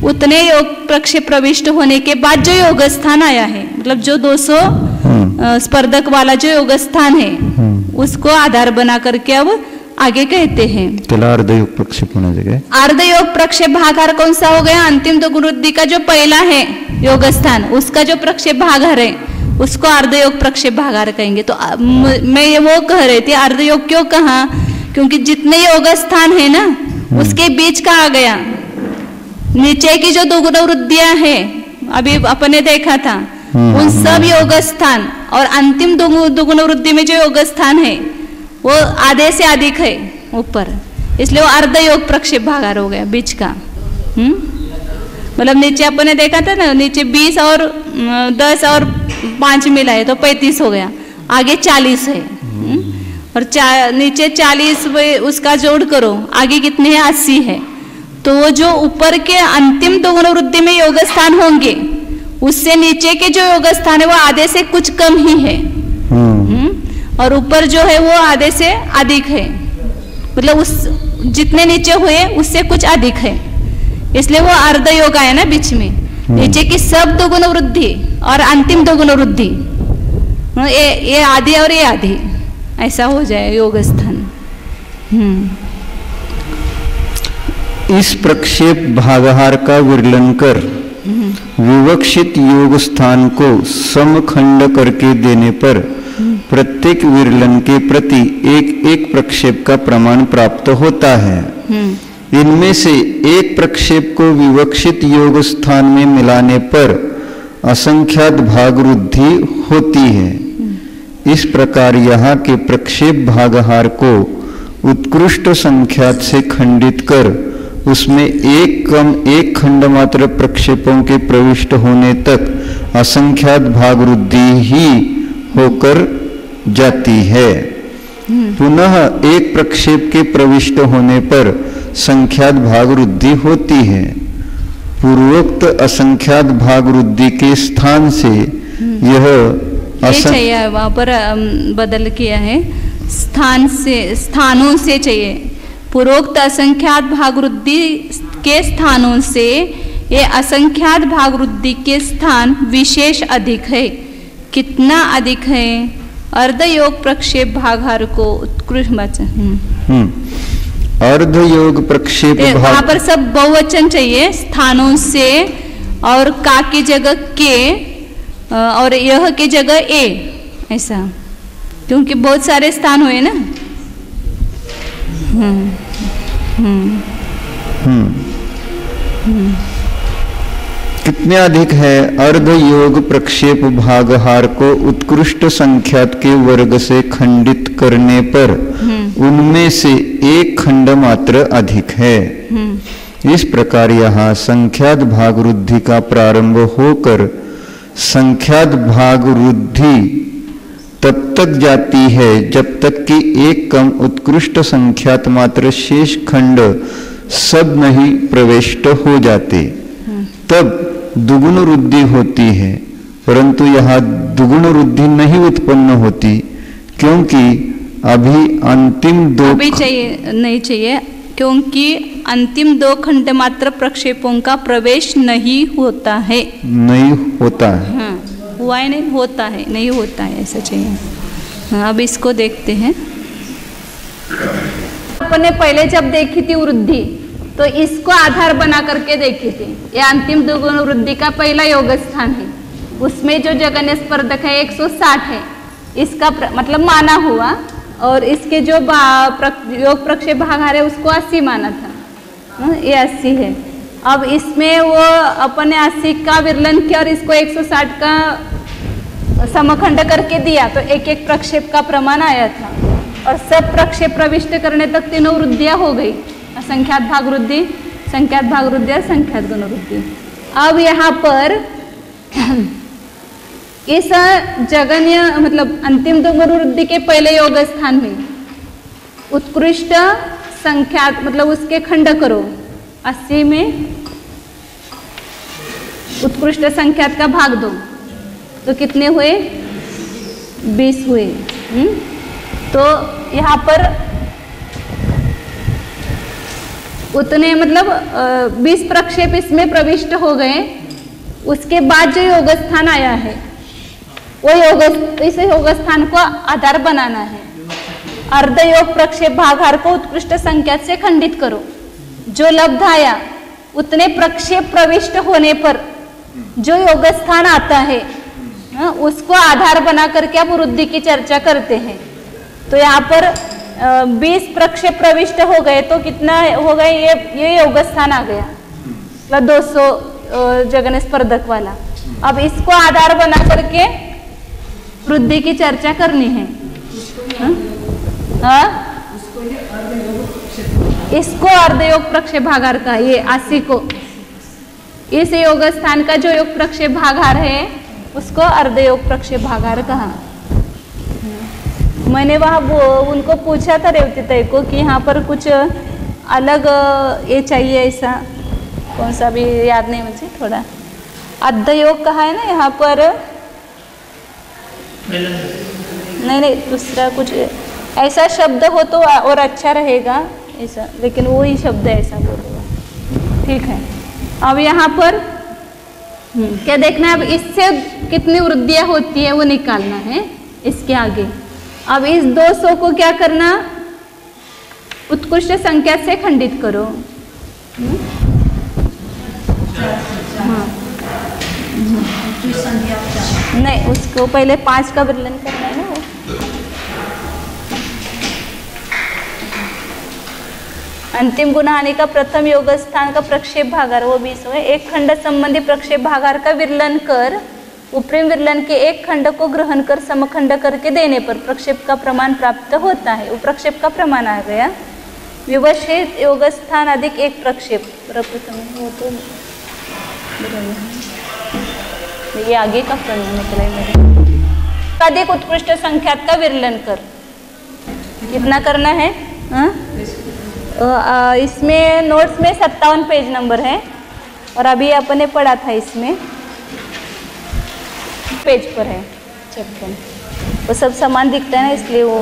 उतने योग प्रक्षेप प्रविष्ट होने के बाद जो योग स्थान आया है, मतलब जो दो सौ स्पर्धक वाला जो योग स्थान है उसको आधार बना करके अब आगे कहते हैं त्याला अर्धयोग प्रक्षेप होना जगह अर्धयोग प्रक्षेप भागार कौन सा हो गया? अंतिम दो गुणवृद्धि का जो पहला है योग स्थान, उसका जो प्रक्षेप भागार है उसको अर्धयोग प्रक्षेप भागार कहेंगे। तो मैं ये वो कह रही थी अर्धयोग क्यों कहा, क्योंकि जितने योग स्थान है ना उसके बीच का आ गया। नीचे की जो दो गुणवृद्धियां है अभी अपने देखा था, उन सब योग स्थान और अंतिम दो गुणवृद्धि में जो योग स्थान है वो आधे से अधिक है ऊपर, इसलिए वो अर्ध योग प्रक्षेप भागार हो गया बीच का। हम्म मतलब नीचे अपने देखा था ना, नीचे बीस और दस और पांच मिला है तो पैंतीस हो गया, आगे चालीस है। हुँ? और चा, नीचे चालीस उसका जोड़ करो, आगे कितने हैं? अस्सी है। तो वो जो ऊपर के अंतिम दो गुणवृद्धि में योग स्थान होंगे उससे नीचे के जो योग स्थान है वो आधे से कुछ कम ही है। हुँ? और ऊपर जो है वो आधे से अधिक है, मतलब उस जितने नीचे हुए उससे कुछ अधिक है, इसलिए वो अर्ध योग आया ना बीच में। नीचे की सब दो गुण वृद्धि और अंतिम दो गुण वृद्धि, ये ये आधी और ये आधी, ऐसा हो जाए योग स्थान। हम्म इस प्रक्षेप भागहार का विरलन कर विवक्षित योग स्थान को समखंड करके देने पर प्रत्येक विरलन के प्रति एक एक प्रक्षेप का प्रमाण प्राप्त होता है। इनमें से एक प्रक्षेप को विवक्षित योग स्थान में मिलाने पर असंख्यात भाग वृद्धि होती है। इस प्रकार यहाँ के प्रक्षेप भागहार को उत्कृष्ट संख्यात से खंडित कर उसमें एक कम एक खंड मात्र प्रक्षेपों के प्रविष्ट होने तक असंख्यात भाग वृद्धि ही होकर जाती है। पुनः एक प्रक्षेप के प्रविष्ट होने पर संख्यात भाग वृद्धि होती है। पूर्वोक्त असंख्यात भाग वृद्धि के स्थान से यह चाहिए, वहां पर बदल किया है, स्थान से स्थानों से चाहिए। पूर्वोक्त असंख्यात भाग वृद्धि के स्थानों से ये असंख्यात भाग वृद्धि के स्थान विशेष अधिक है। कितना अधिक है? अर्ध योग प्रक्षेप भागहार को उत्कृष्ट वचन अर्ध योग प्रक्षेप भाग, वहां पर सब बहुवचन चाहिए, स्थानों से और का की जगह के और यह की जगह ए, ऐसा, क्योंकि बहुत सारे स्थान हुए ना। हम्म हम्म हम्म कितने अधिक है? अर्ध योग प्रक्षेप भागहार को उत्कृष्ट संख्यात के वर्ग से खंडित करने पर उनमें से एक खंड मात्र अधिक है। इस प्रकार यहाँ संख्यात भाग वृद्धि का प्रारंभ होकर संख्यात भाग वृद्धि तब तक जाती है जब तक कि एक कम उत्कृष्ट संख्यात मात्र शेष खंड सब नहीं प्रविष्ट हो जाते, तब दुगुण वृद्धि होती है। परंतु यहाँ दुगुण वृद्धि नहीं उत्पन्न होती, क्योंकि अभी अंतिम दो अभी चाहिए नहीं चाहिए क्योंकि अंतिम दो खंड मात्र प्रक्षेपों का प्रवेश नहीं होता है। नहीं होता है। हाँ, हुआ है नहीं होता है, नहीं होता है, ऐसा चाहिए। हाँ, अब इसको देखते हैं। अपने पहले जब देखी थी वृद्धि तो इसको आधार बना करके देखी थी। ये अंतिम दुगुण वृद्धि का पहला योग स्थान है, उसमें जो जगन्य स्पर्धक है एक सौ साठ है, इसका प्र, मतलब माना हुआ, और इसके जो प्रक, योग प्रक्षेप भागहार है उसको अस्सी माना था। ये अस्सी है। अब इसमें वो अपने अस्सी का विरलन किया और इसको एक सौ साठ का समखंड करके दिया, तो एक एक प्रक्षेप का प्रमाण आया था और सब प्रक्षेप प्रविष्ट करने तक तीनों वृद्धियां हो गई, असंख्यात भाग वृद्धि, संख्यात भाग वृद्धि और संख्यात गुण वृद्धि। अब यहाँ पर इस जगन्य मतलब अंतिम दो गुण वृद्धि के पहले योग स्थान में उत्कृष्ट संख्यात मतलब उसके खंड करो, अस्सी में उत्कृष्ट संख्यात का भाग दो तो कितने हुए? बीस हुए। हुँ? तो यहाँ पर उतने मतलब बीस प्रक्षेप इसमें प्रविष्ट हो गए। उसके बाद जो योग स्थान आया है वो योग इस योग स्थान को आधार बनाना है। अर्धयोग प्रक्षेप भागार को उत्कृष्ट संख्या से खंडित करो। जो लब्ध आया उतने प्रक्षेप प्रविष्ट होने पर जो योग स्थान आता है उसको आधार बना करके आप वृद्धि की चर्चा करते हैं। तो यहाँ पर बीस प्रक्षेप प्रविष्ट हो गए तो कितना हो गए, ये ये योग स्थान आ गया मतलब दो सौ जगन स्पर्धक वाला। अब इसको आधार बना करके वृद्धि की चर्चा करनी है। हाँ, इसको अर्धयोग प्रक्षेप भागार का, ये अस्सी को इस योग स्थान का जो योग प्रक्षेप भागार है उसको अर्धयोग प्रक्षेप भागार कहा। मैंने वहाँ उनको पूछा था रेवती तय को कि यहाँ पर कुछ अलग ये चाहिए, ऐसा कौन सा भी याद नहीं मुझे, थोड़ा अर्धयोग कहा है ना यहाँ पर। नहीं नहीं दूसरा कुछ ऐसा शब्द हो तो और अच्छा रहेगा ऐसा, लेकिन वही शब्द ऐसा बोलूँगा। ठीक है, अब यहाँ पर क्या देखना है, अब इससे कितनी वृद्धियाँ होती है वो निकालना है इसके आगे। अब इस दो सौ को क्या करना, उत्कृष्ट संख्या से खंडित करो। हाँ नहीं, उसको पहले पांच का विलयन करना है ना वो। अंतिम गुणहानि का प्रथम योग स्थान का प्रक्षेप भागार वो बीस है। एक खंड संबंधी प्रक्षेप भागार का विरलन कर उपरिम विरलन के एक खंड को ग्रहण कर समखंड करके देने पर प्रक्षेप का प्रमाण प्राप्त होता है। वो प्रक्षेप का प्रमाण आ गया। विवक्षित योग स्थान अधिक एक प्रक्षेप, वो तो ये आगे का प्रमाण निकला मेरे। अधिक उत्कृष्ट संख्या का विरलन कर, कितना करना है? हाँ, इसमें नोट्स में सत्तावन पेज नंबर है और अभी अपने पढ़ा था इसमें पेज पर है छप्पन। वो सब समान दिखता है ना, इसलिए वो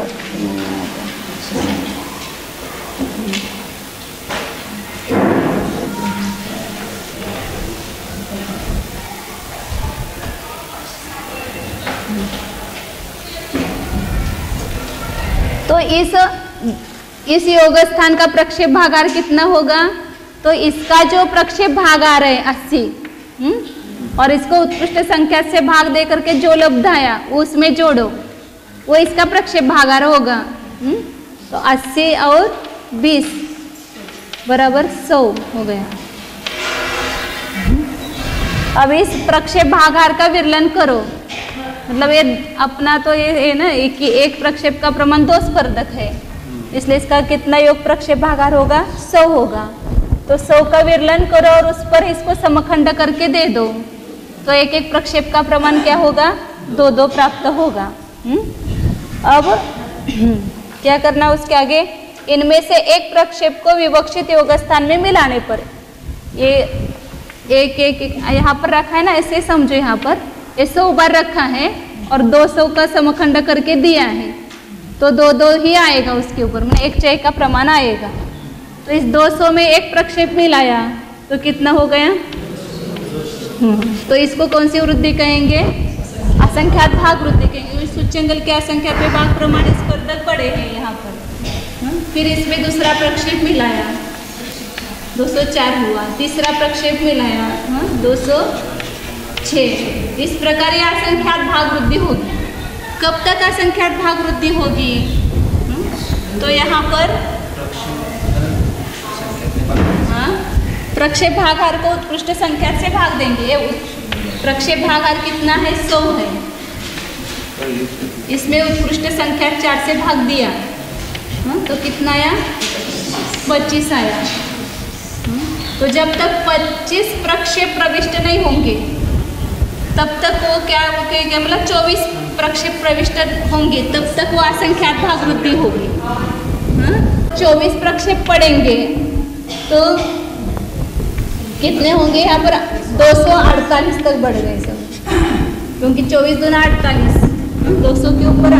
तो इस इस योग स्थान का प्रक्षेप भागार कितना होगा? तो इसका जो प्रक्षेप भागार है अस्सी, हम्म और इसको उत्कृष्ट संख्या से भाग दे करके जो लब्ध आया उसमें जोड़ो, वो इसका प्रक्षेप भागार होगा। हम्म तो अस्सी और बीस बराबर सौ हो गया। अब इस प्रक्षेप भागार का विरलन करो, मतलब ये अपना तो ये है ना कि एक प्रक्षेप का प्रमाण दो स्पर्धक है, इसलिए इसका कितना योग प्रक्षेप भागार होगा? सौ होगा। तो सौ का विरलन करो और उस पर इसको समखंड करके दे दो, तो एक एक प्रक्षेप का प्रमाण क्या होगा? दो दो प्राप्त होगा। हुँ? अब क्या करना उसके आगे? इनमें से एक प्रक्षेप को विवक्षित योग स्थान में मिलाने पर, ये एक एक, एक यहाँ पर रखा है ना, ऐसे समझो, यहाँ पर ये सौ बार रखा है और दो सौ का समखंड करके दिया है, तो दो दो ही आएगा उसके ऊपर, मतलब एक छः का प्रमाण आएगा। तो इस दो सौ में एक प्रक्षेप मिलाया तो कितना हो गया? तो इसको कौन सी वृद्धि कहेंगे? असंख्यात भाग वृद्धि कहेंगे। सूच्यंगल के असंख्यात में भाग प्रमाण स्पर्धक बड़े हैं यहाँ पर। फिर इसमें दूसरा प्रक्षेप मिलाया, दो सौ चार हुआ। तीसरा प्रक्षेप मिलाया, दो सौ छः। इस प्रकार यह असंख्यात भाग वृद्धि होगी। कब तक असंख्यात भाग वृद्धि होगी? तो यहाँ पर हाँ प्रक्षेप भागार को उत्कृष्ट संख्या से भाग देंगे। प्रक्षेप भागार कितना है? सौ है। इसमें उत्कृष्ट संख्या चार से भाग दिया, हाँ तो कितना आया? पच्चीस आया। तो जब तक पच्चीस प्रक्षेप प्रविष्ट नहीं होंगे तब तक वो क्या वो क्या मतलब चौबीस प्रक्षेप प्रविष्ट होंगे तब तक वो असंख्यात भाग वृद्धि होगी। हाँ चौबीस प्रक्षेप पड़ेंगे तो कितने होंगे? यहाँ पर दो सौ अड़तालीस तक बढ़ गए सब, क्योंकि चौबीस दूना अड़तालीस, दो सौ के ऊपर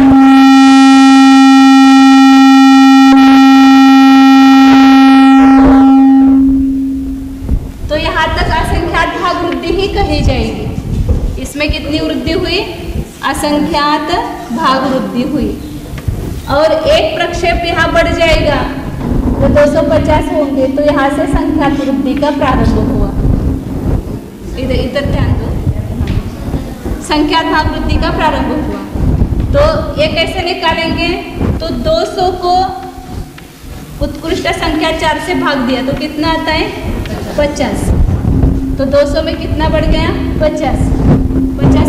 कितनी वृद्धि हुई? असंख्यात भाग वृद्धि हुई। और एक प्रक्षेप यहाँ बढ़ जाएगा तो दो सौ पचास होंगे, तो यहाँ से संख्यात वृद्धि का प्रारंभ हुआ। इधर इधर ध्यान दो, संख्यात भाग वृद्धि का प्रारंभ हुआ। तो ये कैसे निकालेंगे? तो दो सौ को उत्कृष्ट संख्या चार से भाग दिया तो कितना आता है? पचास। तो दो सौ में कितना बढ़ गया? पचास। पचास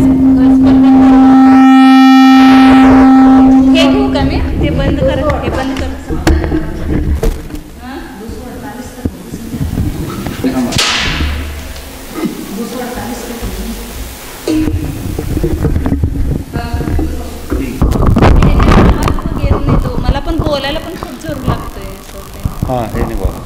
हे घेऊ का मी? ते बंद कर, हे बंद कर। मला पण बोलायला पण खूप जोर लागतोय. हां हे नाही बोला.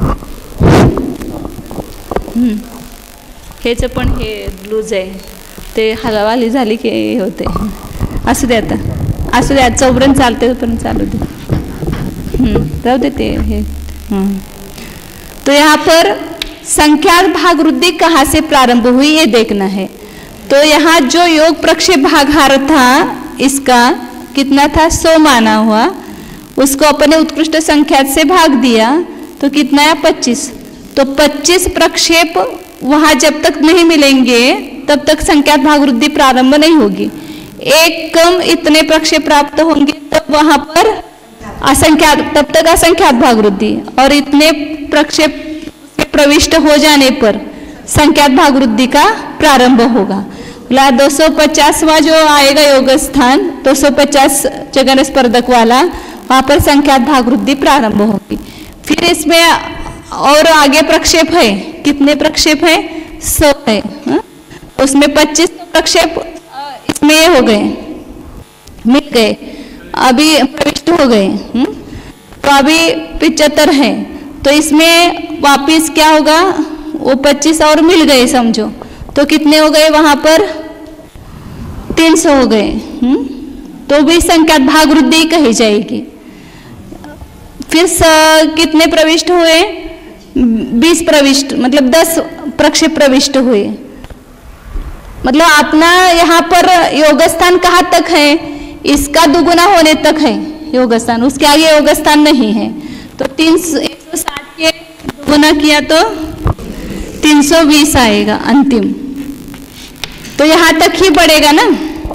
हेच पण हे लूज आहे, ते हवाली झाली की हे होते. असू दे आता, असू दे, चौपर्यंत चालते पण चालू दे, राहू दे ते हे. तो यहाँ पर संख्यात भाग वृद्धि कहाँ से प्रारंभ हुई ये देखना है. तो यहाँ जो योग प्रक्षेप भागाहार था इसका कितना था? सौ माना हुआ, उसको अपने उत्कृष्ट संख्यात से भाग दिया तो कितना है? पच्चीस. तो पच्चीस प्रक्षेप वहाँ जब तक नहीं मिलेंगे तब तक संख्यात भाग वृद्धि प्रारंभ नहीं होगी. एक कम इतने प्रक्षेप प्राप्त होंगे तब वहाँ पर असंख्यात, तब तक असंख्यात भाग वृद्धि, और इतने प्रक्षेप प्रविष्ट हो जाने पर संख्यात भाग वृद्धि का प्रारंभ होगा. दो सौ पचासवा जो आएगा योग स्थान, दो सौ पचास जगन स्पर्धक वाला, वहाँ पर संख्यात भाग वृद्धि प्रारंभ होगी. फिर इसमें और आगे प्रक्षेप है, कितने प्रक्षेप है? सौ है. उसमें पच्चीस प्रक्षेप इसमें हो गए, मिल गए, अभी प्रविष्ट हो गए. तो अभी पिचहत्तर है, तो इसमें वापिस क्या होगा? वो पच्चीस और मिल गए समझो, तो कितने हो गए? वहाँ पर तीन सौ हो गए. तो भी संख्यात भाग वृद्धि कही जाएगी. फिर स, कितने प्रविष्ट हुए? बीस प्रविष्ट, मतलब दस प्रक्षेप प्रविष्ट हुए. मतलब अपना यहाँ पर योग स्थान कहाँ तक है? इसका दुगुना होने तक है योग स्थान, उसके आगे योग स्थान नहीं है. तो तीन सौ एक सौ साठ के दुगुना किया तो तीन सौ बीस आएगा अंतिम. तो यहाँ तक ही बढ़ेगा ना,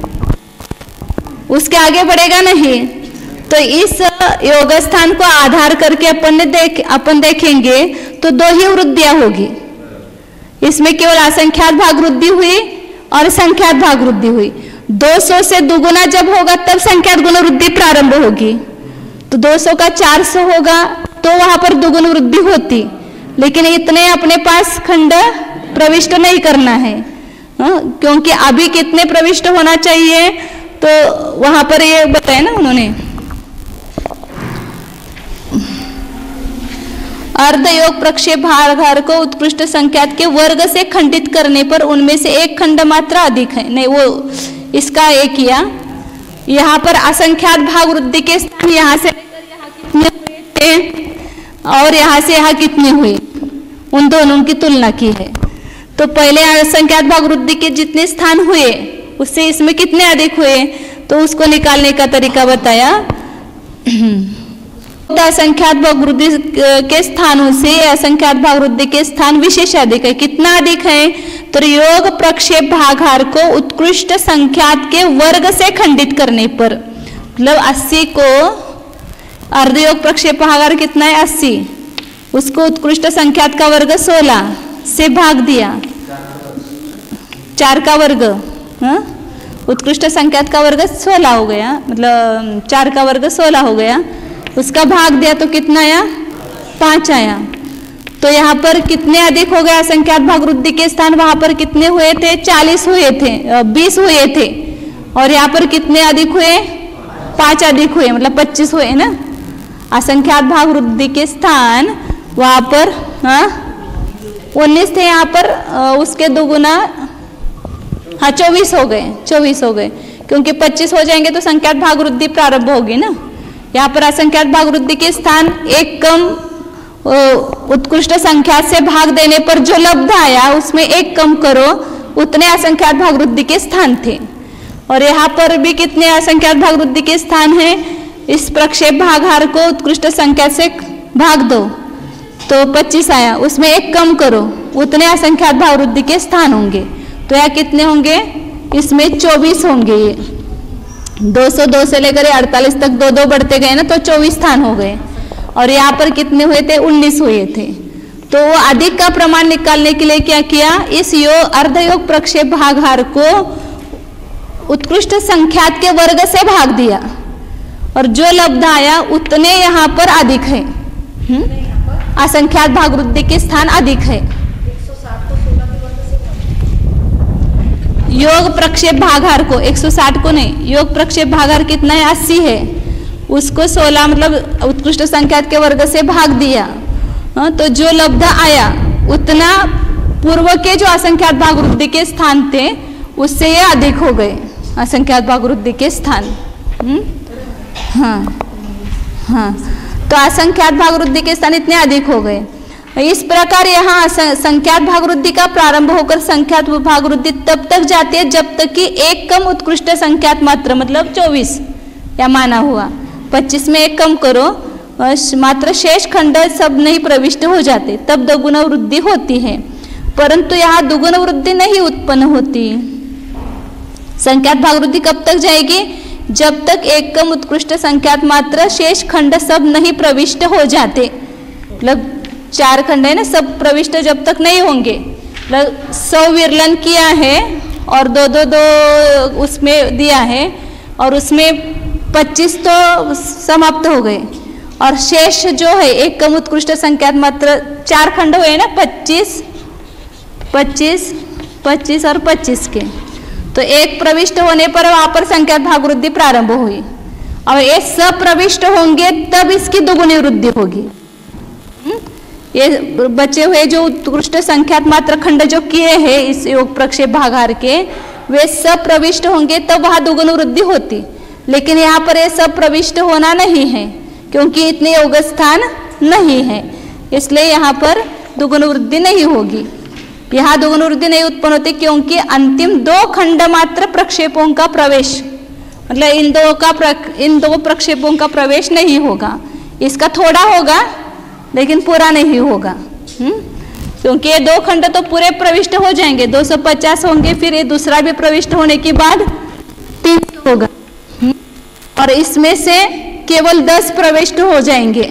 उसके आगे बढ़ेगा नहीं. तो इस योग स्थान को आधार करके अपन ने देख अपन देखेंगे तो दो ही वृद्धियां होगी. इसमें केवल असंख्यात भाग वृद्धि हुई और संख्यात भाग वृद्धि हुई. दो सौ से दुगुना जब होगा तब संख्यात गुण वृद्धि प्रारंभ होगी. तो दो सौ का चार सौ होगा तो वहां पर दुगुन वृद्धि होती, लेकिन इतने अपने पास खंड प्रविष्ट नहीं करना है. हाँ, क्योंकि अभी कितने प्रविष्ट होना चाहिए तो वहां पर ये बताया ना उन्होंने. अर्धयोग प्रक्षेप भागाहार को उत्कृष्ट संख्यात के वर्ग से खंडित करने पर उनमें से एक खंड मात्रा अधिक है. नहीं, वो इसका एक किया. यहाँ पर असंख्यात भाग वृद्धि के स्थान यहाँ से लेकर यहाँ कितने हुए थे और यहाँ से यहाँ कितने हुए, उन दोनों की तुलना की है. तो पहले असंख्यात भाग वृद्धि के जितने स्थान हुए उससे इसमें कितने अधिक हुए, तो उसको निकालने का तरीका बताया. असंख्यात भाग वृद्धि के स्थानों से असंख्यात भाग वृद्धि के स्थान विशेष अधिक है. कितना अधिक है? तो योग प्रक्षेप भागाहार को उत्कृष्ट संख्यात के वर्ग से खंडित करने पर, मतलब अस्सी को अर्धयोग प्रक्षेप भागाहार कितना है? अस्सी, उसको उत्कृष्ट संख्यात का वर्ग सोलह से भाग दिया, चार का वर्ग, हाँ, उत्कृष्ट संख्यात का वर्ग सोलह हो गया, मतलब चार का वर्ग सोलह हो गया, उसका भाग दिया तो कितना आया? पाँच आया. तो यहाँ पर कितने अधिक हो गया असंख्यात भाग वृद्धि के स्थान? वहां पर कितने हुए थे? चालीस हुए थे, बीस हुए थे, और यहाँ पर कितने अधिक हुए? पाँच अधिक हुए, मतलब पच्चीस हुए ना. असंख्यात भाग वृद्धि के स्थान वहां पर हाँ उन्नीस थे, यहाँ पर उसके दोगुना हाँ चौबीस हो गए, चौबीस हो गए, क्योंकि पच्चीस हो जाएंगे तो संख्यात भाग वृद्धि प्रारंभ होगी ना. यहाँ पर असंख्यात भाग वृद्धि के स्थान एक कम उत्कृष्ट संख्या से भाग देने पर जो लब्ध आया उसमें एक कम करो उतने असंख्यात भाग वृद्धि के स्थान थे। और यहाँ पर भी कितने असंख्यात भाग वृद्धि के स्थान हैं? इस प्रक्षेप भागाहार को उत्कृष्ट संख्या से भाग दो तो पच्चीस आया, उसमें एक कम करो, उतने असंख्यात भाग वृद्धि के स्थान होंगे। तो यहाँ कितने होंगे? इसमें चौबीस होंगे। ये दो सौ दो से लेकर अड़तालीस तक दो दो बढ़ते गए ना, तो चौबीस स्थान हो गए। और यहाँ पर कितने हुए थे? उन्नीस हुए थे। तो वो अधिक का प्रमाण निकालने के लिए क्या किया? इस योग अर्धयोग प्रक्षेप भागाहार को उत्कृष्ट संख्यात के वर्ग से भाग दिया और जो लब्ध आया उतने यहाँ पर अधिक है। असंख्यात भाग वृद्धि के स्थान अधिक है। योग प्रक्षेप भागाहार को एक सौ साठ को नहीं, योग प्रक्षेप भागाहार कितना है? अस्सी है, उसको सोलह मतलब उत्कृष्ट संख्यात के वर्ग से भाग दिया। तो जो लब्ध आया उतना पूर्व के जो असंख्यात भाग वृद्धि के स्थान थे उससे ये अधिक हो गए असंख्यात भाग वृद्धि के स्थान। हम्म हाँ हाँ, तो असंख्यात भाग वृद्धि के स्थान इतने अधिक हो गए। इस प्रकार यहाँ संख्यात भाग वृद्धि का प्रारंभ होकर संख्यात भाग वृद्धि तब तक जाती है जब तक कि एक कम उत्कृष्ट संख्यात मात्र मतलब चौबीस या माना हुआ, पच्चीस में एक कम करो मात्र शेष खंड सब नहीं प्रविष्ट हो जाते, तब दोगुण वृद्धि होती है। परंतु यहाँ दुगुण वृद्धि नहीं उत्पन्न होती। संख्यात भाग वृद्धि कब तक जाएगी? जब तक एक कम उत्कृष्ट संख्यात मात्र शेष खंड सब नहीं प्रविष्ट हो जाते। मतलब चार खंड है ना, सब प्रविष्ट जब तक नहीं होंगे। मतलब सौ विरलन किया है और दो दो दो उसमें दिया है और उसमें पच्चीस तो समाप्त हो गए और शेष जो है एक कम उत्कृष्ट संख्यात मात्र चार खंड हुए ना, पच्चीस पच्चीस पच्चीस और पच्चीस के, तो एक प्रविष्ट होने पर वहां पर संख्यात भाग वृद्धि प्रारंभ हुई। और ये सब प्रविष्ट होंगे तब इसकी दोगुनी वृद्धि होगी। ये बचे हुए जो उत्कृष्ट संख्यात मात्र खंड जो किए हैं इस योग प्रक्षेप भागाहार के, वे सब प्रविष्ट होंगे तब वहां दोगुनी वृद्धि होती। लेकिन यहाँ पर ये सब प्रविष्ट होना नहीं है क्योंकि इतने योग स्थान नहीं है, इसलिए यहाँ पर दोगुनी वृद्धि नहीं होगी। यहाँ दोगुनी वृद्धि नहीं उत्पन्न होती क्योंकि अंतिम दो खंड मात्र प्रक्षेपों का प्रवेश, मतलब इन दो का प्रक, इन दो प्रक्षेपों का प्रवेश नहीं होगा। इसका थोड़ा होगा लेकिन पूरा नहीं होगा। हम्म क्योंकि ये दो खंड तो पूरे प्रविष्ट हो जाएंगे, दो सौ पचास होंगे, फिर ये दूसरा भी प्रविष्ट होने के बाद तीन सौ होगा और इसमें से केवल दस प्रविष्ट हो जाएंगे,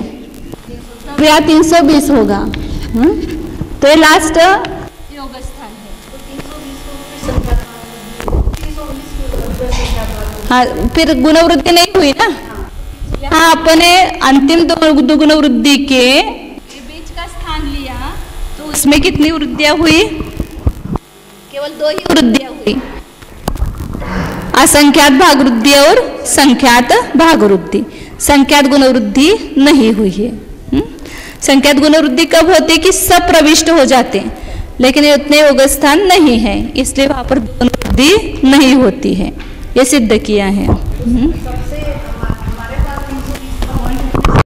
या तीन सौ बीस होगा। हम्म तो ये लास्ट योग स्थान है। हाँ, फिर गुणवृद्धि नहीं हुई ना। हाँ, अपने अंतिम दुगुण वृद्धि के बीच का स्थान लिया तो उसमें कितनी वृद्धियां हुई? केवल दो ही वृद्धियां हुई, असंख्यात भाग वृद्धि और संख्यात भाग वृद्धि। संख्यात गुण वृद्धि नहीं हुई है। हुँ? संख्यात गुण वृद्धि कब होती है कि सब प्रविष्ट हो जाते हैं, लेकिन उतने योग स्थान नहीं है, इसलिए वहां पर गुण वृद्धि नहीं होती है। ये सिद्ध किया है।